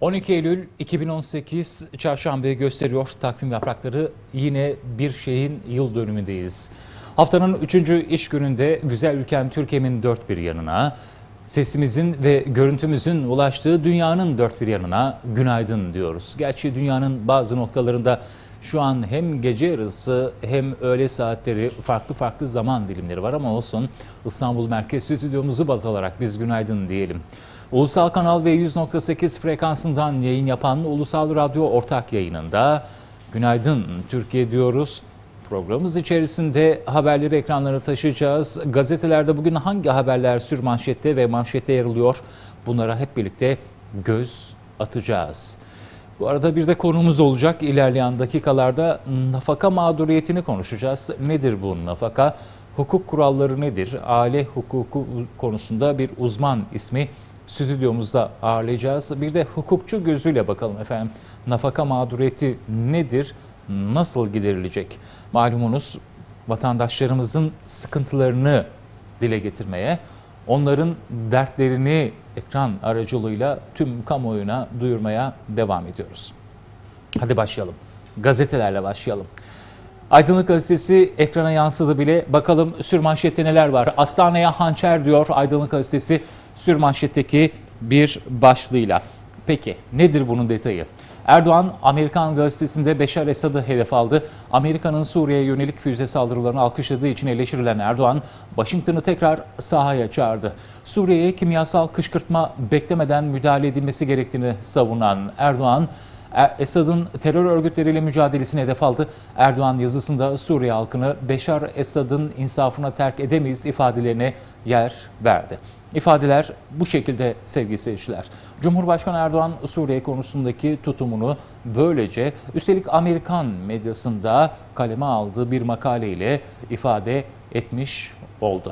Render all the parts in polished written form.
12 Eylül 2018 Çarşamba'yı gösteriyor. Takvim yaprakları, yine bir şeyin yıl dönümündeyiz. Haftanın 3. iş gününde güzel ülkem Türkiye'min dört bir yanına, sesimizin ve görüntümüzün ulaştığı dünyanın dört bir yanına günaydın diyoruz. Gerçi dünyanın bazı noktalarında şu an hem gece yarısı hem öğle saatleri, farklı zaman dilimleri var ama olsun, İstanbul Merkez Stüdyomuzu baz alarak biz günaydın diyelim. Ulusal Kanal ve 100.8 frekansından yayın yapan Ulusal Radyo ortak yayınında Günaydın Türkiye diyoruz. Programımız içerisinde haberleri ekranlara taşıyacağız. Gazetelerde bugün hangi haberler sürmanşette ve manşette yer alıyor? Bunlara hep birlikte göz atacağız. Bu arada bir de konumuz olacak. İlerleyen dakikalarda nafaka mağduriyetini konuşacağız. Nedir bu nafaka? Hukuk kuralları nedir? Aile hukuku konusunda bir uzman ismi stüdyomuzda ağırlayacağız. Bir de hukukçu gözüyle bakalım efendim. Nafaka mağduriyeti nedir? Nasıl giderilecek? Malumunuz vatandaşlarımızın sıkıntılarını dile getirmeye, onların dertlerini ekran aracılığıyla tüm kamuoyuna duyurmaya devam ediyoruz. Hadi başlayalım. Gazetelerle başlayalım. Aydınlık Gazetesi ekrana yansıdı bile. Bakalım sürmanşette neler var? Hastaneye hançer diyor Aydınlık Gazetesi sürmanşetteki bir başlığıyla. Peki nedir bunun detayı? Erdoğan, Amerikan gazetesinde Beşar Esad'ı hedef aldı. Amerika'nın Suriye'ye yönelik füze saldırılarını alkışladığı için eleştirilen Erdoğan, Washington'ı tekrar sahaya çağırdı. Suriye'ye kimyasal kışkırtma beklemeden müdahale edilmesi gerektiğini savunan Erdoğan, Esad'ın terör örgütleriyle mücadelesine hedef aldı. Erdoğan yazısında Suriye halkını Beşar Esad'ın insafına terk edemeyiz ifadelerine yer verdi. İfadeler bu şekilde sevgili seyirciler. Cumhurbaşkanı Erdoğan Suriye konusundaki tutumunu böylece üstelik Amerikan medyasında kaleme aldığı bir makaleyle ifade etmiş oldu.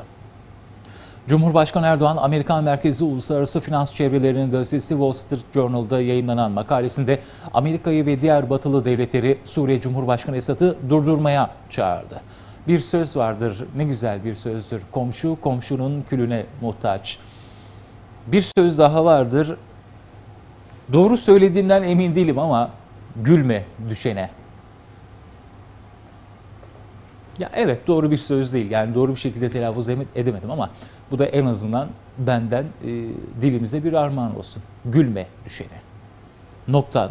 Cumhurbaşkanı Erdoğan, Amerikan merkezli uluslararası finans çevrelerinin gazetesi Wall Street Journal'da yayınlanan makalesinde Amerika'yı ve diğer batılı devletleri Suriye Cumhurbaşkanı Esad'ı durdurmaya çağırdı. Bir söz vardır, ne güzel bir sözdür. Komşu komşunun külüne muhtaç. Bir söz daha vardır. Doğru söylediğimden emin değilim ama gülme düşene. Ya evet, doğru bir söz değil. Yani doğru bir şekilde telaffuz edemedim ama bu da en azından benden dilimize bir armağan olsun. Gülme düşene. Nokta.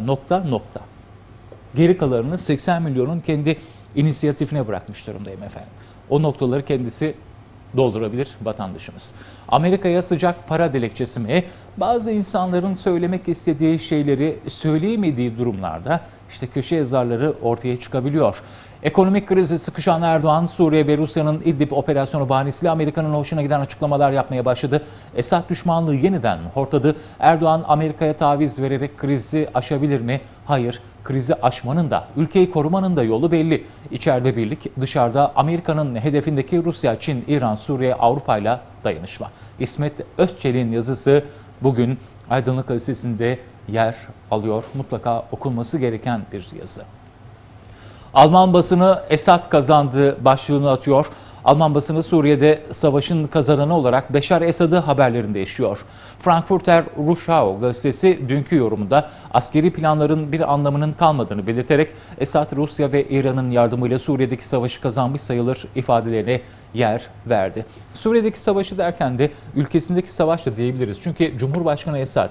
Geri kalanını 80 milyonun kendi inisiyatifine bırakmış durumdayım efendim. O noktaları kendisi doldurabilir vatandaşımız. Amerika'ya sıcak para dilekçesi mi? Bazı insanların söylemek istediği şeyleri söyleyemediği durumlarda işte köşe yazarları ortaya çıkabiliyor. Ekonomik krize sıkışan Erdoğan, Suriye ve Rusya'nın İdlib operasyonu bahanesiyle Amerika'nın hoşuna giden açıklamalar yapmaya başladı. Esad düşmanlığı yeniden hortladı. Erdoğan, Amerika'ya taviz vererek krizi aşabilir mi? Hayır. Krizi aşmanın da, ülkeyi korumanın da yolu belli. İçeride birlik, dışarıda Amerika'nın hedefindeki Rusya, Çin, İran, Suriye, Avrupa'yla dayanışma. İsmet Özçelik'in yazısı bugün Aydınlık Gazetesi'nde yer alıyor. Mutlaka okunması gereken bir yazı. Alman basını Esad kazandı başlığını atıyor. Alman basını Suriye'de savaşın kazananı olarak Beşar Esad'ı haberlerinde yaşıyor. Frankfurter Rundschau gazetesi dünkü yorumunda askeri planların bir anlamının kalmadığını belirterek Esad, Rusya ve İran'ın yardımıyla Suriye'deki savaşı kazanmış sayılır ifadelerine yer verdi. Suriye'deki savaşı derken de ülkesindeki savaş da diyebiliriz. Çünkü Cumhurbaşkanı Esad,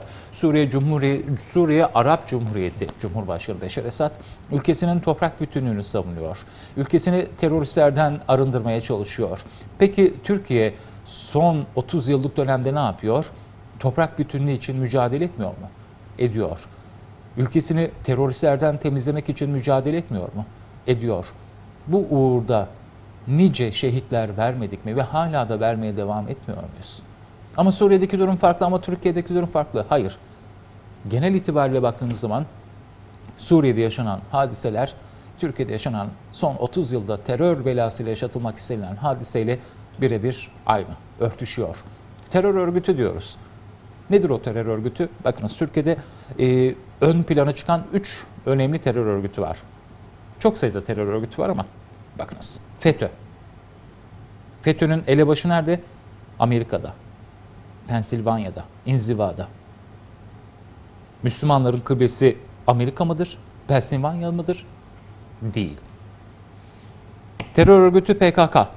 Suriye Arap Cumhuriyeti Cumhurbaşkanı Beşar Esad ülkesinin toprak bütünlüğünü savunuyor. Ülkesini teröristlerden arındırmaya çalışıyor. Peki Türkiye son 30 yıllık dönemde ne yapıyor? Toprak bütünlüğü için mücadele etmiyor mu? Ediyor. Ülkesini teröristlerden temizlemek için mücadele etmiyor mu? Ediyor. Bu uğurda nice şehitler vermedik mi ve hala da vermeye devam etmiyor muyuz? Ama Suriye'deki durum farklı, ama Türkiye'deki durum farklı. Hayır. Genel itibariyle baktığımız zaman Suriye'de yaşanan hadiseler, Türkiye'de yaşanan son 30 yılda terör belasıyla yaşatılmak istenilen hadiseyle birebir aynı, örtüşüyor. Terör örgütü diyoruz. Nedir o terör örgütü? Bakınız, Türkiye'de ön plana çıkan 3 önemli terör örgütü var. Çok sayıda terör örgütü var ama bakınız, FETÖ. FETÖ'nün elebaşı nerede? Amerika'da, Pensilvanya'da, inzivada. Müslümanların kıblesi Amerika mıdır? Pensilvanya mıdır? Değil. Terör örgütü PKK.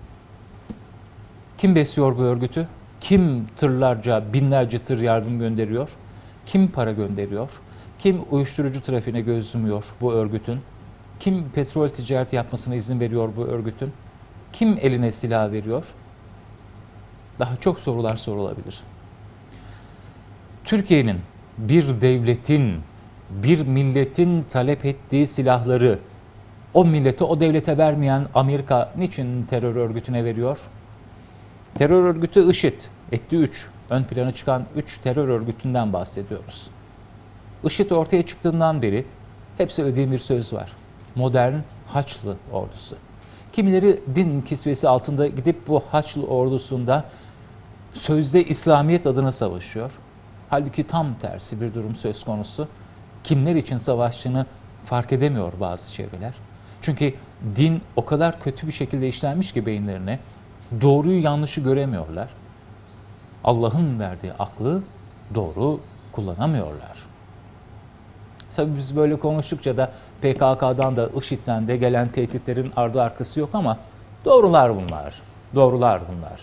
Kim besliyor bu örgütü? Kim tırlarca, binlerce tır yardım gönderiyor? Kim para gönderiyor? Kim uyuşturucu trafiğine göz yumuyor bu örgütün? Kim petrol ticareti yapmasına izin veriyor bu örgütün? Kim eline silah veriyor? Daha çok sorular sorulabilir. Türkiye'nin bir devletin, bir milletin talep ettiği silahları o millete, o devlete vermeyen Amerika niçin terör örgütüne veriyor? Terör örgütü IŞİD, etti 3. Ön plana çıkan 3 terör örgütünden bahsediyoruz. IŞİD ortaya çıktığından beri hep söylediğim bir söz var. Modern Haçlı ordusu. Kimileri din kisvesi altında gidip bu Haçlı ordusunda sözde İslamiyet adına savaşıyor. Halbuki tam tersi bir durum söz konusu. Kimler için savaştığını fark edemiyor bazı çevreler. Çünkü din o kadar kötü bir şekilde işlenmiş ki beyinlerine, doğruyu yanlışı göremiyorlar. Allah'ın verdiği aklı doğru kullanamıyorlar. Tabii biz böyle konuştukça da PKK'dan da IŞİD'den de gelen tehditlerin ardı arkası yok ama doğrular bunlar. Doğrular bunlar.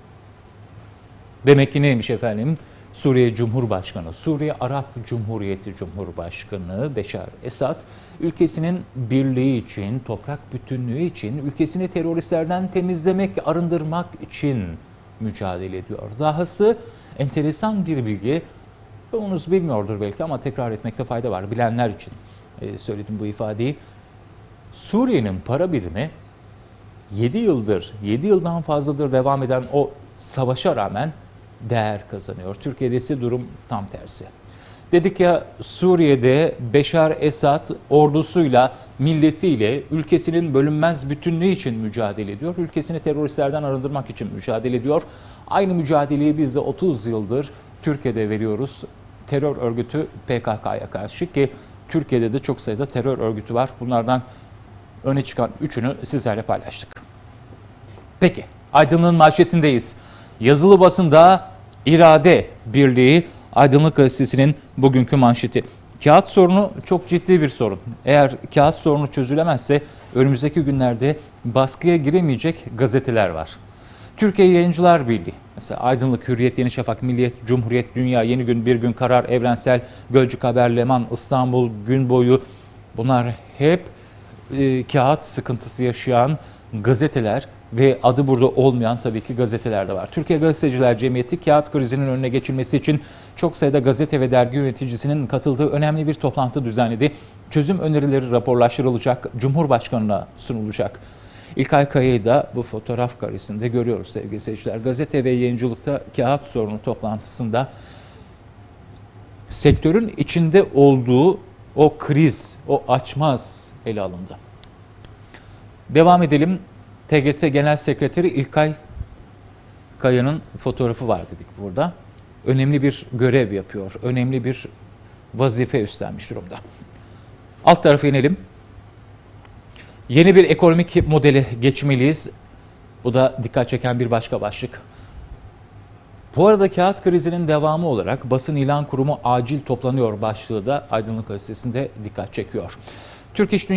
Demek ki neymiş efendim? Suriye Cumhurbaşkanı, Suriye Arap Cumhuriyeti Cumhurbaşkanı Beşar Esad, ülkesinin birliği için, toprak bütünlüğü için, ülkesini teröristlerden temizlemek, arındırmak için mücadele ediyor. Dahası enteresan bir bilgi, çoğunuz bilmiyordur belki ama tekrar etmekte fayda var. Bilenler için söyledim bu ifadeyi. Suriye'nin para birimi 7 yıldan fazladır devam eden o savaşa rağmen değer kazanıyor. Türkiye'de ise durum tam tersi. Dedik ya, Suriye'de Beşar Esad ordusuyla, milletiyle, ülkesinin bölünmez bütünlüğü için mücadele ediyor. Ülkesini teröristlerden arındırmak için mücadele ediyor. Aynı mücadeleyi biz de 30 yıldır Türkiye'de veriyoruz. Terör örgütü PKK'ya karşı, ki Türkiye'de de çok sayıda terör örgütü var. Bunlardan öne çıkan 3'ünü sizlerle paylaştık. Peki, Aydın'ın manşetindeyiz. Yazılı basında irade birliği, Aydınlık Gazetesi'nin bugünkü manşeti. Kağıt sorunu çok ciddi bir sorun. Eğer kağıt sorunu çözülemezse önümüzdeki günlerde baskıya giremeyecek gazeteler var. Türkiye Yayıncılar Birliği, mesela Aydınlık, Hürriyet, Yeni Şafak, Milliyet, Cumhuriyet, Dünya, Yeni Gün, Bir Gün, Karar, Evrensel, Gölcük Haber, Leman, İstanbul, Gün Boyu, bunlar hep kağıt sıkıntısı yaşayan gazeteler ve adı burada olmayan tabii ki gazeteler de var. Türkiye Gazeteciler Cemiyeti, kağıt krizinin önüne geçilmesi için çok sayıda gazete ve dergi yöneticisinin katıldığı önemli bir toplantı düzenledi. Çözüm önerileri raporlaştırılacak, Cumhurbaşkanı'na sunulacak. İlkay Kaya'yı da bu fotoğraf karesinde görüyoruz sevgili seyirciler. Gazete ve yayıncılıkta kağıt sorunu toplantısında sektörün içinde olduğu o kriz, o açmaz ele alındı. Devam edelim. TGS Genel Sekreteri İlkay Kaya'nın fotoğrafı var dedik burada. Önemli bir görev yapıyor. Önemli bir vazife üstlenmiş durumda. Alt tarafa inelim. Yeni bir ekonomik modele geçmeliyiz. Bu da dikkat çeken bir başka başlık. Bu arada kağıt krizinin devamı olarak basın ilan kurumu acil toplanıyor başlığı da Aydınlık Gazetesi'nde dikkat çekiyor. Türk İş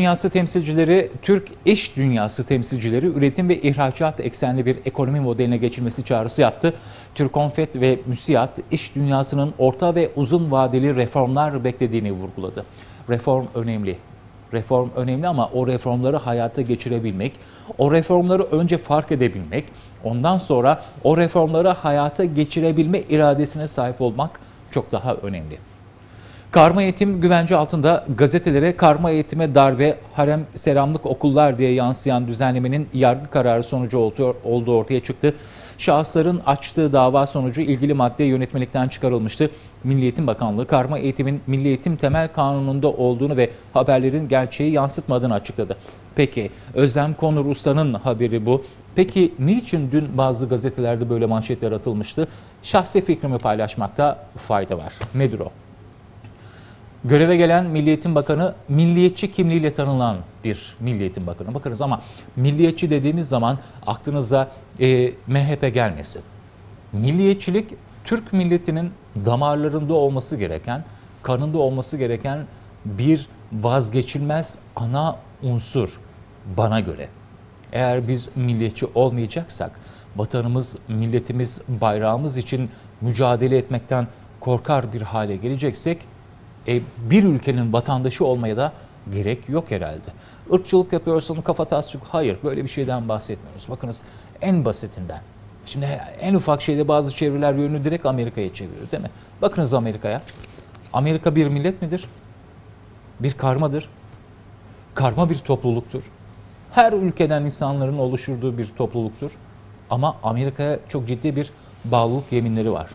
Dünyası temsilcileri üretim ve ihracat eksenli bir ekonomi modeline geçilmesi çağrısı yaptı. Türkonfet ve MÜSİAD iş dünyasının orta ve uzun vadeli reformlar beklediğini vurguladı. Reform önemli. Reform önemli ama o reformları hayata geçirebilmek, o reformları önce fark edebilmek, ondan sonra o reformları hayata geçirebilme iradesine sahip olmak çok daha önemli. Karma eğitim güvence altında, gazetelere karma eğitime darbe, harem selamlık okullar diye yansıyan düzenlemenin yargı kararı sonucu olduğu ortaya çıktı. Şahısların açtığı dava sonucu ilgili madde yönetmelikten çıkarılmıştı. Milli Eğitim Bakanlığı karma eğitimin Milli Eğitim Temel Kanunu'nda olduğunu ve haberlerin gerçeği yansıtmadığını açıkladı. Peki Özlem Konur Usta'nın haberi bu. Peki niçin dün bazı gazetelerde böyle manşetler atılmıştı? Şahsi fikrimi paylaşmakta fayda var. Nedir o? Göreve gelen Milli Eğitim Bakanı milliyetçi kimliğiyle tanınan bir Milli Eğitim Bakanı. Bakınız ama milliyetçi dediğimiz zaman aklınıza MHP gelmesin. Milliyetçilik Türk milletinin damarlarında olması gereken kanında olması gereken bir vazgeçilmez ana unsur bana göre. Eğer biz milliyetçi olmayacaksak, vatanımız, milletimiz, bayrağımız için mücadele etmekten korkar bir hale geleceksek, bir ülkenin vatandaşı olmaya da gerek yok herhalde. Irkçılık yapıyorsun, kafa tasdik. Hayır, böyle bir şeyden bahsetmiyoruz. Bakınız en basitinden. Şimdi en ufak şeyde bazı çevreler yönünü direkt Amerika'ya çeviriyor, değil mi? Bakınız Amerika'ya. Amerika bir millet midir? Bir karmadır. Karma bir topluluktur. Her ülkeden insanların oluşturduğu bir topluluktur. Ama Amerika'ya çok ciddi bir bağlılık yeminleri var.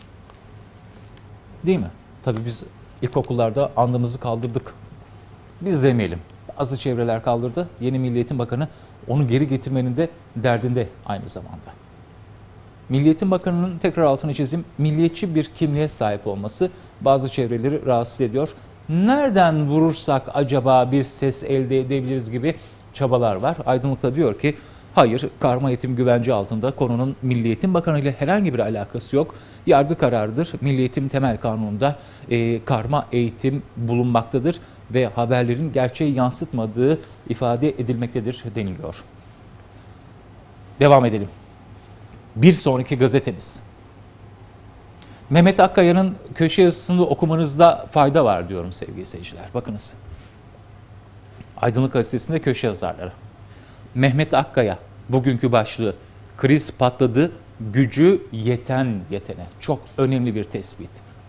Değil mi? Tabii biz ilkokullarda andımızı kaldırdık. Biz demeyelim. Bazı çevreler kaldırdı. Yeni Milli Eğitim Bakanı onu geri getirmenin de derdinde aynı zamanda. Milli Eğitim Bakanı'nın, tekrar altını çizeyim, milliyetçi bir kimliğe sahip olması bazı çevreleri rahatsız ediyor. Nereden vurursak acaba bir ses elde edebiliriz gibi çabalar var. Aydınlık'ta diyor ki hayır, karma eğitim güvence altında, konunun Milli Eğitim Bakanı ile herhangi bir alakası yok. Yargı kararıdır. Milli Eğitim Temel Kanunu'nda karma eğitim bulunmaktadır ve haberlerin gerçeği yansıtmadığı ifade edilmektedir deniliyor. Devam edelim. Bir sonraki gazetemiz. Mehmet Akkaya'nın köşe yazısını okumanızda fayda var diyorum sevgili seyirciler. Bakınız. Aydınlık Gazetesi'nde köşe yazarları. Mehmet Akkaya bugünkü başlığı: kriz patladı, gücü yeten yetene. Çok önemli bir tespit.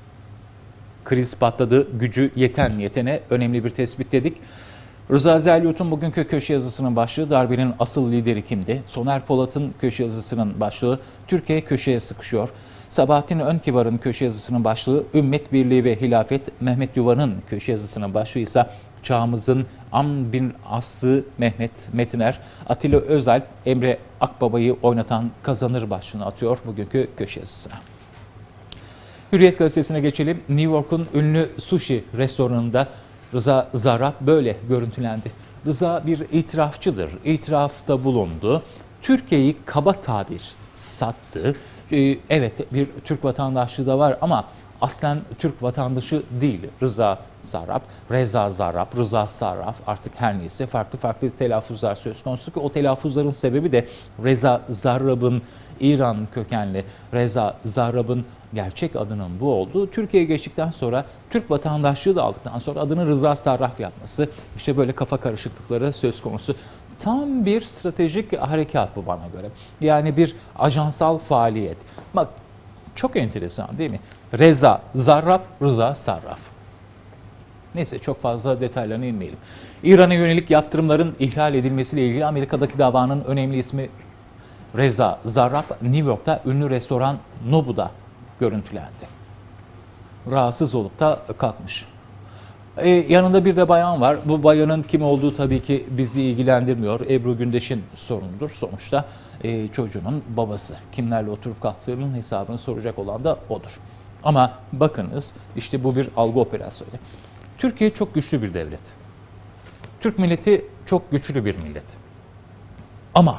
Kriz patladı, gücü yeten yetene, önemli bir tespit dedik. Rıza Zelyurt'un bugünkü köşe yazısının başlığı darbenin asıl lideri kimdi? Soner Polat'ın köşe yazısının başlığı Türkiye köşeye sıkışıyor. Sabahattin Önkibar'ın köşe yazısının başlığı Ümmet Birliği ve Hilafet. Mehmet Yuva'nın köşe yazısının başlığı ise çağımızın an bin aslı Mehmet Metiner. Atilla Özalp, Emre Akbaba'yı oynatan kazanır başlığını atıyor bugünkü köşe yazısına. Hürriyet gazetesine geçelim. New York'un ünlü sushi restoranında Rıza Zarrab böyle görüntülendi. Rıza bir itirafçıdır. İtirafta bulundu. Türkiye'yi kaba tabir sattı. Evet, bir Türk vatandaşlığı da var ama aslen Türk vatandaşı değil Rıza Zarrab. Reza Zarrab, Rıza Zarrab, artık her neyse farklı telaffuzlar söz konusu ki o telaffuzların sebebi de Reza Zarrab'ın İran kökenli, Reza Zarrab'ın gerçek adının bu olduğu. Türkiye'ye geçtikten sonra, Türk vatandaşlığı da aldıktan sonra adını Rıza Zarrab yapması, işte böyle kafa karışıklıkları söz konusu. Tam bir stratejik harekat bu bana göre. Yani bir ajansal faaliyet. Bak çok enteresan değil mi? Reza Zarrab, Rıza Zarrab. Neyse çok fazla detaylarına inmeyelim. İran'a yönelik yaptırımların ihlal edilmesiyle ilgili Amerika'daki davanın önemli ismi Reza Zarrab, New York'ta ünlü restoran Nobu'da görüntülendi. Rahatsız olup da kalkmış. Yanında bir de bayan var. Bu bayanın kim olduğu tabii ki bizi ilgilendirmiyor. Ebru Gündeş'in sorunudur. Sonuçta çocuğunun babası. Kimlerle oturup kalktığının hesabını soracak olan da odur. Ama bakınız işte bu bir algı operasyonu. Türkiye çok güçlü bir devlet. Türk milleti çok güçlü bir millet. Ama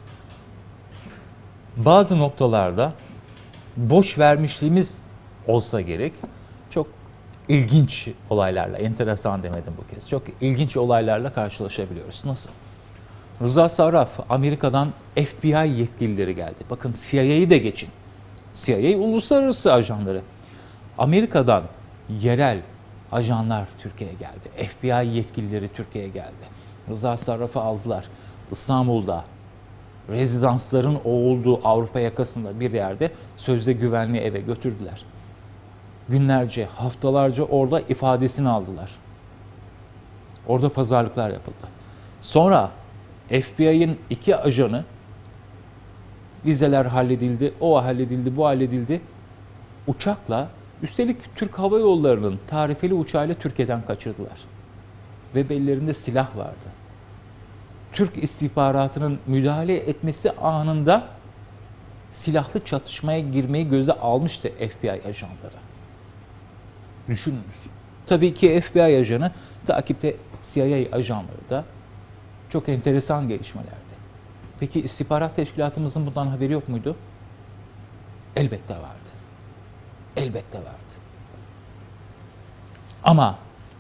bazı noktalarda boş vermişliğimiz olsa gerek, çok ilginç olaylarla, enteresan demedim bu kez, çok ilginç olaylarla karşılaşabiliyoruz. Nasıl? Rıza Zarrab, Amerika'dan FBI yetkilileri geldi. Bakın CIA'yı de geçin. CIA uluslararası ajanları. Amerika'dan yerel ajanlar Türkiye'ye geldi. FBI yetkilileri Türkiye'ye geldi. Rıza Zarrab'ı aldılar. İstanbul'da rezidansların olduğu Avrupa yakasında bir yerde sözde güvenli eve götürdüler. Günlerce, haftalarca orada ifadesini aldılar. Orada pazarlıklar yapıldı. Sonra FBI'nin 2 ajanı, vizeler halledildi, o halledildi, bu halledildi. Uçakla, üstelik Türk Hava Yolları'nın tarifeli uçağıyla Türkiye'den kaçırdılar. Ve bellerinde silah vardı. Türk istihbaratının müdahale etmesi anında silahlı çatışmaya girmeyi göze almıştı FBI ajanları. Düşününüz. Tabii ki FBI ajanı, takipte CIA ajanları da çok enteresan gelişmelerdi. Peki istihbarat teşkilatımızın bundan haberi yok muydu? Elbette vardı. Elbette vardı. Ama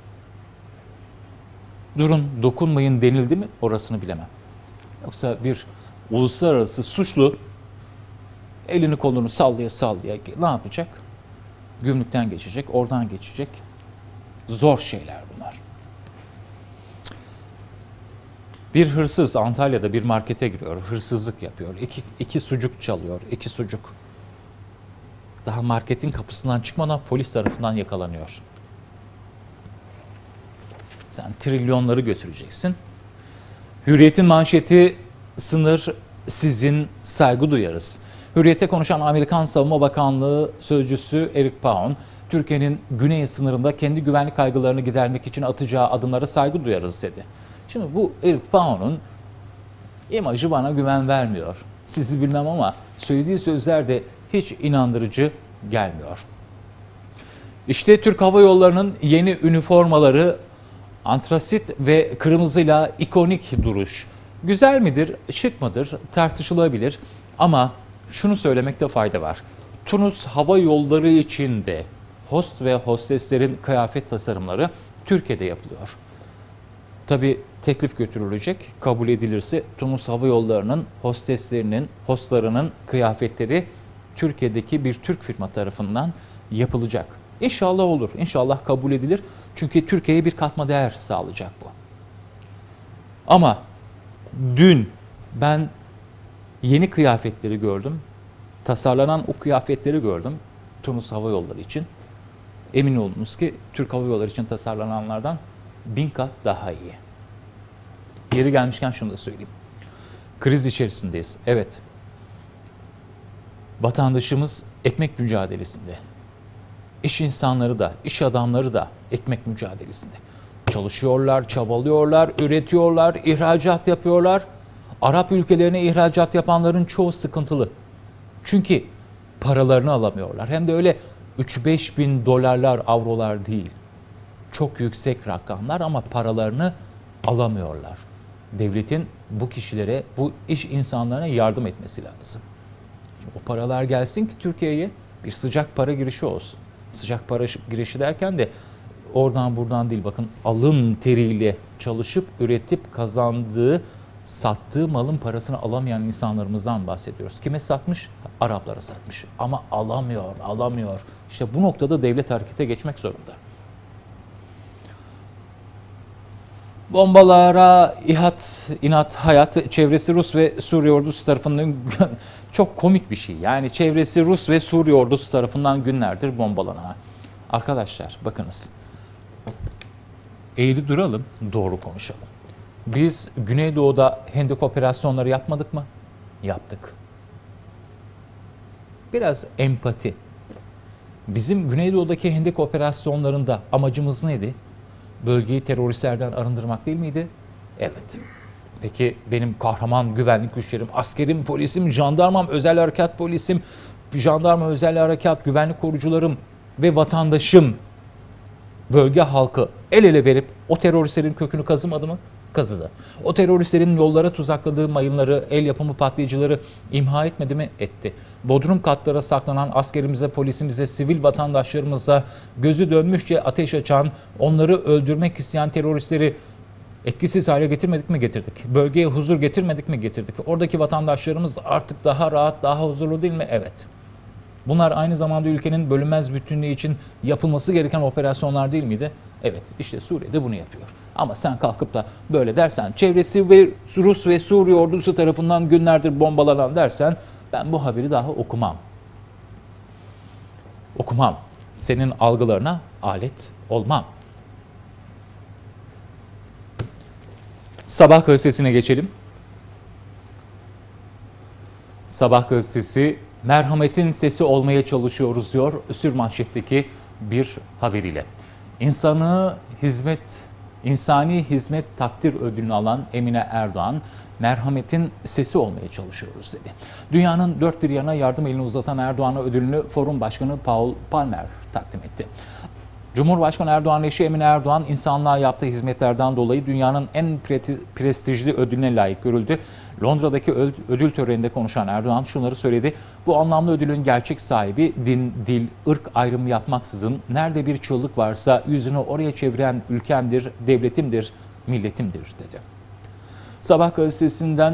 durun dokunmayın denildi mi orasını bilemem. Yoksa bir uluslararası suçlu elini kolunu sallaya sallaya ne yapacak? Gümrükten geçecek, oradan geçecek. Zor şeyler bunlar. Bir hırsız Antalya'da bir markete giriyor, hırsızlık yapıyor. İki sucuk çalıyor, 2 sucuk. Daha marketin kapısından çıkmadan polis tarafından yakalanıyor. Sen trilyonları götüreceksin. Hürriyet'in manşeti sınır sizin saygı duyarız. Hürriyet'te konuşan Amerikan Savunma Bakanlığı Sözcüsü Eric Paun, Türkiye'nin güney sınırında kendi güvenlik kaygılarını gidermek için atacağı adımlara saygı duyarız dedi. Şimdi bu Eric Paun'un imajı bana güven vermiyor. Sizi bilmem ama söylediği sözler de hiç inandırıcı gelmiyor. İşte Türk Hava Yolları'nın yeni üniformaları antrasit ve kırmızıyla ikonik duruş. Güzel midir, şık mıdır tartışılabilir ama şunu söylemekte fayda var. Tunus Hava Yolları için de host ve hosteslerin kıyafet tasarımları Türkiye'de yapılıyor. Tabii teklif götürülecek, kabul edilirse Tunus Hava Yolları'nın hostlarının kıyafetleri Türkiye'deki bir Türk firma tarafından yapılacak. İnşallah olur, inşallah kabul edilir. Çünkü Türkiye'ye bir katma değer sağlayacak bu. Ama dün ben yeni kıyafetleri gördüm. Tasarlanan o kıyafetleri gördüm Tunus Hava Yolları için. Emin olunuz ki Türk Hava Yolları için tasarlananlardan 1000 kat daha iyi. Yeri gelmişken şunu da söyleyeyim. Kriz içerisindeyiz. Evet. Vatandaşımız ekmek mücadelesinde. İş insanları da, iş adamları da ekmek mücadelesinde. Çalışıyorlar, çabalıyorlar, üretiyorlar, ihracat yapıyorlar. Arap ülkelerine ihracat yapanların çoğu sıkıntılı. Çünkü paralarını alamıyorlar. Hem de öyle 3-5 bin dolarlar, avrolar değil. Çok yüksek rakamlar ama paralarını alamıyorlar. Devletin bu kişilere, bu iş insanlarına yardım etmesi lazım. O paralar gelsin ki Türkiye'ye bir sıcak para girişi olsun. Sıcak para girişi derken de oradan buradan değil, bakın alın teriyle çalışıp üretip kazandığı, sattığı malın parasını alamayan insanlarımızdan bahsediyoruz. Kime satmış? Araplara satmış. Ama alamıyor. İşte bu noktada devlet harekete geçmek zorunda. Bombalara inat hayat, çevresi Rus ve Suriye ordusu tarafından çok komik bir şey. Yani çevresi Rus ve Suriye ordusu tarafından günlerdir bombalanan. Arkadaşlar bakınız. Eğri duralım, doğru konuşalım. Biz Güneydoğu'da Hendek operasyonları yapmadık mı? Yaptık. Biraz empati. Bizim Güneydoğu'daki Hendek operasyonlarında amacımız neydi? Bölgeyi teröristlerden arındırmak değil miydi? Evet. Peki benim kahraman güvenlik güçlerim, askerim, polisim, jandarmam, özel harekat polisim, jandarma, özel harekat, güvenlik korucularım ve vatandaşım, bölge halkı el ele verip o teröristlerin kökünü kazımadı mı? Kazıdı. O teröristlerin yollara tuzakladığı mayınları, el yapımı patlayıcıları imha etmedi mi? Etti. Bodrum katlara saklanan askerimize, polisimize, sivil vatandaşlarımıza gözü dönmüşçe ateş açan, onları öldürmek isteyen teröristleri etkisiz hale getirmedik mi? Getirdik. Bölgeye huzur getirmedik mi? Getirdik. Oradaki vatandaşlarımız artık daha rahat, daha huzurlu değil mi? Evet. Bunlar aynı zamanda ülkenin bölünmez bütünlüğü için yapılması gereken operasyonlar değil miydi? Evet, işte Suriye'de bunu yapıyor. Ama sen kalkıp da böyle dersen, çevresi ve Rus ve Suriye ordusu tarafından günlerdir bombalanan dersen, ben bu haberi daha okumam. Okumam. Senin algılarına alet olmam. Sabah gazetesine geçelim. Sabah gazetesi merhametin sesi olmaya çalışıyoruz diyor sürmanşetteki bir haberiyle. İnsani hizmet takdir ödülünü alan Emine Erdoğan, merhametin sesi olmaya çalışıyoruz dedi. Dünyanın dört bir yana yardım elini uzatan Erdoğan'a ödülünü Forum Başkanı Paul Palmer takdim etti. Cumhurbaşkanı Erdoğan eşi Emine Erdoğan, insanlığa yaptığı hizmetlerden dolayı dünyanın en prestijli ödülüne layık görüldü. Londra'daki ödül töreninde konuşan Erdoğan şunları söyledi. Bu anlamlı ödülün gerçek sahibi din, dil, ırk ayrımı yapmaksızın nerede bir çığlık varsa yüzünü oraya çeviren ülkemdir, devletimdir, milletimdir dedi. Sabah gazetesinden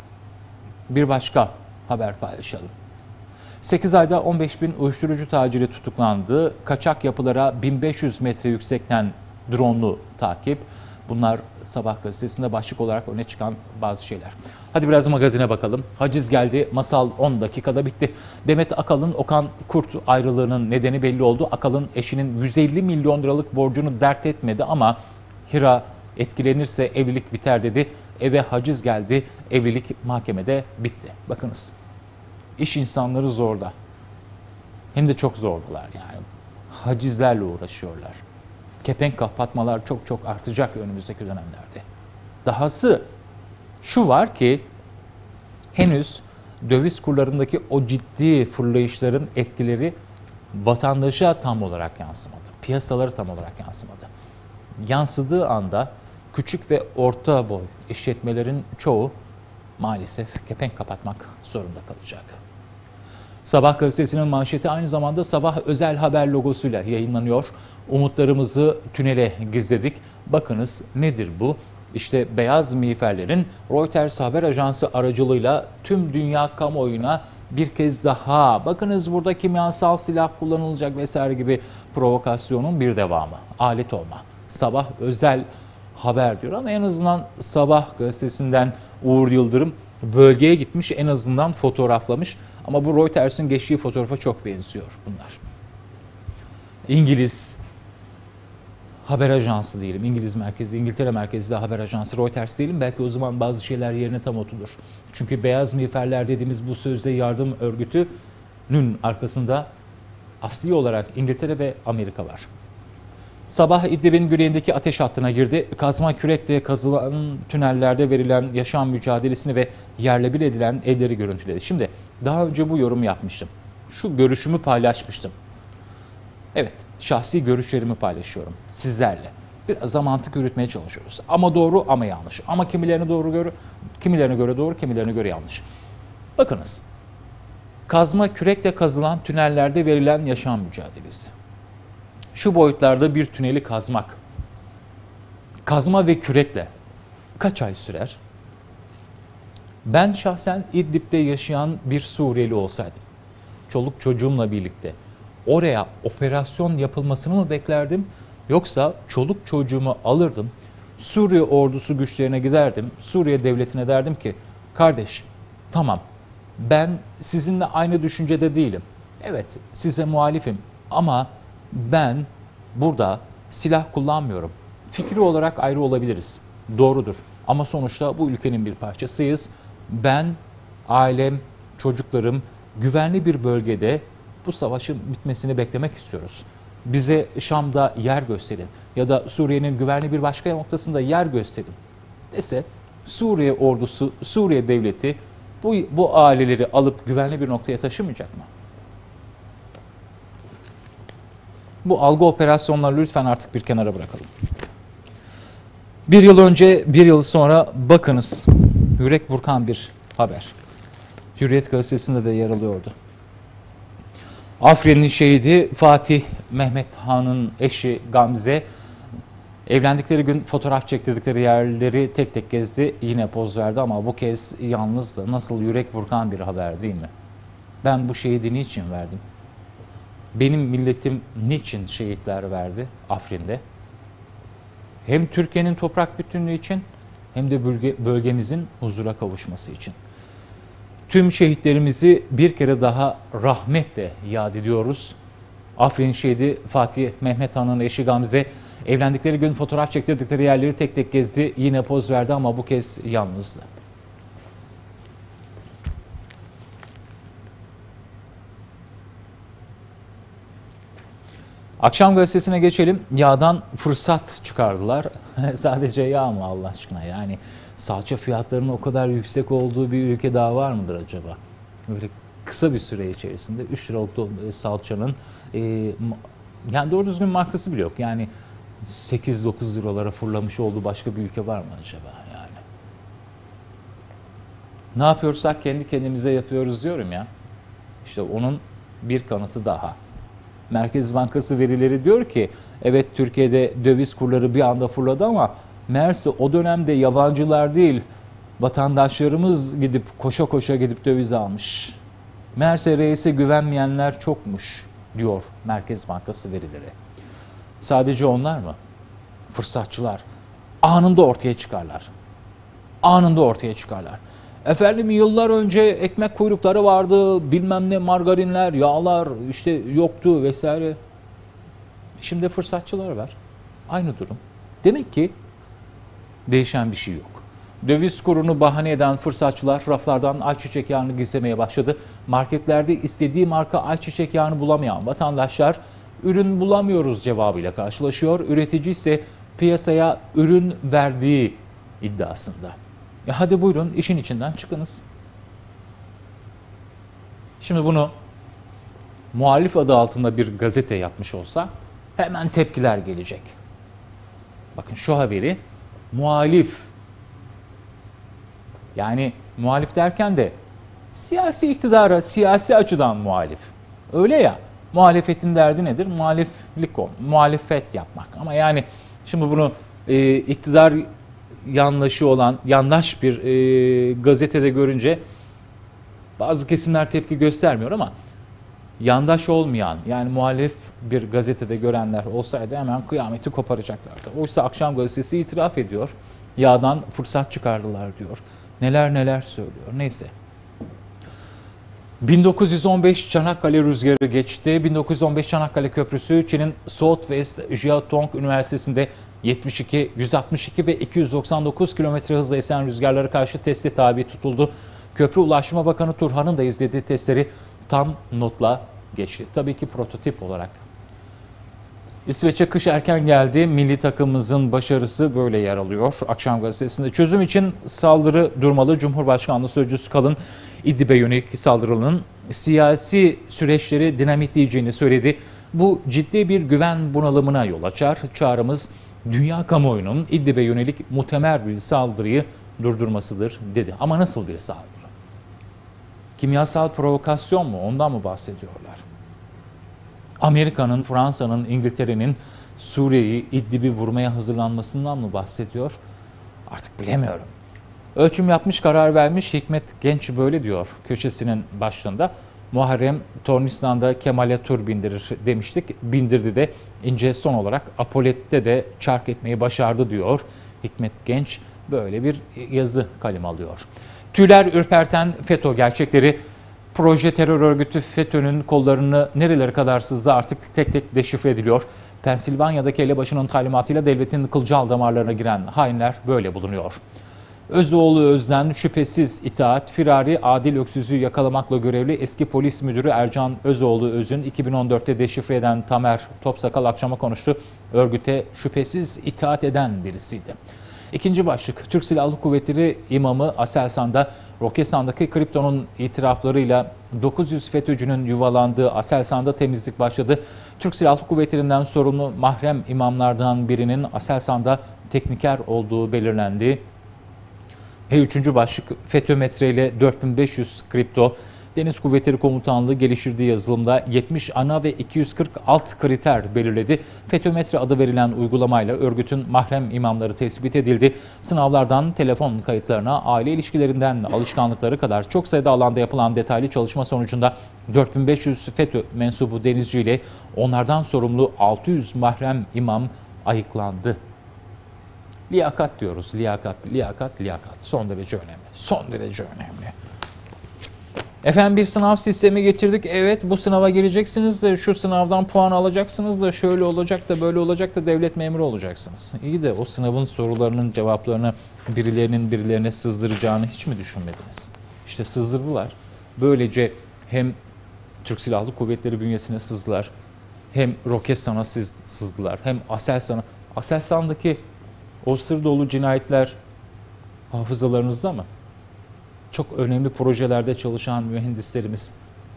bir başka haber paylaşalım. 8 ayda 15 bin uyuşturucu taciri tutuklandı. Kaçak yapılara 1500 metre yüksekten drone'lu takip. Bunlar Sabah gazetesinde başlık olarak öne çıkan bazı şeyler. Hadi biraz magazine bakalım. Haciz geldi, masal 10 dakikada bitti. Demet Akalın, Okan Kurt ayrılığının nedeni belli oldu. Akalın eşinin 150 milyon liralık borcunu dert etmedi ama Hira etkilenirse evlilik biter dedi. Eve haciz geldi, evlilik mahkemede bitti. Bakınız, iş insanları zorda. Hem de çok zordular yani. Hacizlerle uğraşıyorlar. Kepenk kapatmalar çok çok artacak önümüzdeki dönemlerde. Dahası şu var ki henüz döviz kurlarındaki o ciddi fırlayışların etkileri vatandaşa tam olarak yansımadı. Piyasalara tam olarak yansımadı. Yansıdığı anda küçük ve orta boy işletmelerin çoğu maalesef kepenk kapatmak zorunda kalacak. Sabah gazetesinin manşeti aynı zamanda Sabah özel haber logosuyla yayınlanıyor. Umutlarımızı tünele gizledik. Bakınız nedir bu? İşte beyaz miğferlerin Reuters haber ajansı aracılığıyla tüm dünya kamuoyuna bir kez daha bakınız burada kimyasal silah kullanılacak vesaire gibi provokasyonun bir devamı. Alet olma. Sabah özel haber diyor ama en azından Sabah gazetesinden Uğur Yıldırım bölgeye gitmiş, en azından fotoğraflamış. Ama bu Reuters'ın geçtiği fotoğrafa çok benziyor bunlar. İngiliz haber ajansı diyelim, İngiliz merkezi, İngiltere merkezli haber ajansı Reuters diyelim. Belki o zaman bazı şeyler yerine tam oturur. Çünkü beyaz miğferler dediğimiz bu sözde yardım örgütünün arkasında asli olarak İngiltere ve Amerika var. Sabah İdlib'in güneyindeki ateş hattına girdi. Kazma kürekle kazılan tünellerde verilen yaşam mücadelesini ve yerle bir edilen evleri görüntüledi. Şimdi daha önce bu yorumu yapmıştım. Şu görüşümü paylaşmıştım. Evet, şahsi görüşlerimi paylaşıyorum sizlerle. Biraz da mantık yürütmeye çalışıyoruz. Ama doğru ama yanlış. Ama kimilerine doğru göre, kimilerine göre doğru, kimilerine göre yanlış. Bakınız. Kazma kürekle kazılan tünellerde verilen yaşam mücadelesi. Şu boyutlarda bir tüneli kazmak, kazma ve kürekle kaç ay sürer? Ben şahsen İdlib'de yaşayan bir Suriyeli olsaydım, çoluk çocuğumla birlikte oraya operasyon yapılmasını mı beklerdim? Yoksa çoluk çocuğumu alırdım, Suriye ordusu güçlerine giderdim, Suriye devletine derdim ki, kardeş tamam ben sizinle aynı düşüncede değilim. Evet size muhalifim ama ben burada silah kullanmıyorum. Fikri olarak ayrı olabiliriz. Doğrudur. Ama sonuçta bu ülkenin bir parçasıyız. Ben, ailem, çocuklarım güvenli bir bölgede bu savaşın bitmesini beklemek istiyoruz. Bize Şam'da yer gösterin ya da Suriye'nin güvenli bir başka noktasında yer gösterin dese Suriye ordusu, Suriye devleti bu aileleri alıp güvenli bir noktaya taşımayacak mı? Bu algı operasyonları lütfen artık bir kenara bırakalım. Bir yıl önce, bir yıl sonra bakınız yürek burkan bir haber. Hürriyet gazetesinde de yer alıyordu. Afrin'in şehidi Fatih Mehmet Han'ın eşi Gamze evlendikleri gün fotoğraf çektirdikleri yerleri tek tek gezdi. Yine poz verdi ama bu kez yalnızdı. Nasıl yürek burkan bir haber değil mi? Ben bu şehidi niçin verdim? Benim milletim niçin şehitler verdi Afrin'de? Hem Türkiye'nin toprak bütünlüğü için hem de bölgemizin huzura kavuşması için. Tüm şehitlerimizi bir kere daha rahmetle yad ediyoruz. Afrin şehidi Fatih Mehmet Han'ın eşi Gamze evlendikleri gün fotoğraf çektirdikleri yerleri tek tek gezdi. Yine poz verdi ama bu kez yalnızdı. Akşam gazetesine geçelim. Yağdan fırsat çıkardılar. Sadece yağ mı Allah aşkına? Yani salça fiyatlarının o kadar yüksek olduğu bir ülke daha var mıdır acaba? Böyle kısa bir süre içerisinde 3 liralık salçanın yani doğru düzgün markası bile yok. Yani 8-9 liralara fırlamış olduğu başka bir ülke var mı acaba yani? Ne yapıyorsak kendi kendimize yapıyoruz diyorum ya. İşte onun bir kanıtı daha. Merkez Bankası verileri diyor ki evet Türkiye'de döviz kurları bir anda fırladı ama meğerse o dönemde yabancılar değil vatandaşlarımız gidip koşa koşa gidip döviz almış. Meğerse reise güvenmeyenler çokmuş diyor Merkez Bankası verileri. Sadece onlar mı? Fırsatçılar anında ortaya çıkarlar. Anında ortaya çıkarlar. Efendim yıllar önce ekmek kuyrukları vardı, bilmem ne margarinler, yağlar işte yoktu vesaire. Şimdi fırsatçılar var. Aynı durum. Demek ki değişen bir şey yok. Döviz kurunu bahane eden fırsatçılar raflardan ayçiçek yağını gizlemeye başladı. Marketlerde istediği marka ayçiçek yağını bulamayan vatandaşlar ürün bulamıyoruz cevabıyla karşılaşıyor. Üretici ise piyasaya ürün verdiği iddiasında. Hadi buyurun işin içinden çıkınız. Şimdi bunu muhalif adı altında bir gazete yapmış olsa hemen tepkiler gelecek. Bakın şu haberi muhalif. Yani muhalif derken de siyasi iktidara, siyasi açıdan muhalif. Öyle ya, muhalefetin derdi nedir? Muhalefet yapmak. Ama yani şimdi bunu iktidar yanlışı olan, yandaş bir gazetede görünce bazı kesimler tepki göstermiyor ama yandaş olmayan yani muhalif bir gazetede görenler olsaydı hemen kıyameti koparacaklardı. Oysa Akşam Gazetesi itiraf ediyor. Yağdan fırsat çıkardılar diyor. Neler neler söylüyor. Neyse. 1915 Çanakkale rüzgarı geçti. 1915 Çanakkale Köprüsü Çin'in Southwest Jiaotong Üniversitesi'nde 72, 162 ve 299 km hızla esen rüzgarlara karşı teste tabi tutuldu. Köprü Ulaştırma Bakanı Turhan'ın da izlediği testleri tam notla geçti. Tabii ki prototip olarak. İsveç'e kış erken geldi. Milli takımımızın başarısı böyle yer alıyor. Akşam Gazetesi'nde çözüm için saldırı durmalı. Cumhurbaşkanlığı Sözcüsü Kalın İdlib'e yönelik saldırının siyasi süreçleri dinamitleyeceğini söyledi. Bu ciddi bir güven bunalımına yol açar. Çağrımız dünya kamuoyunun İdlib'e yönelik muhtemel bir saldırıyı durdurmasıdır dedi. Ama nasıl bir saldırı? Kimyasal provokasyon mu? Ondan mı bahsediyorlar? Amerika'nın, Fransa'nın, İngiltere'nin Suriye'yi, İdlib'i vurmaya hazırlanmasından mı bahsediyor? Artık bilemiyorum. Ölçüm yapmış, karar vermiş. Hikmet Genç böyle diyor köşesinin başlığında. Muharrem Tornistan'da Kemal'e tur bindirir demiştik. Bindirdi de ince son olarak Apolet'te de çark etmeyi başardı diyor. Hikmet Genç böyle bir yazı kaleme alıyor. Tüyler ürperten FETÖ gerçekleri. Proje terör örgütü FETÖ'nün kollarını nerelere kadar sızdı artık tek tek deşifre ediliyor. Pensilvanya'daki elebaşının talimatıyla devletin kılcal damarlarına giren hainler böyle bulunuyor. Özoğlu Özden şüphesiz itaat, firari Adil Öksüz'ü yakalamakla görevli eski polis müdürü Ercan Özoğlu Öz'ün 2014'te deşifre eden Tamer Topsakal akşama konuştu. Örgüte şüphesiz itaat eden birisiydi. İkinci başlık, Türk Silahlı Kuvvetleri imamı Aselsan'da Roketsan'daki kriptonun itiraflarıyla 900 FETÖ'cünün yuvalandığı Aselsan'da temizlik başladı. Türk Silahlı Kuvvetleri'nden sorumlu mahrem imamlardan birinin Aselsan'da tekniker olduğu belirlendi. Üçüncü başlık, FETÖ metreyle 4500 kripto. Deniz Kuvvetleri Komutanlığı geliştirdiği yazılımda 70 ana ve 240 alt kriter belirledi. FETÖ-metre adı verilen uygulamayla örgütün mahrem imamları tespit edildi. Sınavlardan telefon kayıtlarına, aile ilişkilerinden alışkanlıkları kadar çok sayıda alanda yapılan detaylı çalışma sonucunda 4500 FETÖ mensubu denizci ile onlardan sorumlu 600 mahrem imam ayıklandı. Liyakat diyoruz. Liyakat, liyakat, liyakat. Son derece önemli. Son derece önemli. Efendim bir sınav sistemi getirdik. Evet bu sınava gireceksiniz de şu sınavdan puan alacaksınız da şöyle olacak da böyle olacak da devlet memuru olacaksınız. İyi de o sınavın sorularının cevaplarını birilerinin birilerine sızdıracağını hiç mi düşünmediniz? İşte sızdırdılar. Böylece hem Türk Silahlı Kuvvetleri bünyesine sızdılar, hem Roketsan'a sızdılar, hem Aselsan'a. Aselsan'daki o sır dolu cinayetler hafızalarınızda mı? Çok önemli projelerde çalışan mühendislerimiz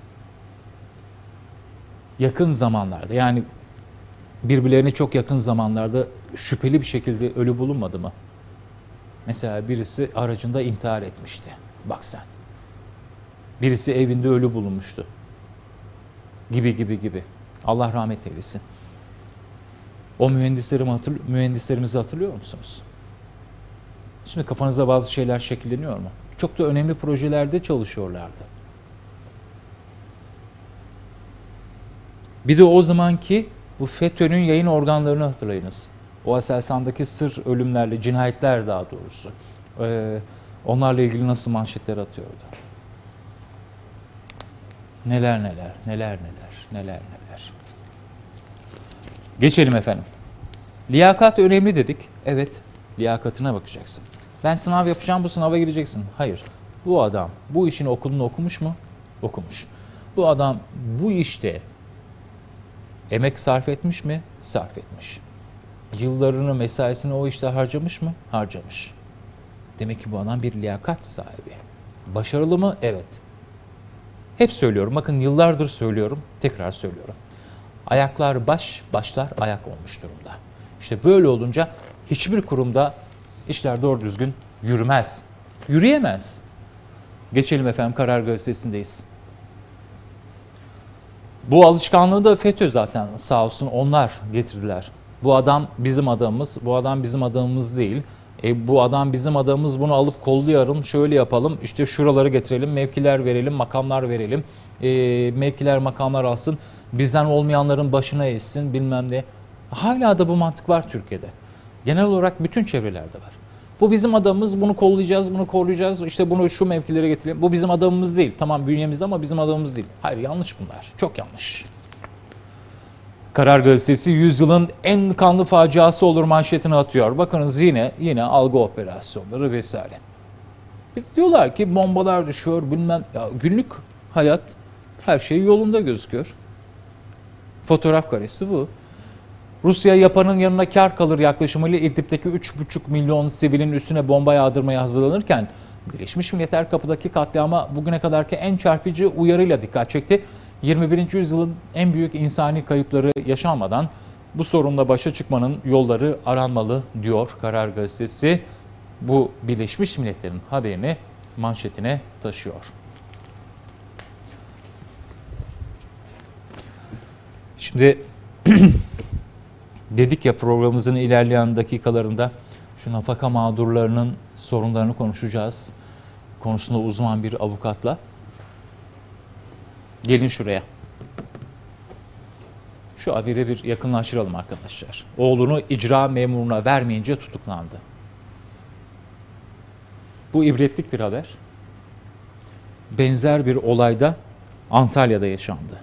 yakın zamanlarda yani birbirlerine çok yakın zamanlarda şüpheli bir şekilde ölü bulunmadı mı? Mesela birisi aracında intihar etmişti. Bak sen. Birisi evinde ölü bulunmuştu. Gibi. Allah rahmet eylesin. O mühendislerimizi hatırlıyor musunuz? Şimdi kafanıza bazı şeyler şekilleniyor mu? Çok da önemli projelerde çalışıyorlardı. Bir de o zamanki bu FETÖ'nün yayın organlarını hatırlayınız. O Aselsan'daki sır ölümlerle, cinayetler daha doğrusu. Onlarla ilgili nasıl manşetler atıyordu. Neler. Geçelim efendim. Liyakat önemli dedik. Evet, liyakatına bakacaksın. Ben sınav yapacağım, bu sınava gireceksin. Hayır. Bu adam bu işin okulunu okumuş mu? Okumuş. Bu adam bu işte emek sarf etmiş mi? Sarf etmiş. Yıllarını, mesaisini o işte harcamış mı? Harcamış. Demek ki bu adam bir liyakat sahibi. Başarılı mı? Evet. Hep söylüyorum. Bakın yıllardır söylüyorum. Tekrar söylüyorum. Ayaklar baş, başlar ayak olmuş durumda. İşte böyle olunca hiçbir kurumda işler doğru düzgün yürümez. Yürüyemez. Geçelim efendim, Karar Gazetesi'ndeyiz. Bu alışkanlığı da FETÖ zaten sağ olsun onlar getirdiler. Bu adam bizim adamımız, bu adam bizim adamımız değil. Bu adam bizim adamımız, bunu alıp kollayalım, şöyle yapalım, işte şuraları getirelim, mevkiler verelim, makamlar verelim. Mevkiler, makamlar alsın, bizden olmayanların başına eğsin, bilmem ne. Hala da bu mantık var Türkiye'de. Genel olarak bütün çevrelerde var. Bu bizim adamımız, bunu kollayacağız, bunu koruyacağız, işte bunu şu mevkilere getirelim. Bu bizim adamımız değil. Tamam bünyemizde ama bizim adamımız değil. Hayır, yanlış bunlar. Çok yanlış. Karar Gazetesi 100 yılın en kanlı faciası olur manşetini atıyor. Bakınız yine algı operasyonları vesaire. Diyorlar ki bombalar düşüyor bilmem. Ya günlük hayat her şey yolunda gözüküyor. Fotoğraf karesi bu. Rusya yapanın yanına kar kalır yaklaşımıyla İdlib'deki 3,5 milyon sivilin üstüne bomba yağdırmaya hazırlanırken Birleşmiş Milletler kapıdaki katliama bugüne kadarki en çarpıcı uyarıyla dikkat çekti. 21. yüzyılın en büyük insani kayıpları yaşanmadan bu sorunla başa çıkmanın yolları aranmalı diyor Karar Gazetesi. Bu Birleşmiş Milletler'in haberini manşetine taşıyor. Şimdi dedik ya, programımızın ilerleyen dakikalarında şu nafaka mağdurlarının sorunlarını konuşacağız. Konusunda uzman bir avukatla. Gelin şuraya. Şu haberi bir yakınlaştıralım arkadaşlar. Oğlunu icra memuruna vermeyince tutuklandı. Bu ibretlik bir haber. Benzer bir olayda Antalya'da yaşandı.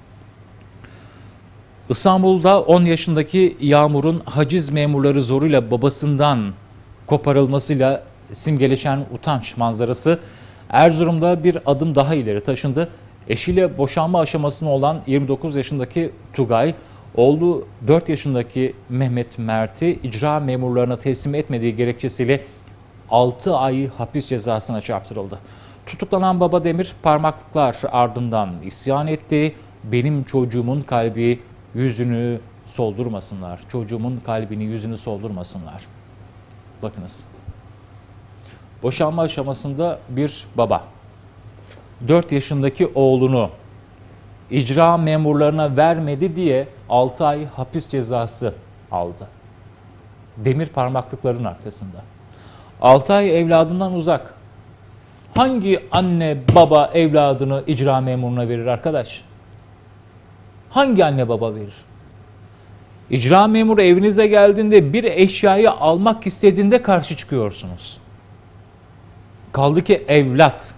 İstanbul'da 10 yaşındaki Yağmur'un haciz memurları zoruyla babasından koparılmasıyla simgeleşen utanç manzarası Erzurum'da bir adım daha ileri taşındı. Eşiyle boşanma aşamasında olan 29 yaşındaki Tugay, oğlu 4 yaşındaki Mehmet Mert'i icra memurlarına teslim etmediği gerekçesiyle 6 ay hapis cezasına çarptırıldı. Tutuklanan baba Demir parmaklıklar ardından isyan etti. Benim çocuğumun kalbi yüzünü soldurmasınlar. Çocuğumun kalbini yüzünü soldurmasınlar. Bakınız. Boşanma aşamasında bir baba 4 yaşındaki oğlunu icra memurlarına vermedi diye 6 ay hapis cezası aldı. Demir parmaklıkların arkasında. 6 ay evladından uzak. Hangi anne baba evladını icra memuruna verir arkadaş? Hangi anne baba verir? İcra memuru evinize geldiğinde bir eşyayı almak istediğinde karşı çıkıyorsunuz. Kaldı ki evlat.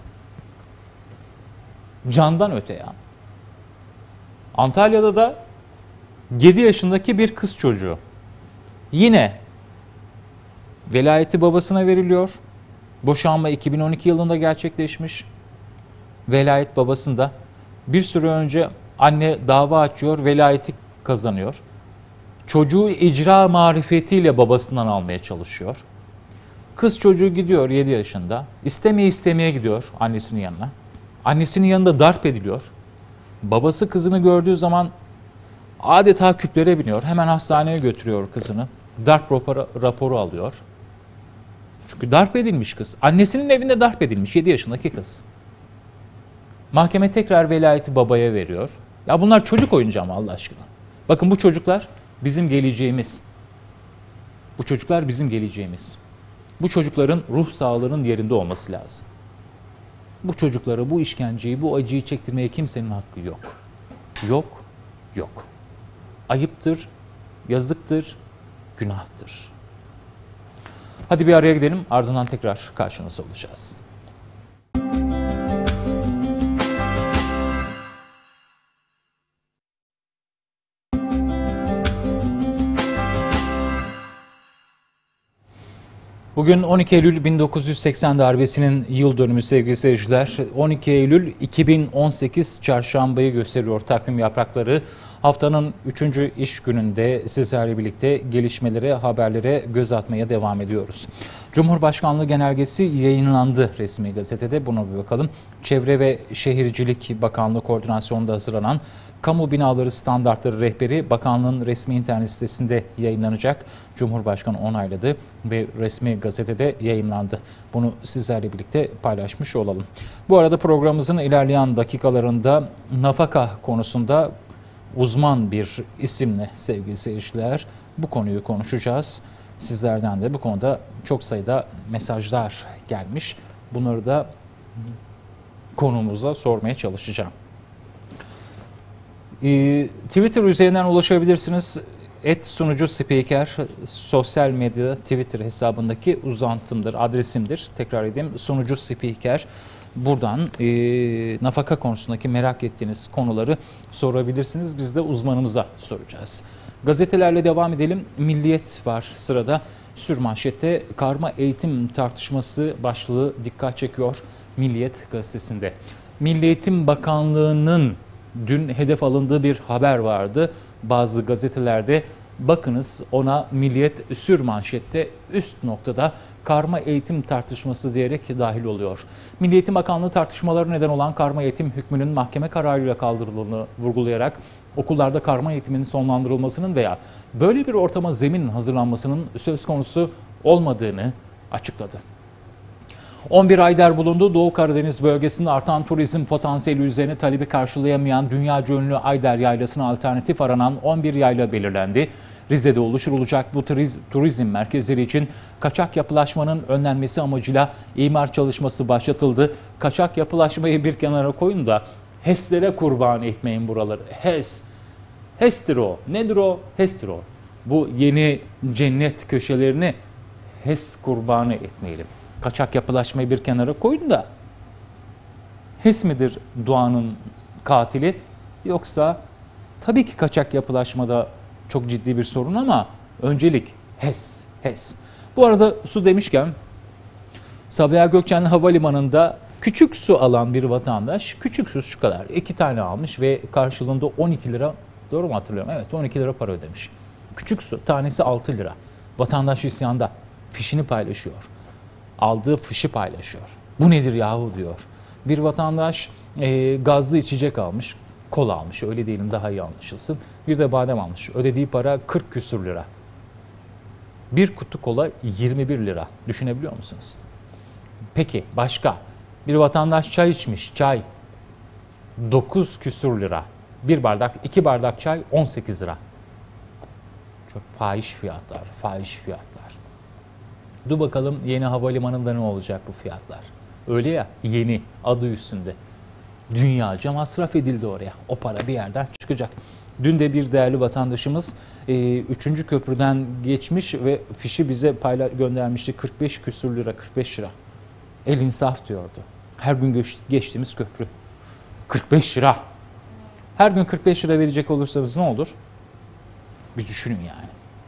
Candan öte ya. Antalya'da da 7 yaşındaki bir kız çocuğu. Yine velayeti babasına veriliyor. Boşanma 2012 yılında gerçekleşmiş. Velayet babasında. Bir süre önce anne dava açıyor, velayeti kazanıyor. Çocuğu icra marifetiyle babasından almaya çalışıyor. Kız çocuğu gidiyor 7 yaşında. İstemeye gidiyor annesinin yanına. Annesinin yanında darp ediliyor. Babası kızını gördüğü zaman adeta küplere biniyor. Hemen hastaneye götürüyor kızını. Darp raporu alıyor. Çünkü darp edilmiş kız. Annesinin evinde darp edilmiş 7 yaşındaki kız. Mahkeme tekrar velayeti babaya veriyor. Ya bunlar çocuk oyuncağı mı Allah aşkına? Bakın bu çocuklar bizim geleceğimiz. Bu çocuklar bizim geleceğimiz. Bu çocukların ruh sağlığının yerinde olması lazım. Bu çocuklara bu işkenceyi, bu acıyı çektirmeye kimsenin hakkı yok. Yok, yok. Ayıptır, yazıktır, günahtır. Hadi bir araya gidelim, ardından tekrar karşınızda olacağız. Bugün 12 Eylül 1980 darbesinin yıl dönümü sevgili seyirciler. 12 Eylül 2018 çarşambayı gösteriyor takvim yaprakları. Haftanın 3. iş gününde sizlerle birlikte gelişmelere, haberlere göz atmaya devam ediyoruz. Cumhurbaşkanlığı genelgesi yayınlandı resmi gazetede. Buna bir bakalım. Çevre ve Şehircilik Bakanlığı koordinasyonunda hazırlanan Kamu Binaları Standartları Rehberi bakanlığın resmi internet sitesinde yayınlanacak. Cumhurbaşkanı onayladı ve resmi gazetede yayınlandı. Bunu sizlerle birlikte paylaşmış olalım. Bu arada programımızın ilerleyen dakikalarında nafaka konusunda uzman bir isimle sevgili seyirciler bu konuyu konuşacağız. Sizlerden de bu konuda çok sayıda mesajlar gelmiş. Bunları da konumuza sormaya çalışacağım. Twitter üzerinden ulaşabilirsiniz. @sunucuspiker sosyal medyada Twitter hesabındaki uzantımdır, adresimdir. Tekrar edeyim, sunucu spiker. Buradan nafaka konusundaki merak ettiğiniz konuları sorabilirsiniz. Biz de uzmanımıza soracağız. Gazetelerle devam edelim. Milliyet var sırada. Sürmanşette karma eğitim tartışması başlığı dikkat çekiyor Milliyet gazetesinde. Milli Eğitim Bakanlığı'nın dün hedef alındığı bir haber vardı. Bazı gazetelerde bakınız ona Milliyet sürmanşette üst noktada karma eğitim tartışması diyerek dahil oluyor. Milli Eğitim Bakanlığı tartışmaları neden olan karma eğitim hükmünün mahkeme kararıyla kaldırıldığını vurgulayarak okullarda karma eğitimin sonlandırılmasının veya böyle bir ortama zemin hazırlanmasının söz konusu olmadığını açıkladı. 11 aydır bulunduğu Doğu Karadeniz bölgesinde artan turizm potansiyeli üzerine talebi karşılayamayan dünyaca ünlü Ayder Yaylası'na alternatif aranan 11 yayla belirlendi. Rize'de oluşturulacak bu turizm merkezleri için kaçak yapılaşmanın önlenmesi amacıyla imar çalışması başlatıldı. Kaçak yapılaşmayı bir kenara koyun da HES'lere kurban etmeyin buraları. HES. HES'tir o. Nedir o? HES'tir o. Bu yeni cennet köşelerini HES kurbanı etmeyelim. Kaçak yapılaşmayı bir kenara koyun da HES midir doğanın katili, yoksa tabii ki kaçak yapılaşmada çok ciddi bir sorun ama öncelik HES. HES. Bu arada su demişken Sabiha Gökçen Havalimanı'nda küçük su alan bir vatandaş, küçük su şu kadar 2 tane almış ve karşılığında 12 lira, doğru mu hatırlıyorum? Evet, 12 lira para ödemiş. Küçük su tanesi 6 lira. Vatandaş isyanda, fişini paylaşıyor. Aldığı fişi paylaşıyor. Bu nedir yahu diyor. Bir vatandaş gazlı içecek almış, kola almış, öyle diyelim daha iyi anlaşılsın. Bir de badem almış. Ödediği para 40 küsür lira. Bir kutu kola 21 lira. Düşünebiliyor musunuz? Peki başka? Bir vatandaş çay içmiş, çay 9 küsür lira. Bir bardak, 2 bardak çay 18 lira. Çok fahiş fiyatlar, fahiş fiyatlar. Dur bakalım yeni havalimanında ne olacak bu fiyatlar? Öyle ya, yeni, adı üstünde. Dünyaca masraf edildi oraya. O para bir yerden çıkacak. Dün de bir değerli vatandaşımız 3. köprüden geçmiş ve fişi bize göndermişti. 45 küsür lira, 45 lira. El insaf diyordu. Her gün geçtiğimiz köprü. 45 lira. Her gün 45 lira verecek olursanız ne olur? Bir düşünün yani.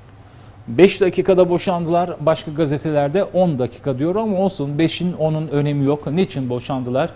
5 dakikada boşandılar, başka gazetelerde 10 dakika diyor ama olsun, 5'in 10'un önemi yok. Niçin boşandılar?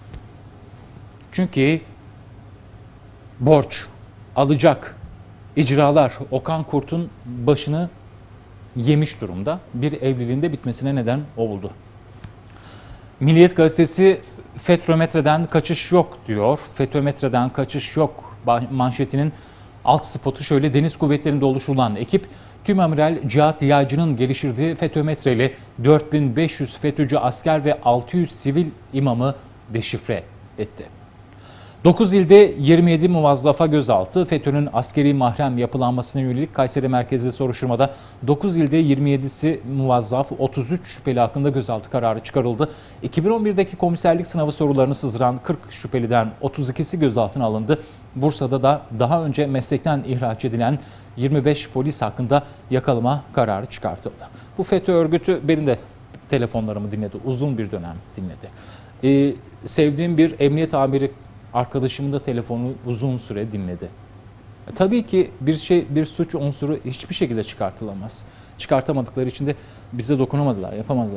Çünkü borç, alacak, icralar Okan Kurt'un başını yemiş durumda. Bir evliliğinde bitmesine neden oldu. Milliyet gazetesi FETÖ-METRE'den kaçış yok diyor. FETÖ-METRE'den kaçış yok manşetinin alt spotu şöyle: Deniz Kuvvetleri'nde oluşturulan ekip Tümamiral Cihat Yaycı'nın geliştirdiği FETÖ-METRE ile 4500 FETÖ'cü asker ve 600 sivil imamı deşifre etti. 9 ilde 27 muvazzafa gözaltı, FETÖ'nün askeri mahrem yapılanmasına yönelik Kayseri merkezli soruşturmada 9 ilde 27'si muvazzaf, 33 şüpheli hakkında gözaltı kararı çıkarıldı. 2011'deki komiserlik sınavı sorularını sızdıran 40 şüpheliden 32'si gözaltına alındı. Bursa'da da daha önce meslekten ihraç edilen 25 polis hakkında yakalama kararı çıkartıldı. Bu FETÖ örgütü benim de telefonlarımı dinledi, uzun bir dönem dinledi. Sevdiğim bir emniyet amiri arkadaşımın da telefonu uzun süre dinledi. Tabii ki bir suç unsuru hiçbir şekilde çıkartılamaz. Çıkartamadıkları için de bize dokunamadılar,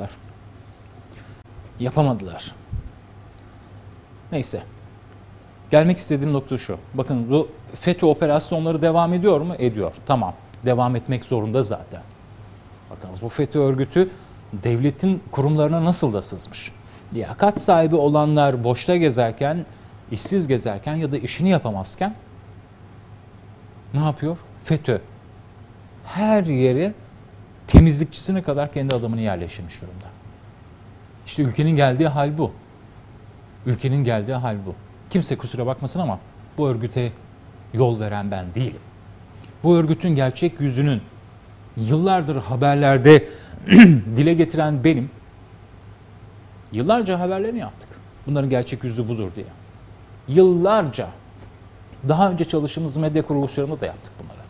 yapamadılar. Neyse. Gelmek istediğim nokta şu. Bakın bu FETÖ operasyonları devam ediyor mu? Ediyor. Tamam. Devam etmek zorunda zaten. Bakınız bu FETÖ örgütü devletin kurumlarına nasıl da sızmış. Liyakat sahibi olanlar boşta gezerken, işsiz gezerken ya da işini yapamazken ne yapıyor? FETÖ her yere temizlikçisine kadar kendi adamını yerleştirmiş durumda. İşte ülkenin geldiği hal bu. Ülkenin geldiği hal bu. Kimse kusura bakmasın ama bu örgüte yol veren ben değilim. Bu örgütün gerçek yüzünün yıllardır haberlerde dile getiren benim. Yıllarca haberlerini yaptık. Bunların gerçek yüzü budur diye. Yıllarca. Daha önce çalıştığımız medya kuruluşlarında da yaptık bunları.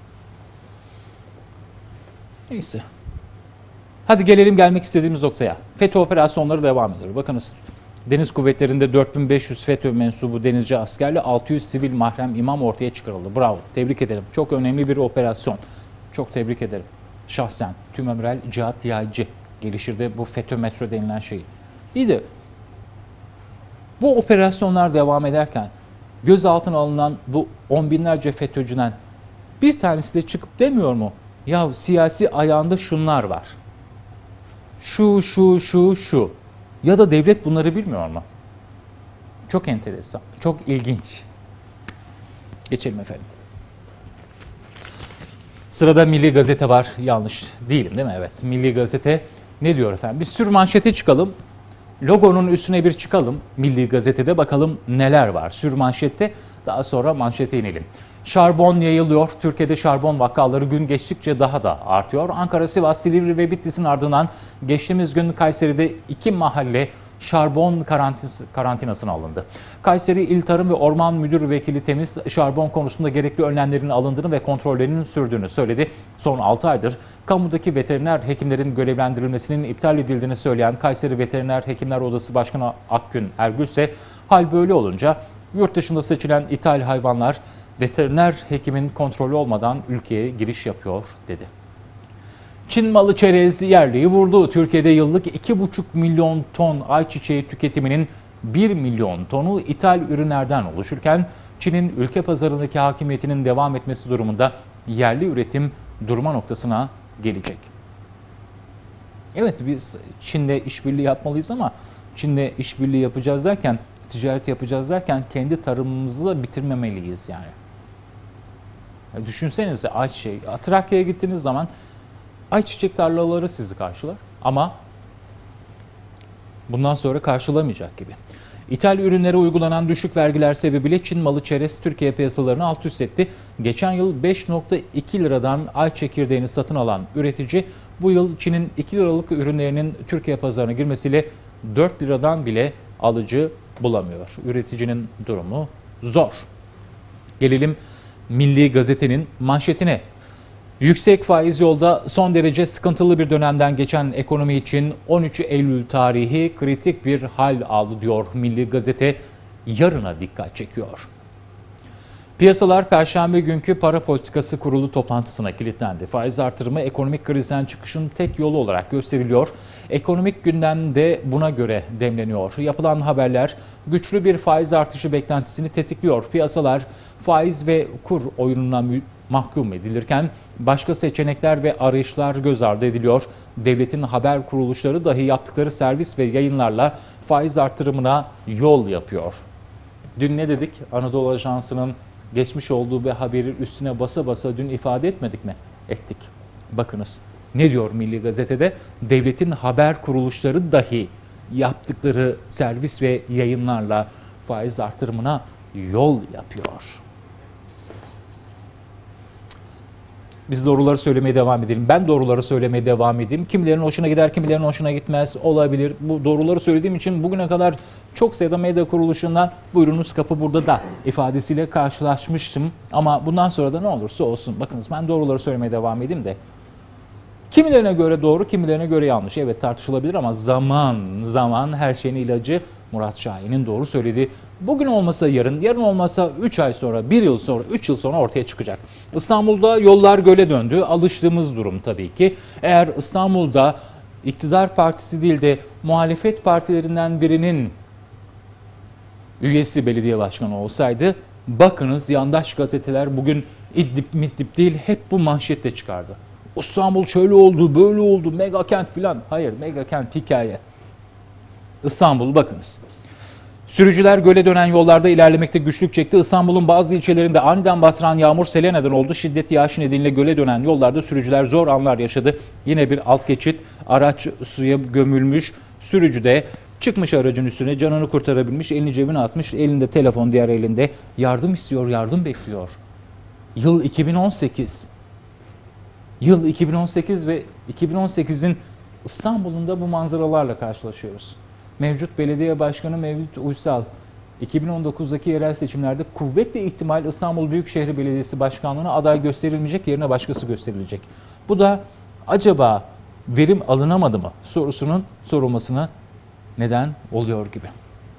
Neyse. Hadi gelelim gelmek istediğimiz noktaya. FETÖ operasyonları devam ediyor. Bakınız Deniz Kuvvetleri'nde 4500 FETÖ mensubu denizci askerle 600 sivil mahrem imam ortaya çıkarıldı. Bravo. Tebrik ederim. Çok önemli bir operasyon. Çok tebrik ederim. Şahsen Tümamiral Cihat Yaycı geliştirdi bu FETÖ-METRE denilen şeyi. İyi de bu operasyonlar devam ederken gözaltına alınan bu on binlerce FETÖ'cüden bir tanesi de çıkıp demiyor mu? Ya siyasi ayağında şunlar var. Şu. Ya da devlet bunları bilmiyor mu? Çok enteresan, çok ilginç. Geçelim efendim. Sırada Milli Gazete var. Yanlış değilim değil mi? Evet. Milli Gazete ne diyor efendim? Bir sürü manşete çıkalım. Logonun üstüne bir çıkalım. Milli Gazete'de bakalım neler var. Sür manşette, daha sonra manşete inelim. Şarbon yayılıyor. Türkiye'de şarbon vakaları gün geçtikçe daha da artıyor. Ankara, Sivas, Silivri ve Bitlis'in ardından geçtiğimiz gün Kayseri'de 2 mahalle şarbon karantinasına alındı. Kayseri İl Tarım ve Orman Müdür Vekili Temiz, şarbon konusunda gerekli önlemlerin alındığını ve kontrollerinin sürdüğünü söyledi. Son 6 aydır kamudaki veteriner hekimlerin görevlendirilmesinin iptal edildiğini söyleyen Kayseri Veteriner Hekimler Odası Başkanı Akgün Ergül ise hal böyle olunca yurt dışında seçilen ithal hayvanlar veteriner hekimin kontrolü olmadan ülkeye giriş yapıyor dedi. Çin malı çerez yerliyi vurdu. Türkiye'de yıllık 2,5 milyon ton ayçiçeği tüketiminin 1 milyon tonu ithal ürünlerden oluşurken Çin'in ülke pazarındaki hakimiyetinin devam etmesi durumunda yerli üretim durma noktasına gelecek. Evet, biz Çin'le işbirliği yapmalıyız ama Çin'le işbirliği yapacağız derken, ticaret yapacağız derken kendi tarımımızı da bitirmemeliyiz yani. Düşünsenize ayçiçeği. Trakya'ya gittiğiniz zaman ayçiçek tarlaları sizi karşılar ama bundan sonra karşılamayacak gibi. İthal ürünlere uygulanan düşük vergiler sebebiyle Çin malı çerez Türkiye piyasalarını alt üst etti. Geçen yıl 5,2 liradan ay çekirdeğini satın alan üretici bu yıl Çin'in 2 liralık ürünlerinin Türkiye pazarına girmesiyle 4 liradan bile alıcı bulamıyor. Üreticinin durumu zor. Gelelim Milli Gazete'nin manşetine. Yüksek faiz yolda, son derece sıkıntılı bir dönemden geçen ekonomi için 13 Eylül tarihi kritik bir hal aldı diyor Milli Gazete, yarına dikkat çekiyor. Piyasalar Perşembe günkü Para Politikası Kurulu toplantısına kilitlendi. Faiz artırımı ekonomik krizden çıkışın tek yolu olarak gösteriliyor. Ekonomik gündem de buna göre demleniyor. Yapılan haberler güçlü bir faiz artışı beklentisini tetikliyor. Piyasalar faiz ve kur oyununa mahkum edilirken başka seçenekler ve arayışlar göz ardı ediliyor. Devletin haber kuruluşları dahi yaptıkları servis ve yayınlarla faiz artırımına yol yapıyor. Dün ne dedik? Anadolu Ajansı'nın geçmiş olduğu bir haberi üstüne basa basa dün ifade etmedik mi? Ettik. Bakınız ne diyor Milli Gazete'de? Devletin haber kuruluşları dahi yaptıkları servis ve yayınlarla faiz artırımına yol yapıyor. Biz doğruları söylemeye devam edelim. Ben doğruları söylemeye devam edeyim. Kimilerinin hoşuna gider, kimilerinin hoşuna gitmez olabilir. Bu doğruları söylediğim için bugüne kadar çok sayıda medya kuruluşundan buyurunuz kapı burada da ifadesiyle karşılaşmıştım. Ama bundan sonra da ne olursa olsun. Bakınız ben doğruları söylemeye devam edeyim de. Kimilerine göre doğru, kimilerine göre yanlış. Evet tartışılabilir ama zaman her şeyin ilacı. Murat Şahin'in doğru söylediği bugün olmasa yarın, yarın olmasa 3 ay sonra, 1 yıl sonra, 3 yıl sonra ortaya çıkacak. İstanbul'da yollar göle döndü. Alıştığımız durum tabii ki. Eğer İstanbul'da iktidar partisi değil de muhalefet partilerinden birinin üyesi belediye başkanı olsaydı bakınız yandaş gazeteler bugün İdlib Midlib değil hep bu manşetle çıkardı. İstanbul şöyle oldu, böyle oldu, mega kent filan. Hayır, mega kent hikaye. İstanbul bakınız. Sürücüler göle dönen yollarda ilerlemekte güçlük çekti. İstanbul'un bazı ilçelerinde aniden bastıran yağmur sele neden oldu. Şiddetli yağış nedeniyle göle dönen yollarda sürücüler zor anlar yaşadı. Yine bir alt geçit, araç suya gömülmüş. Sürücü de çıkmış aracın üstüne, canını kurtarabilmiş, elini cebine atmış. Elinde telefon, diğer elinde yardım istiyor, yardım bekliyor. Yıl 2018. Yıl 2018 ve 2018'in İstanbul'unda bu manzaralarla karşılaşıyoruz. Mevcut belediye başkanı Mevlüt Uysal, 2019'daki yerel seçimlerde kuvvetle ihtimal İstanbul Büyükşehir Belediyesi Başkanlığı'na aday gösterilmeyecek, yerine başkası gösterilecek. Bu da acaba verim alınamadı mı sorusunun sorulmasına neden oluyor gibi.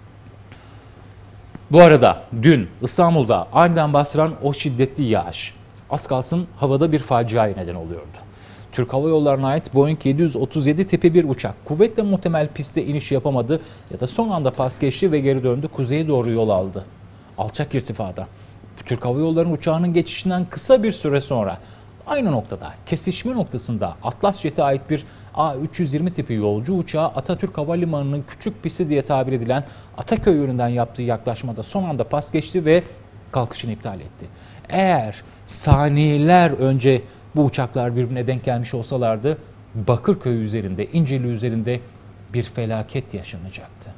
Bu arada dün İstanbul'da aniden bastıran o şiddetli yağış az kalsın havada bir faciaya neden oluyordu. Türk Hava Yolları'na ait Boeing 737 tipi bir uçak kuvvetle muhtemel pistte iniş yapamadı ya da son anda pas geçti ve geri döndü, kuzeye doğru yol aldı. Alçak irtifada. Türk Hava Yolları'nın uçağının geçişinden kısa bir süre sonra aynı noktada kesişme noktasında Atlas Jet'e ait bir A320 tipi yolcu uçağı Atatürk Havalimanı'nın küçük pisti diye tabir edilen Ataköy yönünden yaptığı yaklaşmada son anda pas geçti ve kalkışını iptal etti. Eğer saniyeler önce bu uçaklar birbirine denk gelmiş olsalardı Bakırköy üzerinde, İncirli üzerinde bir felaket yaşanacaktı.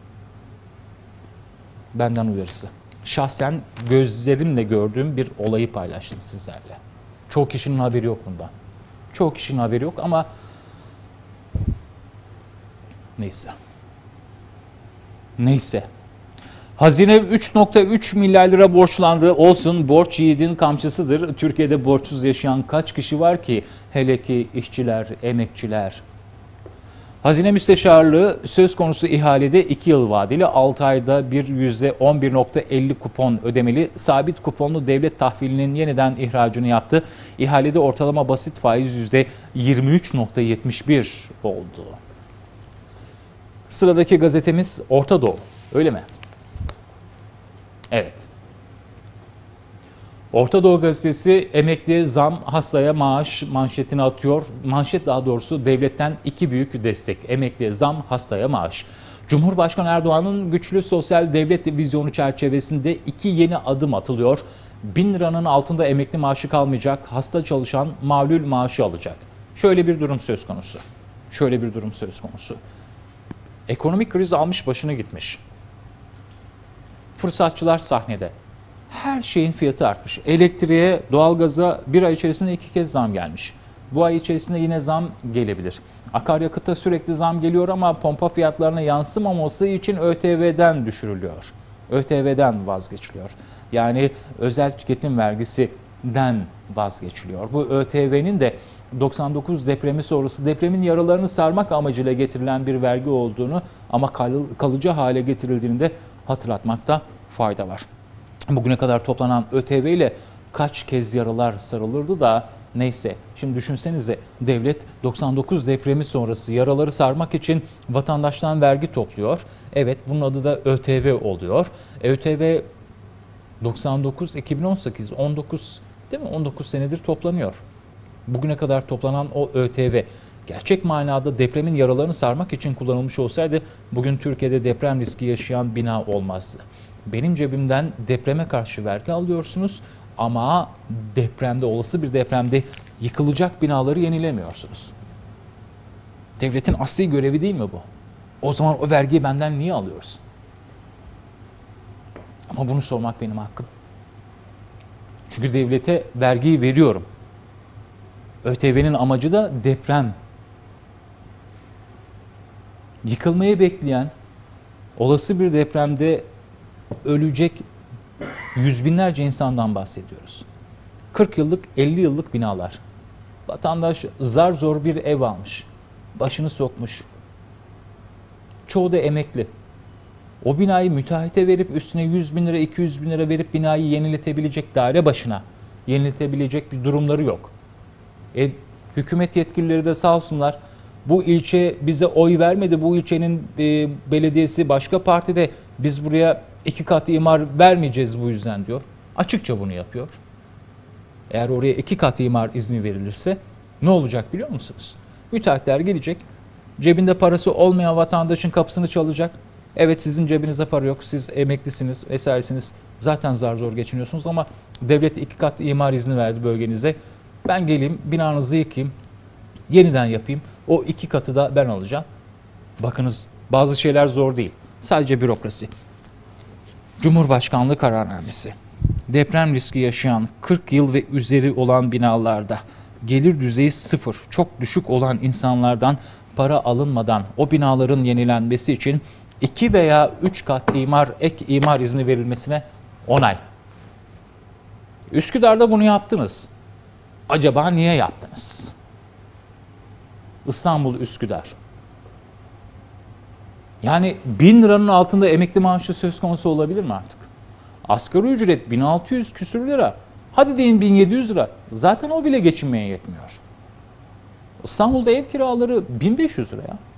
Benden uyarısı. Şahsen gözlerimle gördüğüm bir olayı paylaştım sizlerle. Çoğu kişinin haberi yok bundan. Çoğu kişinin haberi yok ama neyse. Neyse. Hazine 3,3 milyar lira borçlandı. Olsun, borç yiğidin kamçısıdır. Türkiye'de borçsuz yaşayan kaç kişi var ki? Hele ki işçiler, emekçiler. Hazine Müsteşarlığı söz konusu ihalede 2 yıl vadeli 6 ayda bir %11,50 kupon ödemeli sabit kuponlu devlet tahvilinin yeniden ihracını yaptı. İhalede ortalama basit faiz %23,71 oldu. Sıradaki gazetemiz Orta Doğu. Öyle mi? Evet. Orta Doğu Gazetesi emekliye zam, hastaya maaş manşetini atıyor. Manşet daha doğrusu devletten iki büyük destek. Emekliye zam, hastaya maaş. Cumhurbaşkanı Erdoğan'ın güçlü sosyal devlet vizyonu çerçevesinde iki yeni adım atılıyor. 1.000 liranın altında emekli maaşı kalmayacak, hasta çalışan mağlul maaşı alacak. Şöyle bir durum söz konusu. Şöyle bir durum söz konusu. Ekonomik kriz almış başını gitmiş. Fırsatçılar sahnede. Her şeyin fiyatı artmış. Elektriğe, doğalgaza bir ay içerisinde 2 kez zam gelmiş. Bu ay içerisinde yine zam gelebilir. Akaryakıta sürekli zam geliyor ama pompa fiyatlarına yansımaması için ÖTV'den düşürülüyor. ÖTV'den vazgeçiliyor. Yani özel tüketim vergisinden vazgeçiliyor. Bu ÖTV'nin de 99 depremi sonrası depremin yaralarını sarmak amacıyla getirilen bir vergi olduğunu ama kalıcı hale getirildiğini de hatırlatmakta fayda var. Bugüne kadar toplanan ÖTV ile kaç kez yaralar sarılırdı da neyse. Şimdi düşünsenize devlet 99 depremi sonrası yaraları sarmak için vatandaştan vergi topluyor. Evet bunun adı da ÖTV oluyor. ÖTV 99, 2018, 19 değil mi? 19 senedir toplanıyor. Bugüne kadar toplanan o ÖTV gerçek manada depremin yaralarını sarmak için kullanılmış olsaydı bugün Türkiye'de deprem riski yaşayan bina olmazdı. Benim cebimden depreme karşı vergi alıyorsunuz ama depremde, olası bir depremde Yıkılacak binaları yenilemiyorsunuz. Devletin asli görevi değil mi bu? O zaman o vergiyi benden niye alıyorsun? Ama bunu sormak benim hakkım. Çünkü devlete vergiyi veriyorum. ÖTV'nin amacı da deprem. Yıkılmayı bekleyen, olası bir depremde ölecek yüz binlerce insandan bahsediyoruz. 40 yıllık, 50 yıllık binalar. Vatandaş zar zor bir ev almış. Başını sokmuş. Çoğu da emekli. O binayı müteahhite verip üstüne 100 bin lira, 200 bin lira verip binayı yeniletebilecek, daire başına yeniletebilecek bir durumları yok. Hükümet yetkilileri de sağ olsunlar, bu ilçe bize oy vermedi, bu ilçenin belediyesi başka partide, biz buraya 2 kat imar vermeyeceğiz bu yüzden diyor. Açıkça bunu yapıyor. Eğer oraya 2 kat imar izni verilirse ne olacak biliyor musunuz? Müteahhitler gelecek, cebinde parası olmayan vatandaşın kapısını çalacak. Evet, sizin cebinizde para yok, siz emeklisiniz vesairesiniz, zaten zar zor geçiniyorsunuz ama devlet 2 kat imar izni verdi bölgenize. Ben geleyim, binanızı yıkayım, yeniden yapayım, o 2 katı da ben alacağım. Bakınız, bazı şeyler zor değil, sadece bürokrasi. Cumhurbaşkanlığı kararnamesi. Deprem riski yaşayan 40 yıl ve üzeri olan binalarda gelir düzeyi sıfır, çok düşük olan insanlardan para alınmadan o binaların yenilenmesi için 2 veya 3 kat ek imar izni verilmesine onay. Üsküdar'da bunu yaptınız. Acaba niye yaptınız? İstanbul, Üsküdar. Yani 1000 liranın altında emekli maaşı söz konusu olabilir mi artık? Asgari ücret 1600 küsür lira. Hadi deyin 1700 lira. Zaten o bile geçinmeye yetmiyor. İstanbul'da ev kiraları 1500 lira ya.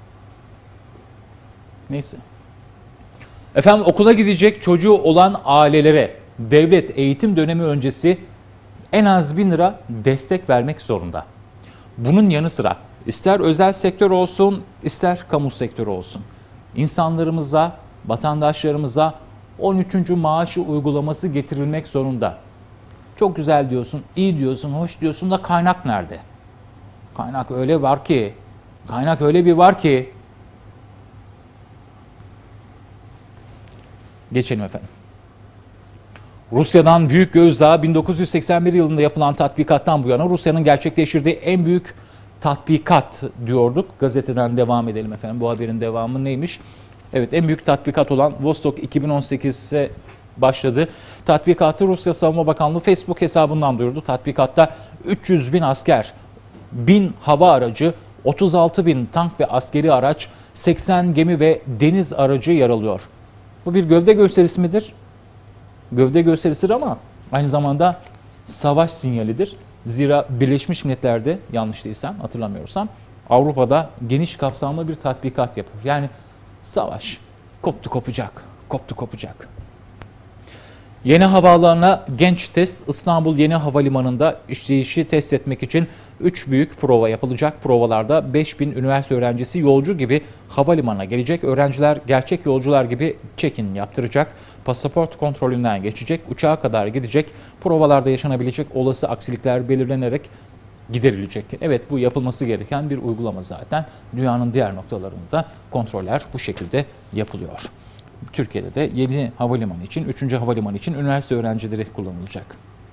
Neyse. Efendim, okula gidecek çocuğu olan ailelere devlet eğitim dönemi öncesi en az 1000 lira destek vermek zorunda. Bunun yanı sıra ister özel sektör olsun, ister kamu sektörü olsun, insanlarımıza, vatandaşlarımıza 13. maaşı uygulaması getirilmek zorunda. Çok güzel diyorsun, iyi diyorsun, hoş diyorsun da kaynak nerede? Kaynak öyle var ki, kaynak öyle bir var ki. Geçelim efendim. Rusya'dan büyük gözdağı 1981 yılında yapılan tatbikattan bu yana Rusya'nın gerçekleştirdiği en büyük tatbikat diyorduk. Gazeteden devam edelim efendim. Bu haberin devamı neymiş? Evet, en büyük tatbikat olan Vostok 2018'e başladı. Tatbikatı Rusya Savunma Bakanlığı Facebook hesabından duyurdu. Tatbikatta 300 bin asker, 1000 hava aracı, 36 bin tank ve askeri araç, 80 gemi ve deniz aracı yer alıyor. Bu bir gövde gösterisi midir? Gövde gösterisidir ama aynı zamanda savaş sinyalidir. Zira Birleşmiş Milletler'de, yanlış değilsem, hatırlamıyorsam, Avrupa'da geniş kapsamlı bir tatbikat yapıyor. Yani savaş koptu kopacak, koptu kopacak. Yeni havaalanına genç test. İstanbul Yeni Havalimanı'nda işleyişi test etmek için 3 büyük prova yapılacak. Provalarda 5000 üniversite öğrencisi yolcu gibi havalimanına gelecek. Öğrenciler gerçek yolcular gibi check-in yaptıracak. Pasaport kontrolünden geçecek. Uçağa kadar gidecek. Provalarda yaşanabilecek olası aksilikler belirlenerek giderilecek. Evet, bu yapılması gereken bir uygulama zaten. Dünyanın diğer noktalarında kontroller bu şekilde yapılıyor. Türkiye'de de yeni havalimanı için, 3. havalimanı için üniversite öğrencileri kullanılacak.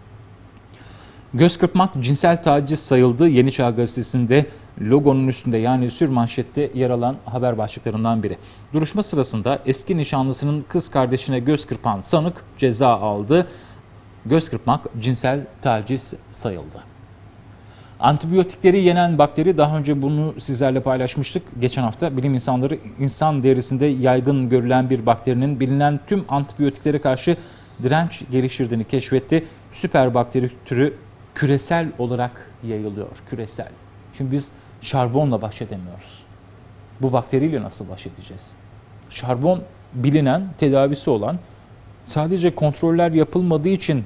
Göz kırpmak cinsel taciz sayıldı. Yeni Çağ Gazetesi'nde logonun üstünde, yani sürmanşette yer alan haber başlıklarından biri. Duruşma sırasında eski nişanlısının kız kardeşine göz kırpan sanık ceza aldı. Göz kırpmak cinsel taciz sayıldı. Antibiyotikleri yenen bakteri, daha önce bunu sizlerle paylaşmıştık. Geçen hafta bilim insanları insan derisinde yaygın görülen bir bakterinin bilinen tüm antibiyotiklere karşı direnç geliştirdiğini keşfetti. Süper bakteri türü küresel olarak yayılıyor. Küresel. Şimdi biz şarbonla baş edemiyoruz. Bu bakteriyle nasıl baş edeceğiz? Şarbon bilinen, tedavisi olan, sadece kontroller yapılmadığı için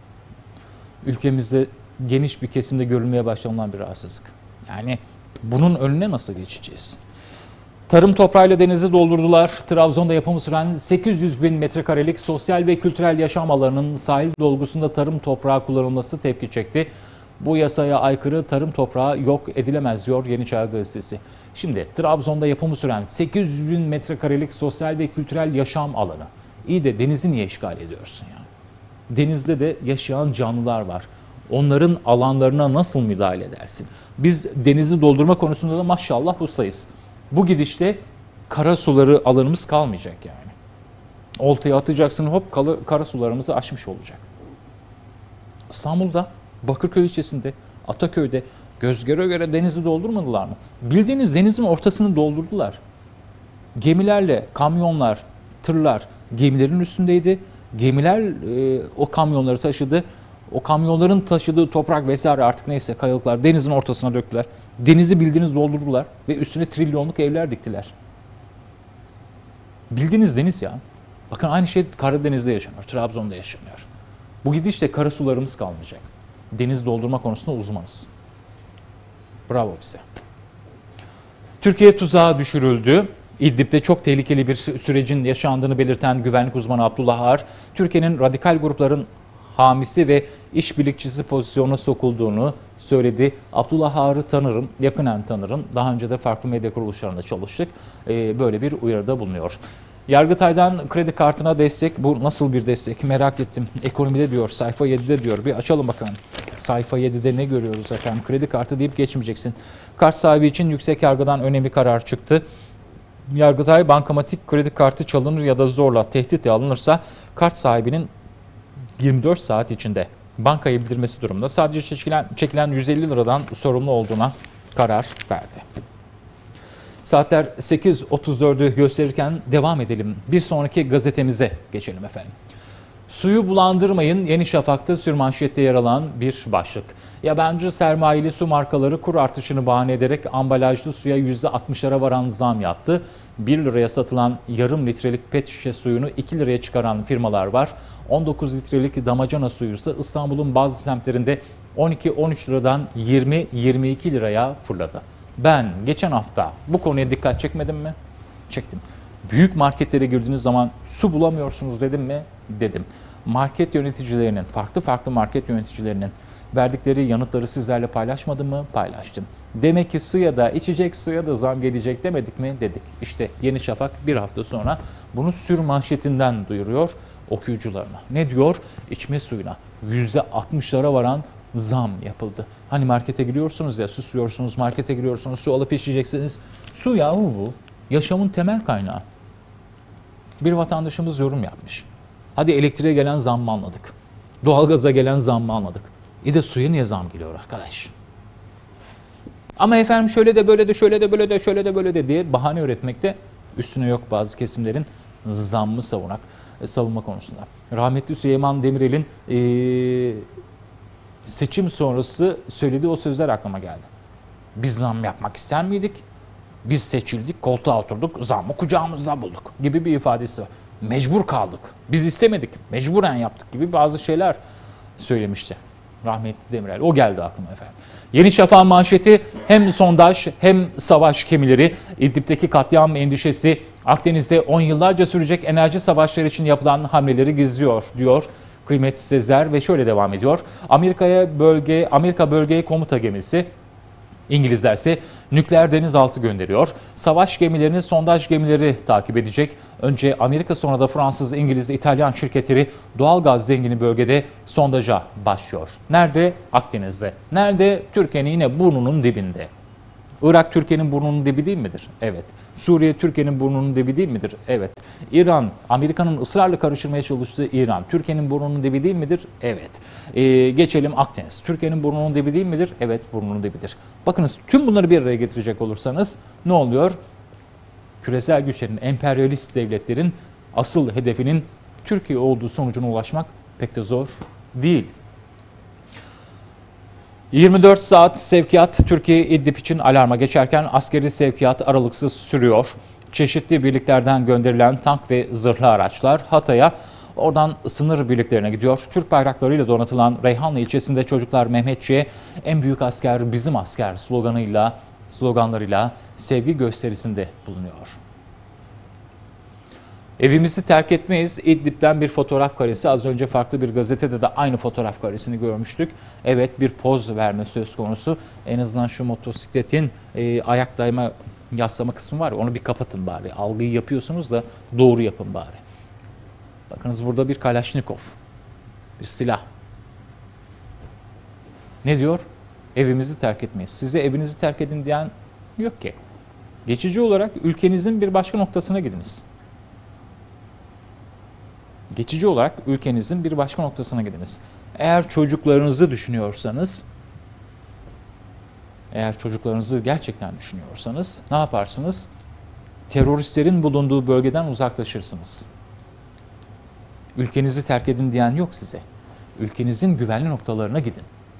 ülkemizde geniş bir kesimde görülmeye başlanılan bir rahatsızlık. Yani bunun önüne nasıl geçeceğiz? Tarım toprağıyla denizi doldurdular. Trabzon'da yapımı süren 800 bin metrekarelik sosyal ve kültürel yaşam alanının sahil dolgusunda tarım toprağı kullanılması tepki çekti. Bu yasaya aykırı tarım toprağı yok edilemez diyor Yeni Çağ Gazetesi. Şimdi Trabzon'da yapımı süren 800 bin metrekarelik sosyal ve kültürel yaşam alanı. İyi de denizi niye işgal ediyorsun ya? Denizde de yaşayan canlılar var. Onların alanlarına nasıl müdahale edersin? Biz denizi doldurma konusunda da maşallah ustayız. Bu gidişte kara suları alanımız kalmayacak yani. Oltaya atacaksın, hop kara sularımızı aşmış olacak. İstanbul'da, Bakırköy ilçesinde, Ataköy'de göz göre göre denizi doldurmadılar mı? Bildiğiniz denizin ortasını doldurdular. Gemilerle kamyonlar, tırlar gemilerin üstündeydi. Gemiler o kamyonları taşıdı. O kamyonların taşıdığı toprak vesaire artık neyse kayalıklar denizin ortasına döktüler. Denizi bildiğiniz doldurdular ve üstüne trilyonluk evler diktiler. Bildiğiniz deniz ya. Bakın aynı şey Karadeniz'de yaşanıyor, Trabzon'da yaşanıyor. Bu gidişle kara sularımız kalmayacak. Deniz doldurma konusunda uzmanız. Bravo bize. Türkiye tuzağa düşürüldü. İdlib'de çok tehlikeli bir sürecin yaşandığını belirten güvenlik uzmanı Abdullah Ağar, Türkiye'nin radikal grupların hamisi ve işbirlikçisi pozisyonuna sokulduğunu söyledi. Abdullah Ağar'ı tanırım, yakinen tanırım. Daha önce de farklı medya kuruluşlarında çalıştık. Böyle bir uyarıda bulunuyor. Yargıtay'dan kredi kartına destek. Bu nasıl bir destek? Merak ettim. Ekonomide diyor, sayfa 7'de diyor. Bir açalım bakalım. Sayfa 7'de ne görüyoruz efendim? Kredi kartı deyip geçmeyeceksin. Kart sahibi için yüksek yargıdan önemli karar çıktı. Yargıtay bankamatik kredi kartı çalınır ya da zorla tehditle alınırsa kart sahibinin 24 saat içinde bankaya bildirmesi durumunda sadece çekilen 150 liradan sorumlu olduğuna karar verdi. Saatler 8.34'ü gösterirken devam edelim. Bir sonraki gazetemize geçelim efendim. Suyu bulandırmayın, Yeni Şafak'ta sürmanşette yer alan bir başlık. Yabancı sermayeli su markaları kur artışını bahane ederek ambalajlı suya %60'lara varan zam yaptı. 1 liraya satılan yarım litrelik pet şişe suyunu 2 liraya çıkaran firmalar var. 19 litrelik damacana suyu ise İstanbul'un bazı semtlerinde 12-13 liradan 20-22 liraya fırladı. Ben geçen hafta bu konuya dikkat çekmedim mi? Çektim. Büyük marketlere girdiğiniz zaman su bulamıyorsunuz dedim mi? Dedim. Market yöneticilerinin, farklı market yöneticilerinin verdikleri yanıtları sizlerle paylaşmadım mı? Paylaştım. Demek ki suya da, içecek suya da zam gelecek demedik mi? Dedik. İşte Yeni Şafak bir hafta sonra bunu sürmanşetinden duyuruyor okuyucularına. Ne diyor? İçme suyuna %60'lara varan zam yapıldı. Hani markete giriyorsunuz ya, susuyorsunuz, markete giriyorsunuz, su alıp içeceksiniz. Su yahu bu. Yaşamın temel kaynağı. Bir vatandaşımız yorum yapmış. Hadi elektriğe gelen zammı anladık. Doğalgaza gelen zammı anladık. De suya niye zam geliyor arkadaş? Ama efendim şöyle de böyle de şöyle de böyle de şöyle de böyle de diye bahane üretmekte üstüne yok bazı kesimlerin zammı savunma konusunda. Rahmetli Süleyman Demirel'in seçim sonrası söylediği o sözler aklıma geldi. Biz zam yapmak ister miydik? Biz seçildik, koltuğa oturduk, zammı kucağımızda bulduk gibi bir ifadesi var. Mecbur kaldık. Biz istemedik, mecburen yaptık gibi bazı şeyler söylemişti rahmetli Demirel. O geldi aklıma efendim. Yeni Şafak'ın manşeti hem sondaj hem savaş gemileri, İdlib'deki katliam endişesi, Akdeniz'de 10 yıllarca sürecek enerji savaşları için yapılan hamleleri gizliyor diyor Kıymet Sezer ve şöyle devam ediyor. Amerika bölgeye komuta gemisi, İngilizler ise nükleer denizaltı gönderiyor. Savaş gemilerini sondaj gemileri takip edecek. Önce Amerika, sonra da Fransız, İngiliz, İtalyan şirketleri doğalgaz zengini bölgede sondaja başlıyor. Nerede? Akdeniz'de. Nerede? Türkiye'nin yine burnunun dibinde. Irak Türkiye'nin burnunun dibi değil midir? Evet. Suriye Türkiye'nin burnunun dibi değil midir? Evet. İran, Amerika'nın ısrarla karıştırmaya çalıştığı İran, Türkiye'nin burnunun dibi değil midir? Evet. Geçelim Akdeniz. Türkiye'nin burnunun dibi değil midir? Evet, burnunun dibidir. Bakınız tüm bunları bir araya getirecek olursanız ne oluyor? Küresel güçlerin, emperyalist devletlerin asıl hedefinin Türkiye olduğu sonucuna ulaşmak pek de zor değil. 24 saat sevkiyat Türkiye İdlib için alarma geçerken askeri sevkiyat aralıksız sürüyor. Çeşitli birliklerden gönderilen tank ve zırhlı araçlar Hatay'a, oradan sınır birliklerine gidiyor. Türk bayraklarıyla donatılan Reyhanlı ilçesinde çocuklar Mehmetçiğe en büyük asker bizim asker sloganlarıyla sevgi gösterisinde bulunuyor. Evimizi terk etmeyiz. İdlib'den bir fotoğraf karesi. Az önce farklı bir gazetede de aynı fotoğraf karesini görmüştük. Evet, bir poz verme söz konusu. En azından şu motosikletin ayak dayma, yaslama kısmı var ya, onu bir kapatın bari. Algıyı yapıyorsunuz da doğru yapın bari. Bakınız burada bir Kalaşnikov. Bir silah. Ne diyor? Evimizi terk etmeyiz. Size evinizi terk edin diyen yok ki. Geçici olarak ülkenizin bir başka noktasına gidiniz. Geçici olarak ülkenizin bir başka noktasına gidiniz. Eğer çocuklarınızı düşünüyorsanız, eğer çocuklarınızı gerçekten düşünüyorsanız ne yaparsınız? Teröristlerin bulunduğu bölgeden uzaklaşırsınız. Ülkenizi terk edin diyen yok size. Ülkenizin güvenli noktalarına gidin.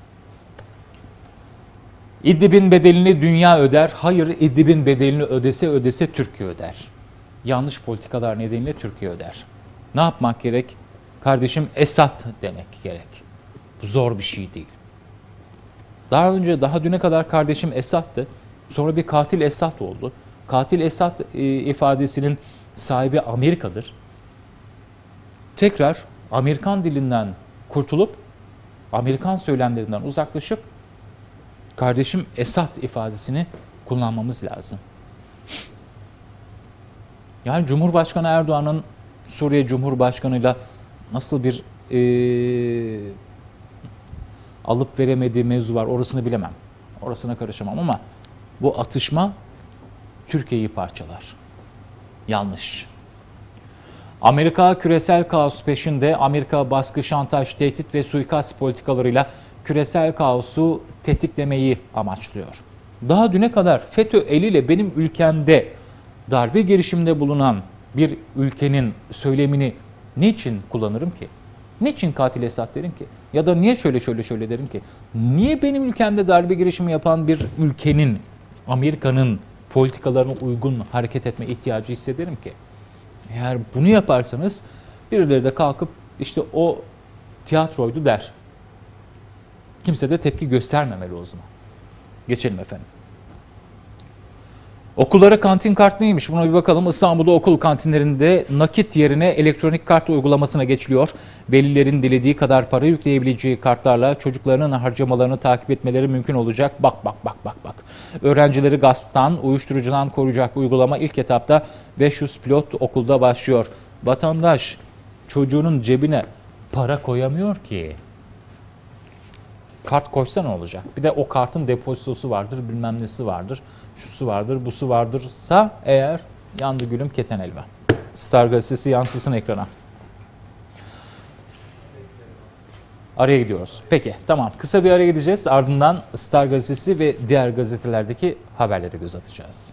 İdlib'in bedelini dünya öder. Hayır, İdlib'in bedelini ödese Türkiye öder. Yanlış politikalar nedeniyle Türkiye öder. Ne yapmak gerek? Kardeşim Esad demek gerek. Bu zor bir şey değil. Daha düne kadar kardeşim Esad'tı. Sonra bir katil Esad oldu. Katil Esad ifadesinin sahibi Amerika'dır. Tekrar Amerikan dilinden kurtulup, Amerikan söylemlerinden uzaklaşıp kardeşim Esad ifadesini kullanmamız lazım. Yani Cumhurbaşkanı Erdoğan'ın Suriye Cumhurbaşkanı'yla nasıl bir alıp veremediği mevzu var, orasını bilemem. Orasına karışamam ama bu atışma Türkiye'yi parçalar. Yanlış. Amerika küresel kaos peşinde. Amerika baskı, şantaj, tehdit ve suikast politikalarıyla küresel kaosu tetiklemeyi amaçlıyor. Daha düne kadar FETÖ eliyle benim ülkemde darbe girişiminde bulunan bir ülkenin söylemini niçin kullanırım ki? Niçin katil Esad derim ki? Ya da niye şöyle derim ki? Niye benim ülkemde darbe girişimi yapan bir ülkenin, Amerika'nın politikalarına uygun hareket etme ihtiyacı hissederim ki? Eğer bunu yaparsanız birileri de kalkıp işte o tiyatroydu der. Kimse de tepki göstermemeli o zaman. Geçelim efendim. Okullara kantin kart neymiş? Buna bir bakalım. İstanbul'da okul kantinlerinde nakit yerine elektronik kart uygulamasına geçiliyor. Velilerin dilediği kadar para yükleyebileceği kartlarla çocuklarının harcamalarını takip etmeleri mümkün olacak. Bak. Öğrencileri gasptan, uyuşturucudan koruyacak uygulama ilk etapta 500 pilot okulda başlıyor. Vatandaş çocuğunun cebine para koyamıyor ki. Kart koysa ne olacak? Bir de o kartın depozitosu vardır, bilmem nesi vardır, şusu vardır, busu vardırsa eğer yandı gülüm keten elva. Star gazetesi yansısın ekrana. Araya gidiyoruz. Peki, tamam. Kısa bir araya gideceğiz. Ardından Star gazetesi ve diğer gazetelerdeki haberlere göz atacağız.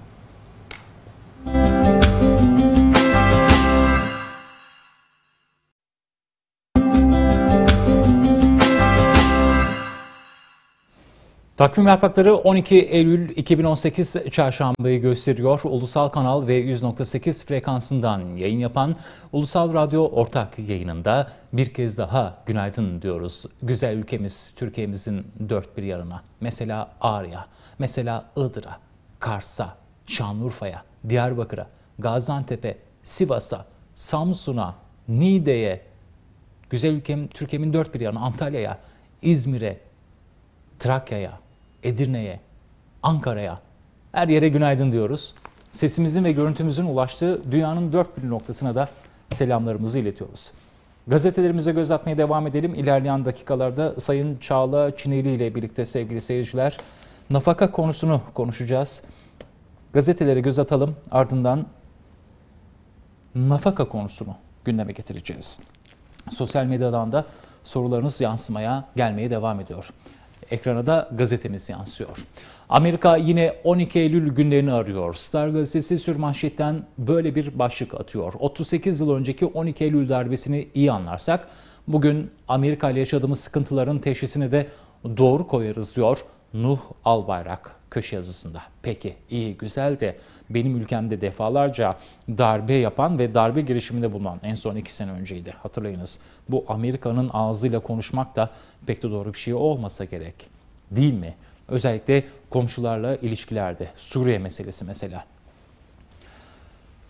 Takvim yaprakları 12 Eylül 2018 Çarşamba'yı gösteriyor. Ulusal Kanal ve 100.8 frekansından yayın yapan Ulusal Radyo ortak yayınında bir kez daha günaydın diyoruz. Güzel ülkemiz, Türkiye'mizin dört bir yanına. Mesela Ağrı'ya, mesela Iğdır'a, Kars'a, Şanlıurfa'ya, Diyarbakır'a, Gaziantep'e, Sivas'a, Samsun'a, Niğde'ye, güzel ülkem, Türkiye'min dört bir yanına, Antalya'ya, İzmir'e, Trakya'ya, Edirne'ye, Ankara'ya, her yere günaydın diyoruz. Sesimizin ve görüntümüzün ulaştığı dünyanın dört bir noktasına da selamlarımızı iletiyoruz. Gazetelerimize göz atmaya devam edelim. İlerleyen dakikalarda Sayın Çağla Çineli ile birlikte sevgili seyirciler nafaka konusunu konuşacağız. Gazetelere göz atalım, ardından nafaka konusunu gündeme getireceğiz. Sosyal medyadan da sorularınız gelmeye devam ediyor. Ekrana da gazetemiz yansıyor. Amerika yine 12 Eylül günlerini arıyor. Star gazetesi sürmanşetten böyle bir başlık atıyor. 38 yıl önceki 12 Eylül darbesini iyi anlarsak bugün Amerika ile yaşadığımız sıkıntıların teşhisini de doğru koyarız diyor Nuh Albayrak köşe yazısında. Peki iyi güzel de benim ülkemde defalarca darbe yapan ve darbe girişiminde bulunan en son 2 sene önceydi hatırlayınız. Bu Amerika'nın ağzıyla konuşmak da pek de doğru bir şey olmasa gerek değil mi? Özellikle komşularla ilişkilerde Suriye meselesi mesela.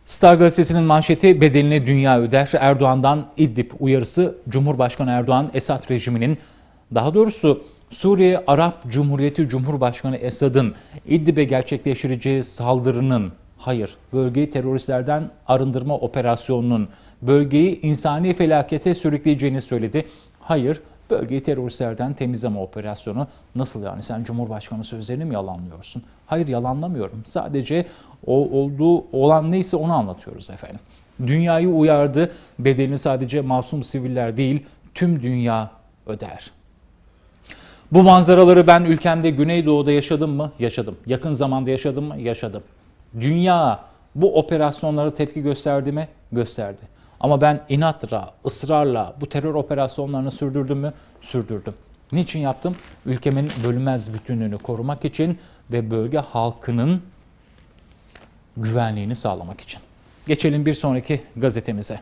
Star gazetesinin manşeti bedelini dünya öder. Erdoğan'dan İdlib uyarısı. Cumhurbaşkanı Erdoğan, Esad rejiminin, daha doğrusu Suriye Arap Cumhuriyeti Cumhurbaşkanı Esad'ın İdlib'e gerçekleştireceği saldırının, hayır, bölgeyi teröristlerden arındırma operasyonunun bölgeyi insani felakete sürükleyeceğini söyledi. Hayır, bölgeyi teröristlerden temizleme operasyonu. Nasıl yani, sen Cumhurbaşkanı sözlerini mi yalanlıyorsun? Hayır, yalanlamıyorum. Sadece olan neyse onu anlatıyoruz efendim. Dünyayı uyardı. Bedelini sadece masum siviller değil, tüm dünya öder. Bu manzaraları ben ülkemde Güneydoğu'da yaşadım mı? Yaşadım. Yakın zamanda yaşadım mı? Yaşadım. Dünya bu operasyonlara tepki gösterdi mi? Gösterdi. Ama ben inatla, ısrarla bu terör operasyonlarını sürdürdüm mü? Sürdürdüm. Niçin yaptım? Ülkemin bölünmez bütünlüğünü korumak için ve bölge halkının güvenliğini sağlamak için. Geçelim bir sonraki gazetemize.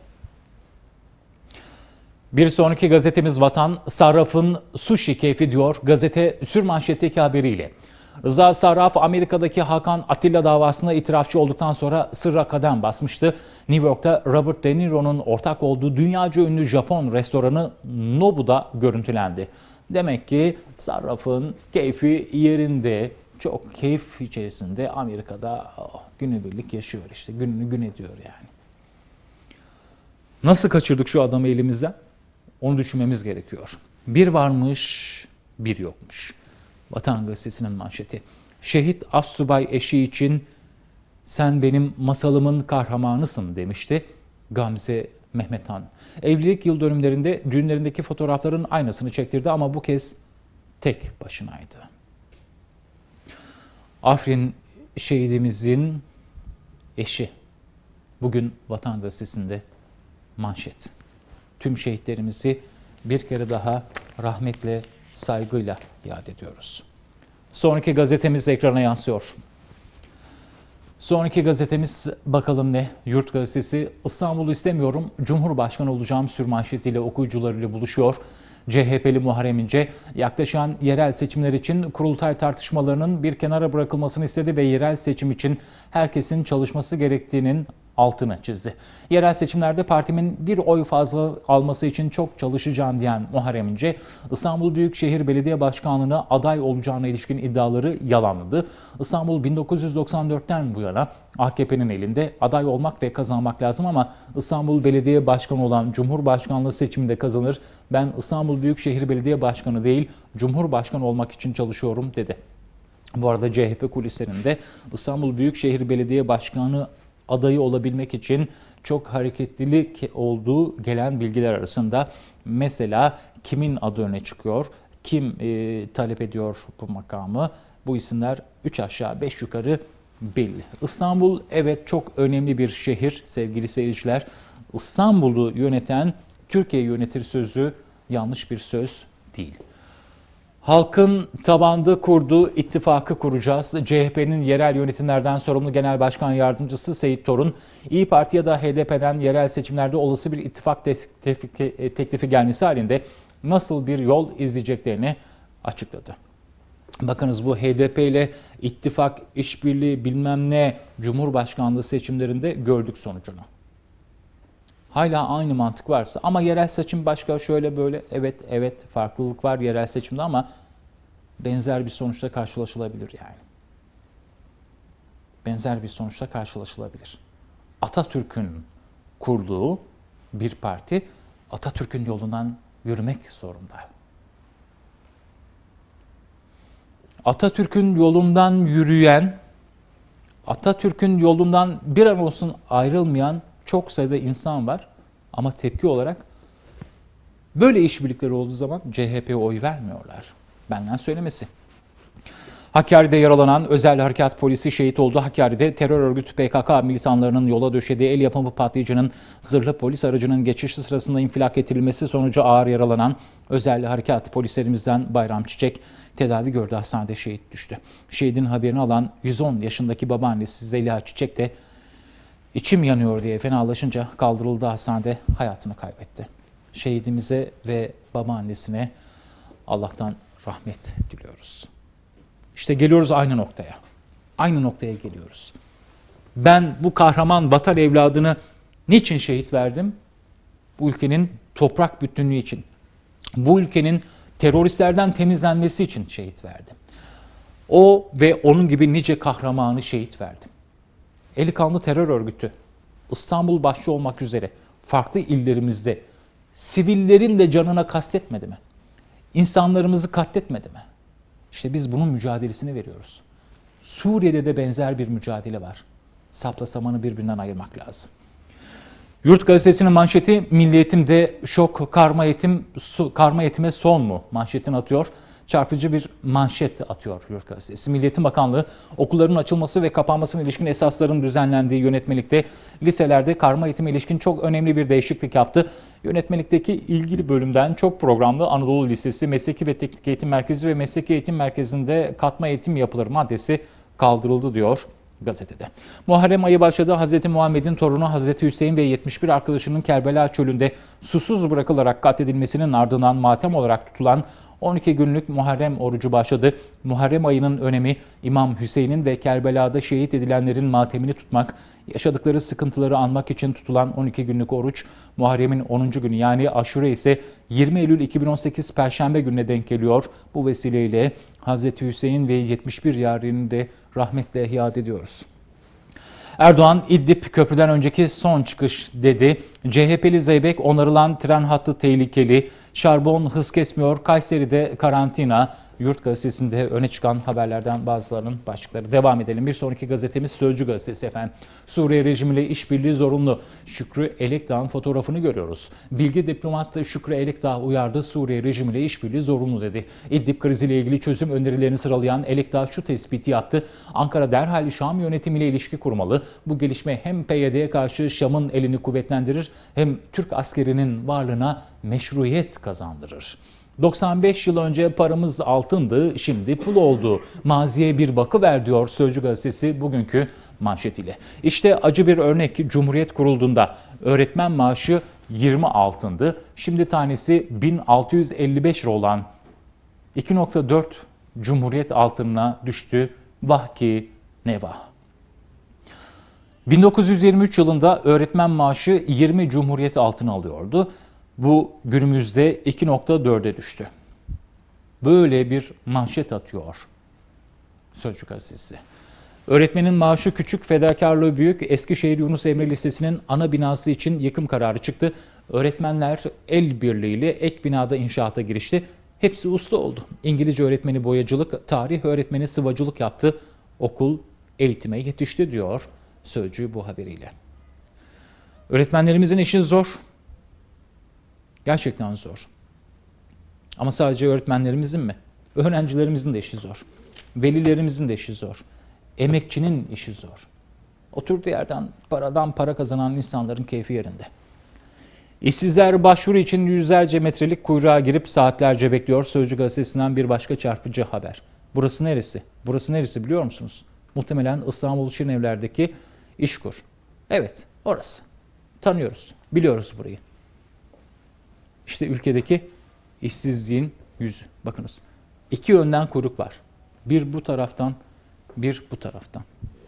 Bir sonraki gazetemiz Vatan. Sarraf'ın sushi keyfi diyor gazete sürmanşetteki haberiyle. Rıza Sarraf, Amerika'daki Hakan Atilla davasında itirafçı olduktan sonra sırra kadem basmıştı. New York'ta Robert De Niro'nun ortak olduğu dünyaca ünlü Japon restoranı Nobu'da görüntülendi. Demek ki Sarraf'ın keyfi yerinde, çok keyif içerisinde Amerika'da günübirlik yaşıyor işte, gününü gün ediyor yani. Nasıl kaçırdık şu adamı elimizden? Onu düşünmemiz gerekiyor. Bir varmış, bir yokmuş. Vatan gazetesinin manşeti. Şehit astsubay eşi için sen benim masalımın kahramanısın demişti Gamze Mehmethan. Evlilik yıl dönümlerinde düğünlerindeki fotoğrafların aynısını çektirdi ama bu kez tek başınaydı. Afrin şehidimizin eşi bugün Vatan gazetesinde manşet. Tüm şehitlerimizi bir kere daha rahmetle, saygıyla yad ediyoruz. Sonraki gazetemiz ekrana yansıyor. Sonraki gazetemiz bakalım ne? Yurt gazetesi İstanbul'u istemiyorum, Cumhurbaşkanı olacağım sürmanşetiyle okuyucularıyla buluşuyor. CHP'li Muharrem İnce yaklaşan yerel seçimler için kurultay tartışmalarının bir kenara bırakılmasını istedi ve yerel seçim için herkesin çalışması gerektiğinin altını çizdi. Yerel seçimlerde partimin bir oy fazla alması için çok çalışacağım diyen Muharrem İnce, İstanbul Büyükşehir Belediye Başkanlığı'na aday olacağına ilişkin iddiaları yalanladı. İstanbul 1994'ten bu yana AKP'nin elinde, aday olmak ve kazanmak lazım ama İstanbul Belediye Başkanı olan Cumhurbaşkanlığı seçiminde kazanır. Ben İstanbul Büyükşehir Belediye Başkanı değil, Cumhurbaşkanı olmak için çalışıyorum dedi. Bu arada CHP kulislerinde İstanbul Büyükşehir Belediye Başkanı adayı olabilmek için çok hareketlilik olduğu gelen bilgiler arasında. Mesela kimin adı öne çıkıyor, kim talep ediyor bu makamı, bu isimler 3 aşağı 5 yukarı belli. İstanbul evet çok önemli bir şehir sevgili seyirciler. İstanbul'u yöneten Türkiye yönetir sözü yanlış bir söz değil. Halkın tabanda kurduğu ittifakı kuracağız. CHP'nin yerel yönetimlerden sorumlu Genel Başkan Yardımcısı Seyit Torun, İYİ Parti ya da HDP'den yerel seçimlerde olası bir ittifak teklifi gelmesi halinde nasıl bir yol izleyeceklerini açıkladı. Bakınız bu HDP ile ittifak, işbirliği bilmem ne Cumhurbaşkanlığı seçimlerinde gördük sonucunu. Hala aynı mantık varsa ama yerel seçim başka şöyle böyle evet farklılık var yerel seçimde ama benzer bir sonuçta karşılaşılabilir yani. Benzer bir sonuçta karşılaşılabilir. Atatürk'ün kurduğu bir parti Atatürk'ün yolundan yürümek zorunda. Atatürk'ün yolundan yürüyen, Atatürk'ün yolundan bir an olsun ayrılmayan çok sayıda insan var ama tepki olarak böyle işbirlikleri olduğu zaman CHP'ye oy vermiyorlar. Benden söylemesi. Hakkari'de yaralanan özel harekat polisi şehit oldu. Hakkari'de terör örgütü PKK militanlarının yola döşediği el yapımı patlayıcının zırhlı polis aracının geçişi sırasında infilak edilmesi sonucu ağır yaralanan özel harekat polislerimizden Bayram Çiçek tedavi gördü, hastanede şehit düştü. Şehidin haberini alan 110 yaşındaki babaannesi Zeliha Çiçek de İçim yanıyor diye fenalaşınca kaldırıldı, hastanede hayatını kaybetti. Şehidimize ve babaannesine Allah'tan rahmet diliyoruz. İşte geliyoruz aynı noktaya. Aynı noktaya geliyoruz. Ben bu kahraman vatan evladını niçin şehit verdim? Bu ülkenin toprak bütünlüğü için. Bu ülkenin teröristlerden temizlenmesi için şehit verdim. O ve onun gibi nice kahramanı şehit verdim. Eli kanlı terör örgütü İstanbul başta olmak üzere farklı illerimizde sivillerin de canına kastetmedi mi? İnsanlarımızı katletmedi mi? İşte biz bunun mücadelesini veriyoruz. Suriye'de de benzer bir mücadele var. Sapla samanı birbirinden ayırmak lazım. Yurt Gazetesi'nin manşeti Milli Eğitim'de şok, karma eğitime son mu manşetini atıyor. Çarpıcı bir manşet atıyor Yurt Gazetesi. Milli Eğitim Bakanlığı okulların açılması ve kapanmasına ilişkin esasların düzenlendiği yönetmelikte liselerde karma eğitime ilişkin çok önemli bir değişiklik yaptı. Yönetmelikteki ilgili bölümden çok programlı Anadolu Lisesi, Mesleki ve Teknik Eğitim Merkezi ve Mesleki Eğitim Merkezi'nde katma eğitim yapılır maddesi kaldırıldı diyor gazetede. Muharrem ayı başladı. Hazreti Muhammed'in torunu Hazreti Hüseyin ve 71 arkadaşının Kerbela çölünde susuz bırakılarak katledilmesinin ardından matem olarak tutulan 12 günlük Muharrem orucu başladı. Muharrem ayının önemi İmam Hüseyin'in ve Kerbela'da şehit edilenlerin matemini tutmak, yaşadıkları sıkıntıları anmak için tutulan 12 günlük oruç Muharrem'in 10. günü yani Aşure ise 20 Eylül 2018 Perşembe gününe denk geliyor. Bu vesileyle Hazreti Hüseyin ve 71 yarini de rahmetle yad ediyoruz. Erdoğan, İdlib köprüden önceki son çıkış dedi. CHP'li Zeybek onarılan tren hattı tehlikeli. Şarbon hız kesmiyor. Kayseri'de karantina. Yurt Gazetesi'nde öne çıkan haberlerden bazılarının başlıkları. Devam edelim. Bir sonraki gazetemiz Sözcü Gazetesi efendim. Suriye rejimiyle işbirliği zorunlu. Şükrü Elekdağ'ın fotoğrafını görüyoruz. Bilgi diplomat Şükrü Elekdağ uyardı. Suriye rejimiyle işbirliği zorunlu dedi. İdlib kriziyle ilgili çözüm önerilerini sıralayan Elekdağ şu tespiti yaptı. Ankara derhal Şam yönetimiyle ilişki kurmalı. Bu gelişme hem PYD'ye karşı Şam'ın elini kuvvetlendirir hem Türk askerinin varlığına meşruiyet kazandırır. 95 yıl önce paramız altındı, şimdi pul oldu. Maziye bir bakıver diyor Sözcü Gazetesi bugünkü manşetiyle. İşte acı bir örnek. Cumhuriyet kurulduğunda öğretmen maaşı 20 altındı. Şimdi tanesi 1655 lira olan 2,4 Cumhuriyet altınına düştü. Vah ki ne vah. 1923 yılında öğretmen maaşı 20 Cumhuriyet altını alıyordu. Bu günümüzde 2,4'e düştü. Böyle bir manşet atıyor Sözcü Gazetesi. Öğretmenin maaşı küçük, fedakarlığı büyük. Eskişehir Yunus Emre Lisesi'nin ana binası için yıkım kararı çıktı. Öğretmenler el birliğiyle ek binada inşaata girişti. Hepsi usta oldu. İngilizce öğretmeni boyacılık, tarih öğretmeni sıvacılık yaptı. Okul eğitime yetişti diyor Sözcü bu haberiyle. Öğretmenlerimizin işi zor. Gerçekten zor. Ama sadece öğretmenlerimizin mi? Öğrencilerimizin de işi zor. Velilerimizin de işi zor. Emekçinin işi zor. Oturduğu yerden paradan para kazanan insanların keyfi yerinde. İşsizler başvuru için yüzlerce metrelik kuyruğa girip saatlerce bekliyor. Sözcü Gazetesi'nden bir başka çarpıcı haber. Burası neresi? Burası neresi biliyor musunuz? Muhtemelen İstanbul Şirinevler'deki İşkur. Evet, orası. Tanıyoruz, biliyoruz burayı. İşte ülkedeki işsizliğin yüzü. Bakınız, iki yönden kuyruk var. Bir bu taraftan, bir bu taraftan.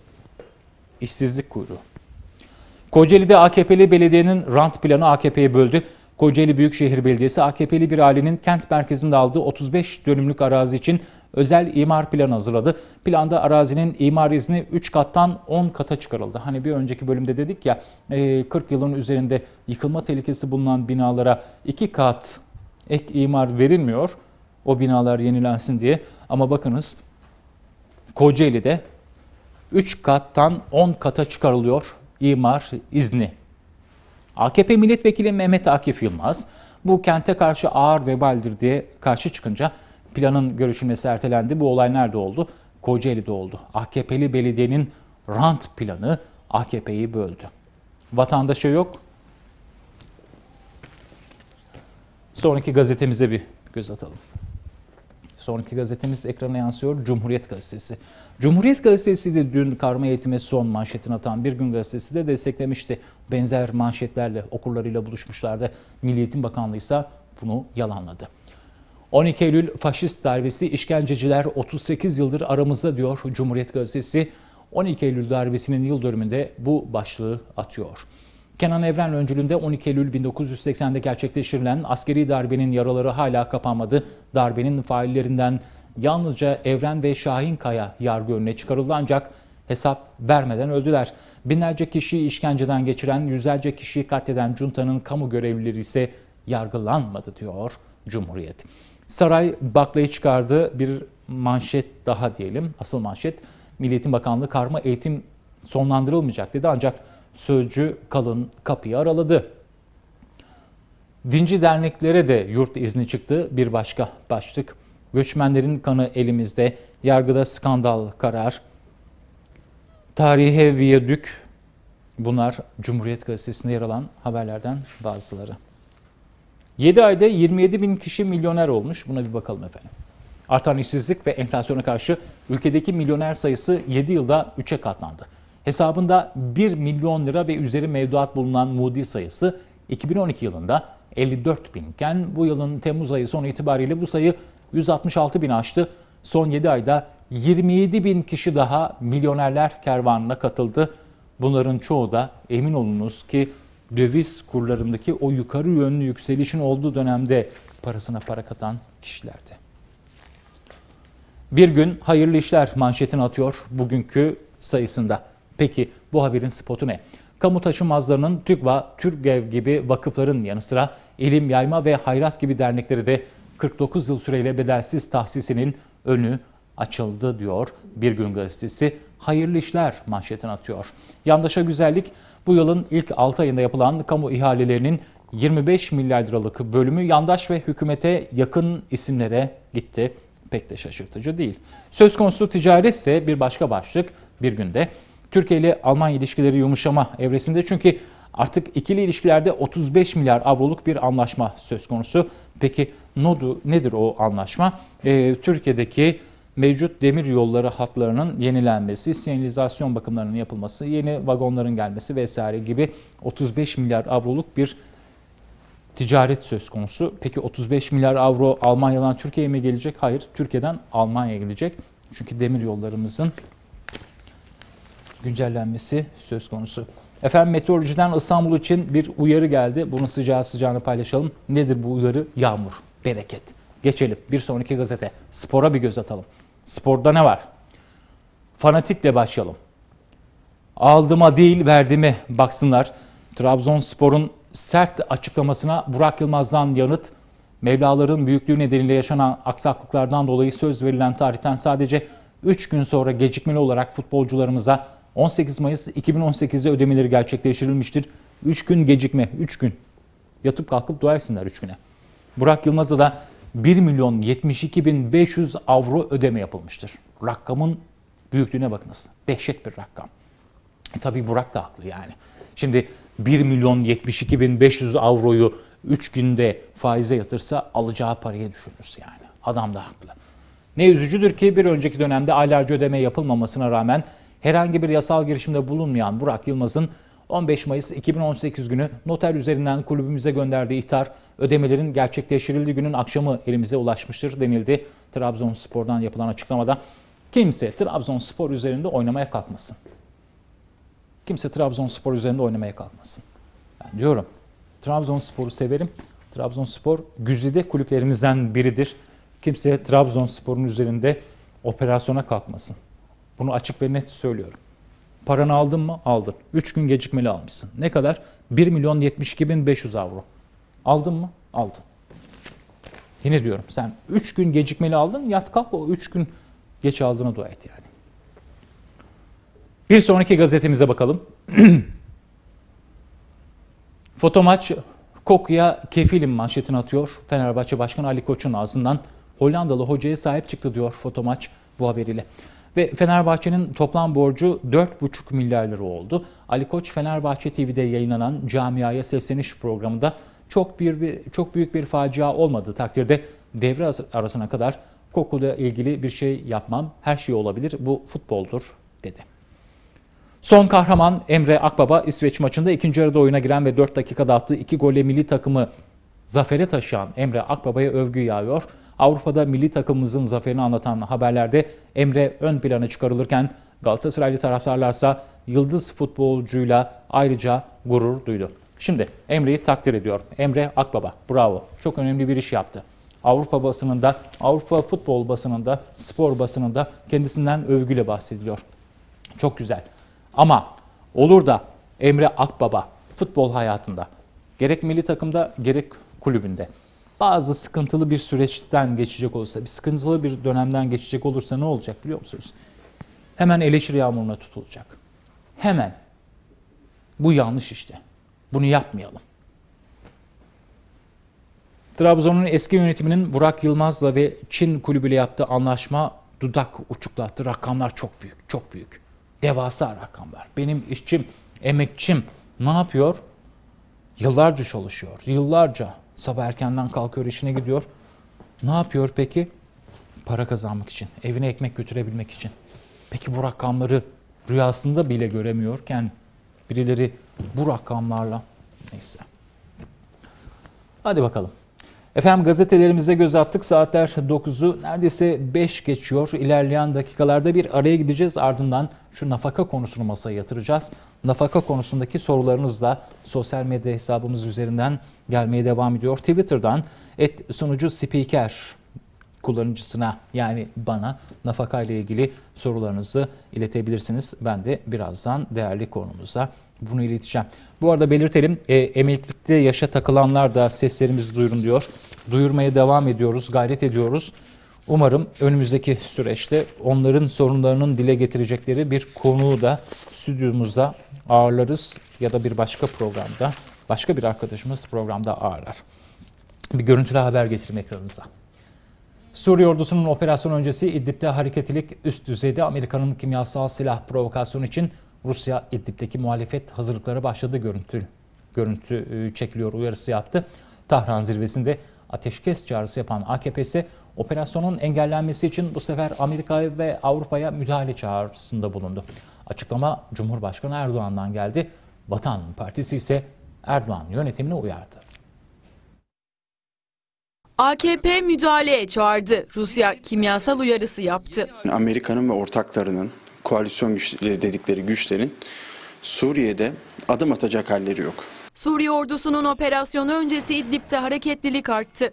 İşsizlik kuyruğu. Kocaeli'de AKP'li belediyenin rant planı AKP'ye böldü. Kocaeli Büyükşehir Belediyesi AKP'li bir ailenin kent merkezinde aldığı 35 dönümlük arazi için özel imar planı hazırladı. Planda arazinin imar izni 3 kattan 10 kata çıkarıldı. Hani bir önceki bölümde dedik ya 40 yılın üzerinde yıkılma tehlikesi bulunan binalara 2 kat ek imar verilmiyor. O binalar yenilensin diye. Ama bakınız Kocaeli'de 3 kattan 10 kata çıkarılıyor imar izni. AKP milletvekili Mehmet Akif Yılmaz bu kente karşı ağır vebaldir diye karşı çıkınca planın görüşülmesi ertelendi. Bu olay nerede oldu? Kocaeli'de oldu. AKP'li belediyenin rant planı AKP'yi böldü. Vatandaşa yok. Sonraki gazetemize bir göz atalım. Sonraki gazetemiz ekrana yansıyor. Cumhuriyet Gazetesi. Cumhuriyet Gazetesi de dün karma eğitime son manşetini atan Bir Gün Gazetesi de desteklemişti. Benzer manşetlerle okurlarıyla buluşmuşlardı. Milli Eğitim Bakanlığı ise bunu yalanladı. 12 Eylül faşist darbesi, işkenceciler 38 yıldır aramızda diyor Cumhuriyet Gazetesi. 12 Eylül darbesinin yıl dönümünde bu başlığı atıyor. Kenan Evren öncülüğünde 12 Eylül 1980'de gerçekleştirilen askeri darbenin yaraları hala kapanmadı. Darbenin faillerinden yalnızca Evren ve Şahin Kaya yargı önüne çıkarıldı ancak hesap vermeden öldüler. Binlerce kişiyi işkenceden geçiren, yüzlerce kişiyi katleden juntanın kamu görevlileri ise yargılanmadı diyor Cumhuriyet. Saray baklayı çıkardı. Bir manşet daha diyelim. Asıl manşet Milli Eğitim Bakanlığı karma eğitim sonlandırılmayacak dedi ancak sözcü kalın kapıyı araladı. Dinci derneklere de yurt izni çıktı. Bir başka başlık. Göçmenlerin kanı elimizde. Yargıda skandal karar. Tarihe viyadük. Bunlar Cumhuriyet Gazetesi'nde yer alan haberlerden bazıları. 7 ayda 27 bin kişi milyoner olmuş. Buna bir bakalım efendim. Artan işsizlik ve enflasyona karşı ülkedeki milyoner sayısı 7 yılda 3'e katlandı. Hesabında 1 milyon lira ve üzeri mevduat bulunan mudi sayısı 2012 yılında 54 binken bu yılın Temmuz ayı sonu itibariyle bu sayı 166 bin aştı. Son 7 ayda 27 bin kişi daha milyonerler kervanına katıldı. Bunların çoğu da emin olunuz ki döviz kurlarındaki o yukarı yönlü yükselişin olduğu dönemde parasına para katan kişilerdi. Bir gün hayırlı işler manşetini atıyor bugünkü sayısında. Peki bu haberin spotu ne? Kamu taşınmazlarının TÜGVA, TÜRGEV gibi vakıfların yanı sıra İlim, Yayma ve Hayrat gibi dernekleri de 49 yıl süreyle bedelsiz tahsisinin önü açıldı diyor Bir Gün Gazetesi. Hayırlı işler manşetini atıyor. Yandaşa güzellik bu yılın ilk 6 ayında yapılan kamu ihalelerinin 25 milyar liralık bölümü yandaş ve hükümete yakın isimlere gitti. Pek de şaşırtıcı değil. Söz konusu ticaret ise bir başka başlık Bir Günde. Türkiye ile Almanya ilişkileri yumuşama evresinde çünkü artık ikili ilişkilerde 35 milyar avroluk bir anlaşma söz konusu. Peki nedir o anlaşma? Türkiye'deki mevcut demir yolları hatlarının yenilenmesi, sinyalizasyon bakımlarının yapılması, yeni vagonların gelmesi vesaire gibi 35 milyar avroluk bir ticaret söz konusu. Peki 35 milyar avro Almanya'dan Türkiye'ye mi gelecek? Hayır, Türkiye'den Almanya'ya gelecek. Çünkü demir yollarımızın güncellenmesi söz konusu. Efendim meteorolojiden İstanbul için bir uyarı geldi. Bunu sıcağı sıcağına paylaşalım. Nedir bu uyarı? Yağmur, bereket. Geçelim. Bir sonraki gazete. Spora bir göz atalım. Sporda ne var? Fanatikle başlayalım. Aldığıma değil verdiğime baksınlar. Trabzonspor'un sert açıklamasına Burak Yılmaz'dan yanıt. Mevlaların büyüklüğü nedeniyle yaşanan aksaklıklardan dolayı söz verilen tarihten sadece 3 gün sonra gecikmeli olarak futbolcularımıza 18 Mayıs 2018'de ödemeleri gerçekleştirilmiştir. 3 gün gecikme, 3 gün. Yatıp kalkıp dua etsinler 3 güne. Burak Yılmaz'a da 1.072.500 avro ödeme yapılmıştır. Rakamın büyüklüğüne bakınız. Dehşet bir rakam. Tabii Burak da haklı yani. Şimdi 1.072.500 avroyu 3 günde faize yatırsa alacağı paraya düşünürüz yani. Adam da haklı. Ne üzücüdür ki bir önceki dönemde aylarca ödeme yapılmamasına rağmen herhangi bir yasal girişimde bulunmayan Burak Yılmaz'ın 15 Mayıs 2018 günü noter üzerinden kulübümüze gönderdiği ihtar ödemelerin gerçekleştirildiği günün akşamı elimize ulaşmıştır denildi. Trabzonspor'dan yapılan açıklamada kimse Trabzonspor üzerinde oynamaya kalkmasın. Kimse Trabzonspor üzerinde oynamaya kalkmasın. Ben diyorum Trabzonspor'u severim. Trabzonspor güzide kulüplerimizden biridir. Kimse Trabzonspor'un üzerinde operasyona kalkmasın. Bunu açık ve net söylüyorum. Paranı aldın mı? Aldın. 3 gün gecikmeli almışsın. Ne kadar? 1.072.500 avro. Aldın mı? Aldın. Yine diyorum sen 3 gün gecikmeli aldın, yat kalk o 3 gün geç aldığına dua et yani. Bir sonraki gazetemize bakalım. Fotomaç Koku'ya kefilim manşetini atıyor. Fenerbahçe Başkanı Ali Koç'un ağzından Hollandalı hocaya sahip çıktı diyor Fotomaç bu haberiyle. Ve Fenerbahçe'nin toplam borcu 4,5 milyar lira oldu. Ali Koç Fenerbahçe TV'de yayınlanan Camiaya Sesleniş programında çok büyük bir facia olmadığı takdirde devre arasına kadar Koku'yla ilgili bir şey yapmam. Her şey olabilir. Bu futboldur dedi. Son kahraman Emre Akbaba İsveç maçında ikinci yarıda oyuna giren ve 4 dakikada attığı 2 golle milli takımı zafere taşıyan Emre Akbaba'ya övgü yağıyor. Avrupa'da milli takımımızın zaferini anlatan haberlerde Emre ön plana çıkarılırken Galatasaraylı taraftarlarsa yıldız futbolcuyla ayrıca gurur duydu. Şimdi Emre'yi takdir ediyor. Emre Akbaba, bravo. Çok önemli bir iş yaptı. Avrupa basınında, Avrupa futbol basınında, spor basınında kendisinden övgüyle bahsediliyor. Çok güzel. Ama olur da Emre Akbaba futbol hayatında, gerek milli takımda gerek kulübünde bazı sıkıntılı bir süreçten geçecek olursa, bir sıkıntılı bir dönemden geçecek olursa ne olacak biliyor musunuz? Hemen eleştiri yağmuruna tutulacak. Hemen. Bu yanlış işte. Bunu yapmayalım. Trabzon'un eski yönetiminin Burak Yılmaz'la ve Çin kulübüyle yaptığı anlaşma dudak uçuklattı. Rakamlar çok büyük, çok büyük. Devasa rakamlar. Benim işçim, emekçim ne yapıyor? Yıllarca çalışıyor, yıllarca sabah erkenden kalkıyor, işine gidiyor. Ne yapıyor peki? Para kazanmak için, evine ekmek götürebilmek için. Peki bu rakamları rüyasında bile göremiyorken birileri bu rakamlarla, neyse. Hadi bakalım. Efendim gazetelerimize göz attık. Saatler 9'u neredeyse 5 geçiyor. İlerleyen dakikalarda bir araya gideceğiz. Ardından şu nafaka konusunu masaya yatıracağız. Nafaka konusundaki sorularınız da sosyal medya hesabımız üzerinden gelmeye devam ediyor. Twitter'dan @sunucuspiker kullanıcısına, yani bana nafaka ile ilgili sorularınızı iletebilirsiniz. Ben de birazdan değerli konumuza bunu ileteceğim. Bu arada belirtelim, emeklilikte yaşa takılanlar da seslerimizi duyurun diyor. Duyurmaya devam ediyoruz, gayret ediyoruz. Umarım önümüzdeki süreçte onların sorunlarının dile getirecekleri bir konuğu da stüdyomuzda ağırlarız ya da bir başka programda, başka bir arkadaşımız programda ağırlar. Bir görüntülü haber getireyim ekranınıza. Suriye ordusunun operasyon öncesi İdlib'de hareketlilik üst düzeyde. Amerika'nın kimyasal silah provokasyonu için Rusya İdlib'deki muhalefet hazırlıkları başladı görüntü çekiliyor uyarısı yaptı. Tahran zirvesinde ateşkes çağrısı yapan AKP ise operasyonun engellenmesi için bu sefer Amerika'ya ve Avrupa'ya müdahale çağrısında bulundu. Açıklama Cumhurbaşkanı Erdoğan'dan geldi. Vatan Partisi ise Erdoğan yönetimine uyardı. AKP müdahaleye çağırdı. Rusya kimyasal uyarısı yaptı. Amerika'nın ve ortaklarının, koalisyon güçleri dedikleri güçlerin Suriye'de adım atacak halleri yok. Suriye ordusunun operasyonu öncesi İdlib'de hareketlilik arttı.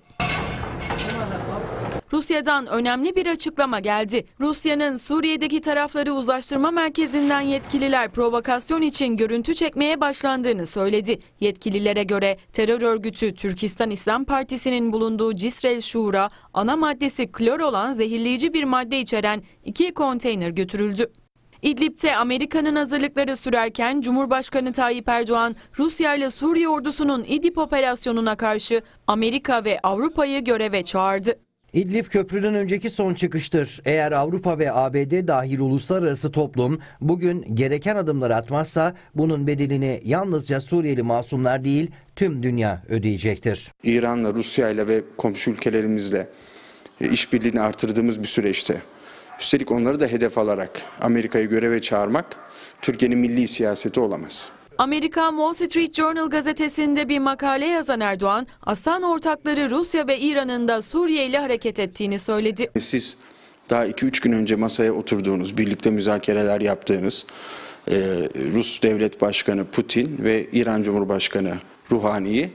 Rusya'dan önemli bir açıklama geldi. Rusya'nın Suriye'deki tarafları uzlaştırma merkezinden yetkililer provokasyon için görüntü çekmeye başlandığını söyledi. Yetkililere göre terör örgütü Türkistan İslam Partisi'nin bulunduğu Cisrel Şura, ana maddesi klor olan zehirleyici bir madde içeren 2 konteyner götürüldü. İdlib'te Amerika'nın hazırlıkları sürerken Cumhurbaşkanı Tayyip Erdoğan, Rusya ile Suriye ordusunun İdlib operasyonuna karşı Amerika ve Avrupa'yı göreve çağırdı. İdlib köprüden önceki son çıkıştır. Eğer Avrupa ve ABD dahil uluslararası toplum bugün gereken adımları atmazsa bunun bedelini yalnızca Suriyeli masumlar değil tüm dünya ödeyecektir. İran'la, Rusya'yla ve komşu ülkelerimizle işbirliğini artırdığımız bir süreçte, üstelik onları da hedef alarak Amerika'yı göreve çağırmak Türkiye'nin milli siyaseti olamaz. Amerikan Wall Street Journal gazetesinde bir makale yazan Erdoğan, Aslan ortakları Rusya ve İran'ın da Suriye ile hareket ettiğini söyledi. Siz daha 2-3 gün önce masaya oturduğunuz, birlikte müzakereler yaptığınız Rus Devlet Başkanı Putin ve İran Cumhurbaşkanı Ruhani'yi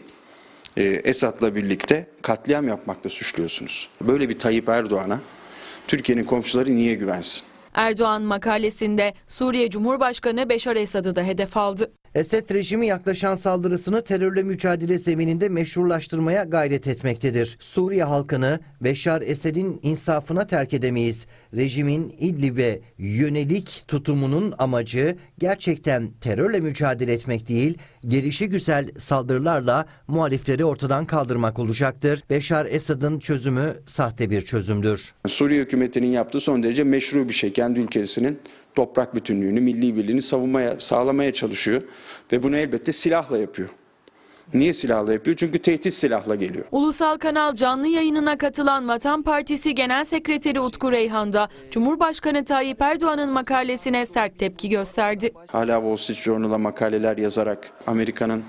Esad'la birlikte katliam yapmakla suçluyorsunuz. Böyle bir Tayyip Erdoğan'a Türkiye'nin komşuları niye güvensin? Erdoğan makalesinde Suriye Cumhurbaşkanı Beşar Esad'ı da hedef aldı. Esed rejimi yaklaşan saldırısını terörle mücadele zemininde meşrulaştırmaya gayret etmektedir. Suriye halkını Beşar Esed'in insafına terk edemeyiz. Rejimin İdlib'e yönelik tutumunun amacı gerçekten terörle mücadele etmek değil, gelişigüzel saldırılarla muhalifleri ortadan kaldırmak olacaktır. Beşar Esed'in çözümü sahte bir çözümdür. Suriye hükümetinin yaptığı son derece meşru bir şey. Kendi ülkesinin toprak bütünlüğünü, milli birliğini sağlamaya çalışıyor ve bunu elbette silahla yapıyor. Niye silahla yapıyor? Çünkü tehdit silahla geliyor. Ulusal Kanal canlı yayınına katılan Vatan Partisi Genel Sekreteri Utku Reyhan da Cumhurbaşkanı Tayyip Erdoğan'ın makalesine sert tepki gösterdi. Hala Wall Street Journal'a makaleler yazarak Amerika'nın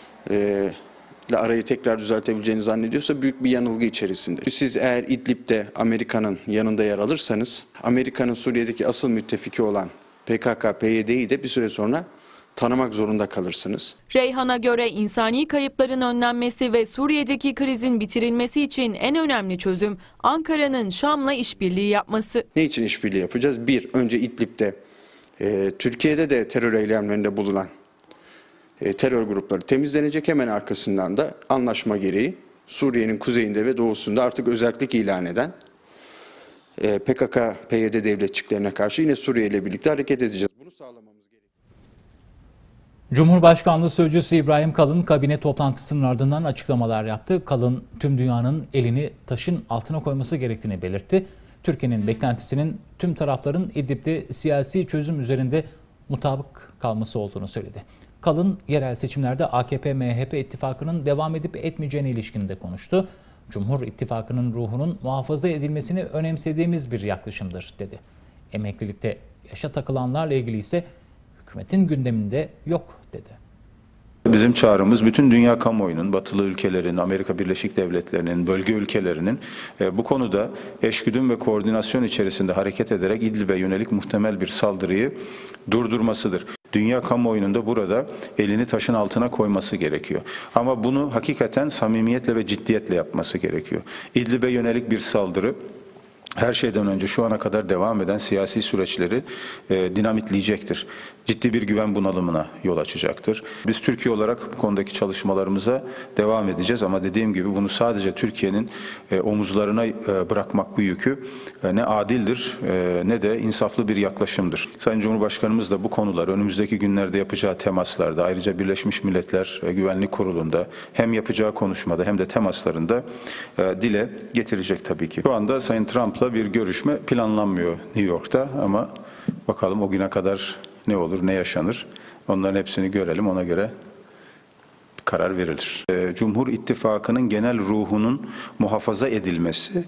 ile arayı tekrar düzeltebileceğini zannediyorsa büyük bir yanılgı içerisinde. Siz eğer İdlib'de Amerika'nın yanında yer alırsanız, Amerika'nın Suriye'deki asıl müttefiki olan PKK, PYD'yi de bir süre sonra tanımak zorunda kalırsınız. Reyhan'a göre insani kayıpların önlenmesi ve Suriye'deki krizin bitirilmesi için en önemli çözüm Ankara'nın Şam'la işbirliği yapması. Ne için işbirliği yapacağız? Bir, önce İdlib'de, Türkiye'de de terör eylemlerinde bulunan terör grupları temizlenecek. Hemen arkasından da anlaşma gereği Suriye'nin kuzeyinde ve doğusunda artık özellik ilan eden PKK, PYD devletçiklerine karşı yine Suriye ile birlikte hareket edeceğiz. Bunu sağlamamız gerekiyor. Cumhurbaşkanlığı Sözcüsü İbrahim Kalın kabine toplantısının ardından açıklamalar yaptı. Kalın tüm dünyanın elini taşın altına koyması gerektiğini belirtti. Türkiye'nin beklentisinin tüm tarafların İdlib'de siyasi çözüm üzerinde mutabık kalması olduğunu söyledi. Kalın yerel seçimlerde AKP-MHP ittifakının devam edip etmeyeceğine ilişkin de konuştu. Cumhur İttifakı'nın ruhunun muhafaza edilmesini önemsediğimiz bir yaklaşımdır dedi. Emeklilikte yaşa takılanlarla ilgili ise hükümetin gündeminde yok dedi. Bizim çağrımız bütün dünya kamuoyunun, batılı ülkelerin, Amerika Birleşik Devletleri'nin, bölge ülkelerinin bu konuda eşgüdüm ve koordinasyon içerisinde hareket ederek İdlib'e yönelik muhtemel bir saldırıyı durdurmasıdır. Dünya kamuoyunun da burada elini taşın altına koyması gerekiyor. Ama bunu hakikaten samimiyetle ve ciddiyetle yapması gerekiyor. İdlib'e yönelik bir saldırı her şeyden önce şu ana kadar devam eden siyasi süreçleri dinamitleyecektir. Ciddi bir güven bunalımına yol açacaktır. Biz Türkiye olarak bu konudaki çalışmalarımıza devam edeceğiz ama dediğim gibi bunu sadece Türkiye'nin omuzlarına bırakmak bu yükü ne adildir ne de insaflı bir yaklaşımdır. Sayın Cumhurbaşkanımız da bu konuları önümüzdeki günlerde yapacağı temaslarda, ayrıca Birleşmiş Milletler Güvenlik Kurulu'nda hem yapacağı konuşmada hem de temaslarında dile getirecek tabii ki. Şu anda Sayın Trump'la bir görüşme planlanmıyor New York'ta ama bakalım o güne kadar ne olur, ne yaşanır. Onların hepsini görelim, ona göre karar verilir. Cumhur İttifakı'nın genel ruhunun muhafaza edilmesi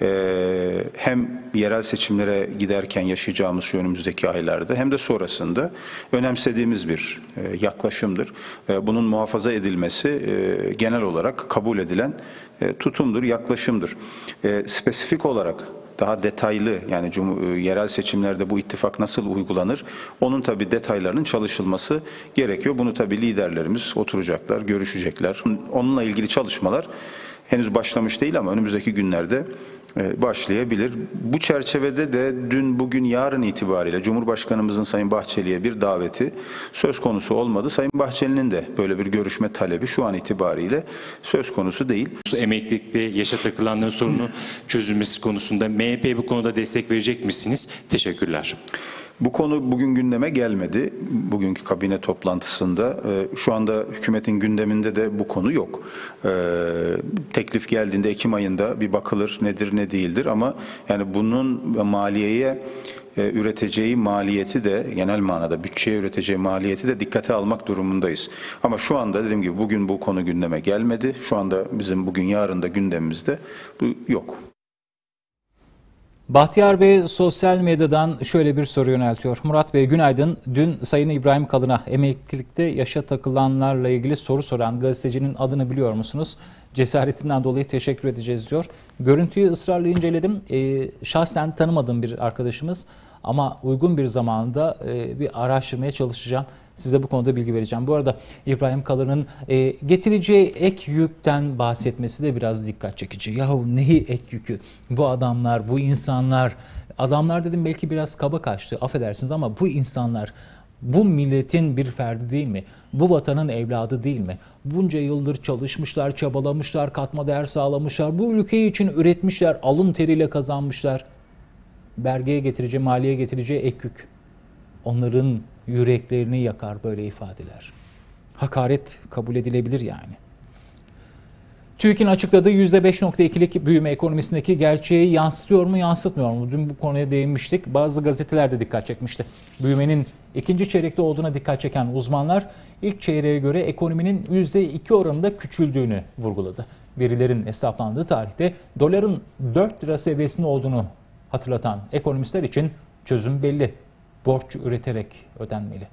hem yerel seçimlere giderken yaşayacağımız şu önümüzdeki aylarda hem de sonrasında önemsediğimiz bir yaklaşımdır. Bunun muhafaza edilmesi genel olarak kabul edilen tutumdur, yaklaşımdır. Spesifik olarak daha detaylı yani yerel seçimlerde bu ittifak nasıl uygulanır? Onun tabii detaylarının çalışılması gerekiyor. Bunu tabii liderlerimiz oturacaklar, görüşecekler. Onunla ilgili çalışmalar henüz başlamış değil ama önümüzdeki günlerde başlayabilir. Bu çerçevede de dün, bugün, yarın itibariyle Cumhurbaşkanımızın Sayın Bahçeli'ye bir daveti söz konusu olmadı. Sayın Bahçeli'nin de böyle bir görüşme talebi şu an itibariyle söz konusu değil. Emeklilikte yaşa takılanların sorunu çözülmesi konusunda MHP'ye bu konuda destek verecek misiniz? Teşekkürler. Bu konu bugün gündeme gelmedi. Bugünkü kabine toplantısında. Şu anda hükümetin gündeminde de bu konu yok. Teklif geldiğinde Ekim ayında bir bakılır nedir ne değildir ama yani bunun maliyeye üreteceği maliyeti de genel manada bütçeye üreteceği maliyeti de dikkate almak durumundayız. Ama şu anda dediğim gibi bugün bu konu gündeme gelmedi. Şu anda bizim bugün yarın da gündemimizde bu yok. Bahtiyar Bey sosyal medyadan şöyle bir soru yöneltiyor. Murat Bey günaydın. Dün Sayın İbrahim Kalın'a emeklilikte yaşa takılanlarla ilgili soru soran gazetecinin adını biliyor musunuz? Cesaretinden dolayı teşekkür edeceğiz diyor. Görüntüyü ısrarla inceledim. Şahsen tanımadığım bir arkadaşımız ama uygun bir zamanda bir araştırmaya çalışacağım. Size bu konuda bilgi vereceğim. Bu arada İbrahim Kalın'ın getireceği ek yükten bahsetmesi de biraz dikkat çekici. Yahu neyi ek yükü? Bu adamlar, bu insanlar, adamlar dedim belki biraz kaba kaçtı, affedersiniz ama bu insanlar, bu milletin bir ferdi değil mi? Bu vatanın evladı değil mi? Bunca yıldır çalışmışlar, çabalamışlar, katma değer sağlamışlar, bu ülke için üretmişler, alın teriyle kazanmışlar. Vergiye getireceği, maliye getireceği ek yük. Onların yüreklerini yakar böyle ifadeler. Hakaret kabul edilebilir yani. TÜİK'in açıkladığı %5.2'lik büyüme ekonomisindeki gerçeği yansıtıyor mu, yansıtmıyor mu? Dün bu konuya değinmiştik. Bazı gazeteler de dikkat çekmişti. Büyümenin ikinci çeyrekte olduğuna dikkat çeken uzmanlar ilk çeyreğe göre ekonominin %2 oranında küçüldüğünü vurguladı. Verilerin hesaplandığı tarihte doların 4 lira seviyesinde olduğunu hatırlatan ekonomistler için çözüm belli. Borç üreterek ödenmeli.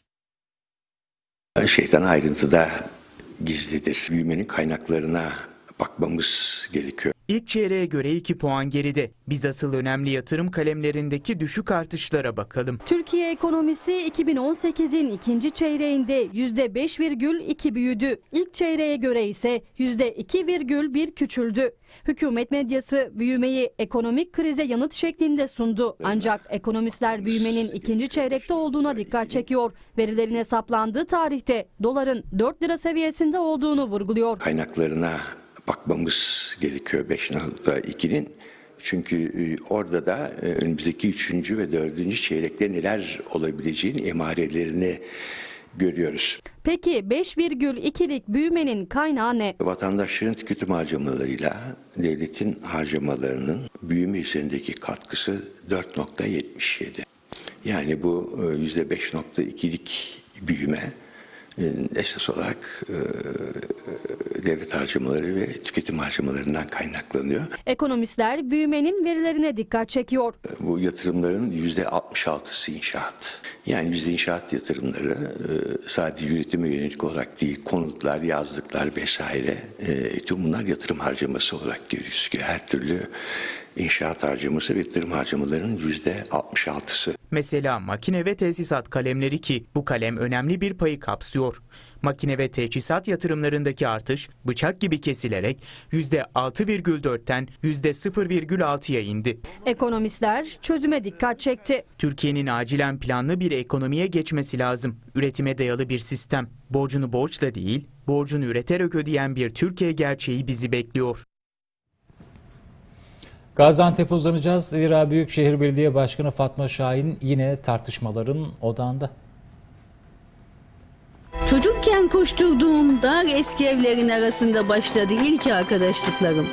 Şeytan ayrıntıda gizlidir. Büyümenin kaynaklarına bakmamız gerekiyor. İlk çeyreğe göre 2 puan geride. Biz asıl önemli yatırım kalemlerindeki düşük artışlara bakalım. Türkiye ekonomisi 2018'in ikinci çeyreğinde %5,2 büyüdü. İlk çeyreğe göre ise %2,1 küçüldü. Hükümet medyası büyümeyi ekonomik krize yanıt şeklinde sundu. Ancak ekonomistler büyümenin ikinci çeyrekte olduğuna dikkat çekiyor. Verilerin hesaplandığı tarihte doların 4 lira seviyesinde olduğunu vurguluyor. Kaynaklarına bakmamız gerekiyor 5.2'nin. Çünkü orada da önümüzdeki 3. ve 4. çeyrekte neler olabileceğinin emarelerini görüyoruz. Peki 5,2'lik büyümenin kaynağı ne? Vatandaşların tüketim harcamalarıyla devletin harcamalarının büyüme üzerindeki katkısı 4,77. Yani bu %5,2'lik büyüme esas olarak devlet harcamaları ve tüketim harcamalarından kaynaklanıyor. Ekonomistler büyümenin verilerine dikkat çekiyor. Bu yatırımların %66'sı inşaat. Yani bizde inşaat yatırımları sadece üretime yönelik olarak değil, konutlar, yazlıklar vesaire tüm bunlar yatırım harcaması olarak gözüküyor. Her türlü inşaat harcaması ve yatırım harcamalarının %66'sı. Mesela makine ve tesisat kalemleri ki bu kalem önemli bir payı kapsıyor. Makine ve teçhizat yatırımlarındaki artış bıçak gibi kesilerek %6,4'ten %0,6'ya indi. Ekonomistler çözüme dikkat çekti. Türkiye'nin acilen planlı bir ekonomiye geçmesi lazım. Üretime dayalı bir sistem. Borcunu borçla değil, borcunu üreterek ödeyen bir Türkiye gerçeği bizi bekliyor. Gaziantep'e uzanacağız. Zira Büyükşehir Belediye Başkanı Fatma Şahin yine tartışmaların odağında. Çocukken koşturduğum dar eski evlerin arasında başladı ilk arkadaşlıklarım.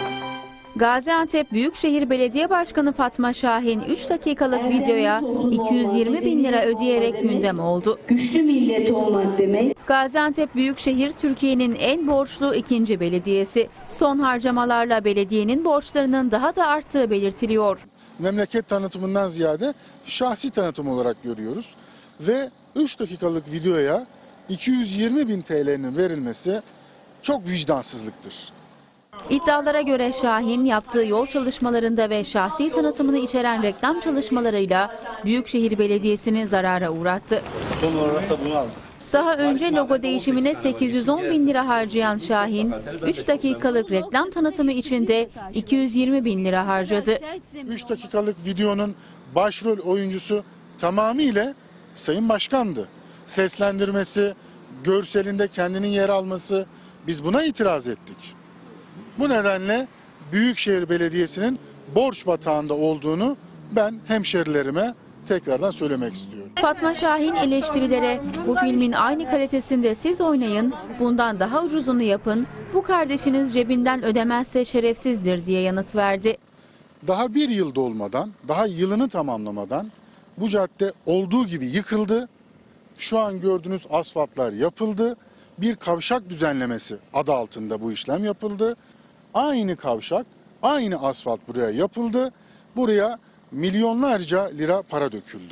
Gaziantep Büyükşehir Belediye Başkanı Fatma Şahin 3 dakikalık videoya 220 bin lira ödeyerek gündem oldu. Güçlü millet olmak demek. Gaziantep Büyükşehir Türkiye'nin en borçlu ikinci belediyesi. Son harcamalarla belediyenin borçlarının daha da arttığı belirtiliyor. Memleket tanıtımından ziyade şahsi tanıtım olarak görüyoruz ve 3 dakikalık videoya 220 bin TL'nin verilmesi çok vicdansızlıktır. İddialara göre Şahin yaptığı yol çalışmalarında ve şahsi tanıtımını içeren reklam çalışmalarıyla Büyükşehir Belediyesi'ni zarara uğrattı. Son olarak da bunu aldık. Daha önce logo değişimine 810 bin lira harcayan Şahin, 3 dakikalık reklam tanıtımı için de 220 bin lira harcadı. 3 dakikalık videonun başrol oyuncusu tamamıyla Sayın Başkan'dı. Seslendirmesi, görselinde kendinin yer alması, biz buna itiraz ettik. Bu nedenle Büyükşehir Belediyesi'nin borç batağında olduğunu ben hemşerilerime tekrardan söylemek istiyorum. Fatma Şahin eleştirilere bu filmin aynı kalitesinde siz oynayın, bundan daha ucuzunu yapın, bu kardeşiniz cebinden ödemezse şerefsizdir diye yanıt verdi. Daha bir yıl dolmadan, daha yılını tamamlamadan bu cadde olduğu gibi yıkıldı. Şu an gördüğünüz asfaltlar yapıldı. Bir kavşak düzenlemesi adı altında bu işlem yapıldı. Aynı kavşak, aynı asfalt buraya yapıldı. Buraya milyonlarca lira para döküldü.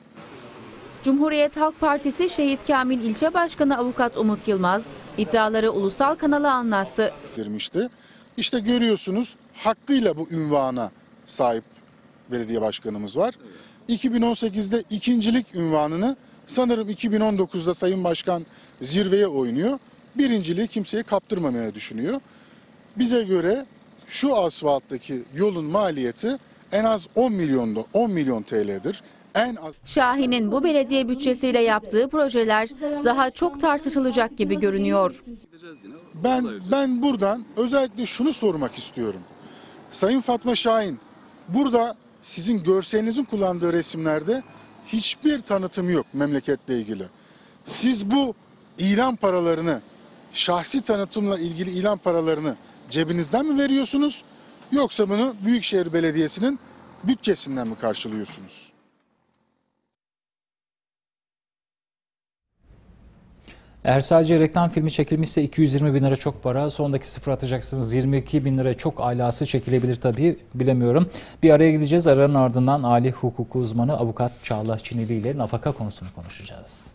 Cumhuriyet Halk Partisi Şehit Kamil İlçe Başkanı Avukat Umut Yılmaz iddiaları ulusal kanala anlattı. İşte görüyorsunuz hakkıyla bu ünvana sahip belediye başkanımız var. 2018'de ikincilik ünvanını sanırım 2019'da Sayın Başkan zirveye oynuyor. Birinciliği kimseye kaptırmamaya düşünüyor. Bize göre şu asfalttaki yolun maliyeti en az 10 milyon TL'dir. Şahin'in bu belediye bütçesiyle yaptığı projeler daha çok tartışılacak gibi görünüyor. Ben buradan özellikle şunu sormak istiyorum. Sayın Fatma Şahin, burada sizin görselinizin kullandığı resimlerde hiçbir tanıtım yok memleketle ilgili. Siz bu ilan paralarını, şahsi tanıtımla ilgili ilan paralarını cebinizden mi veriyorsunuz? Yoksa bunu Büyükşehir Belediyesi'nin bütçesinden mi karşılıyorsunuz? Eğer sadece reklam filmi çekilmişse 220 bin lira çok para. Sondaki sıfır atacaksınız. 22 bin lira çok alası çekilebilir tabii. Bilemiyorum. Bir araya gideceğiz. Aranın ardından Ali hukuku uzmanı avukat Çağla Çinili ile nafaka konusunu konuşacağız.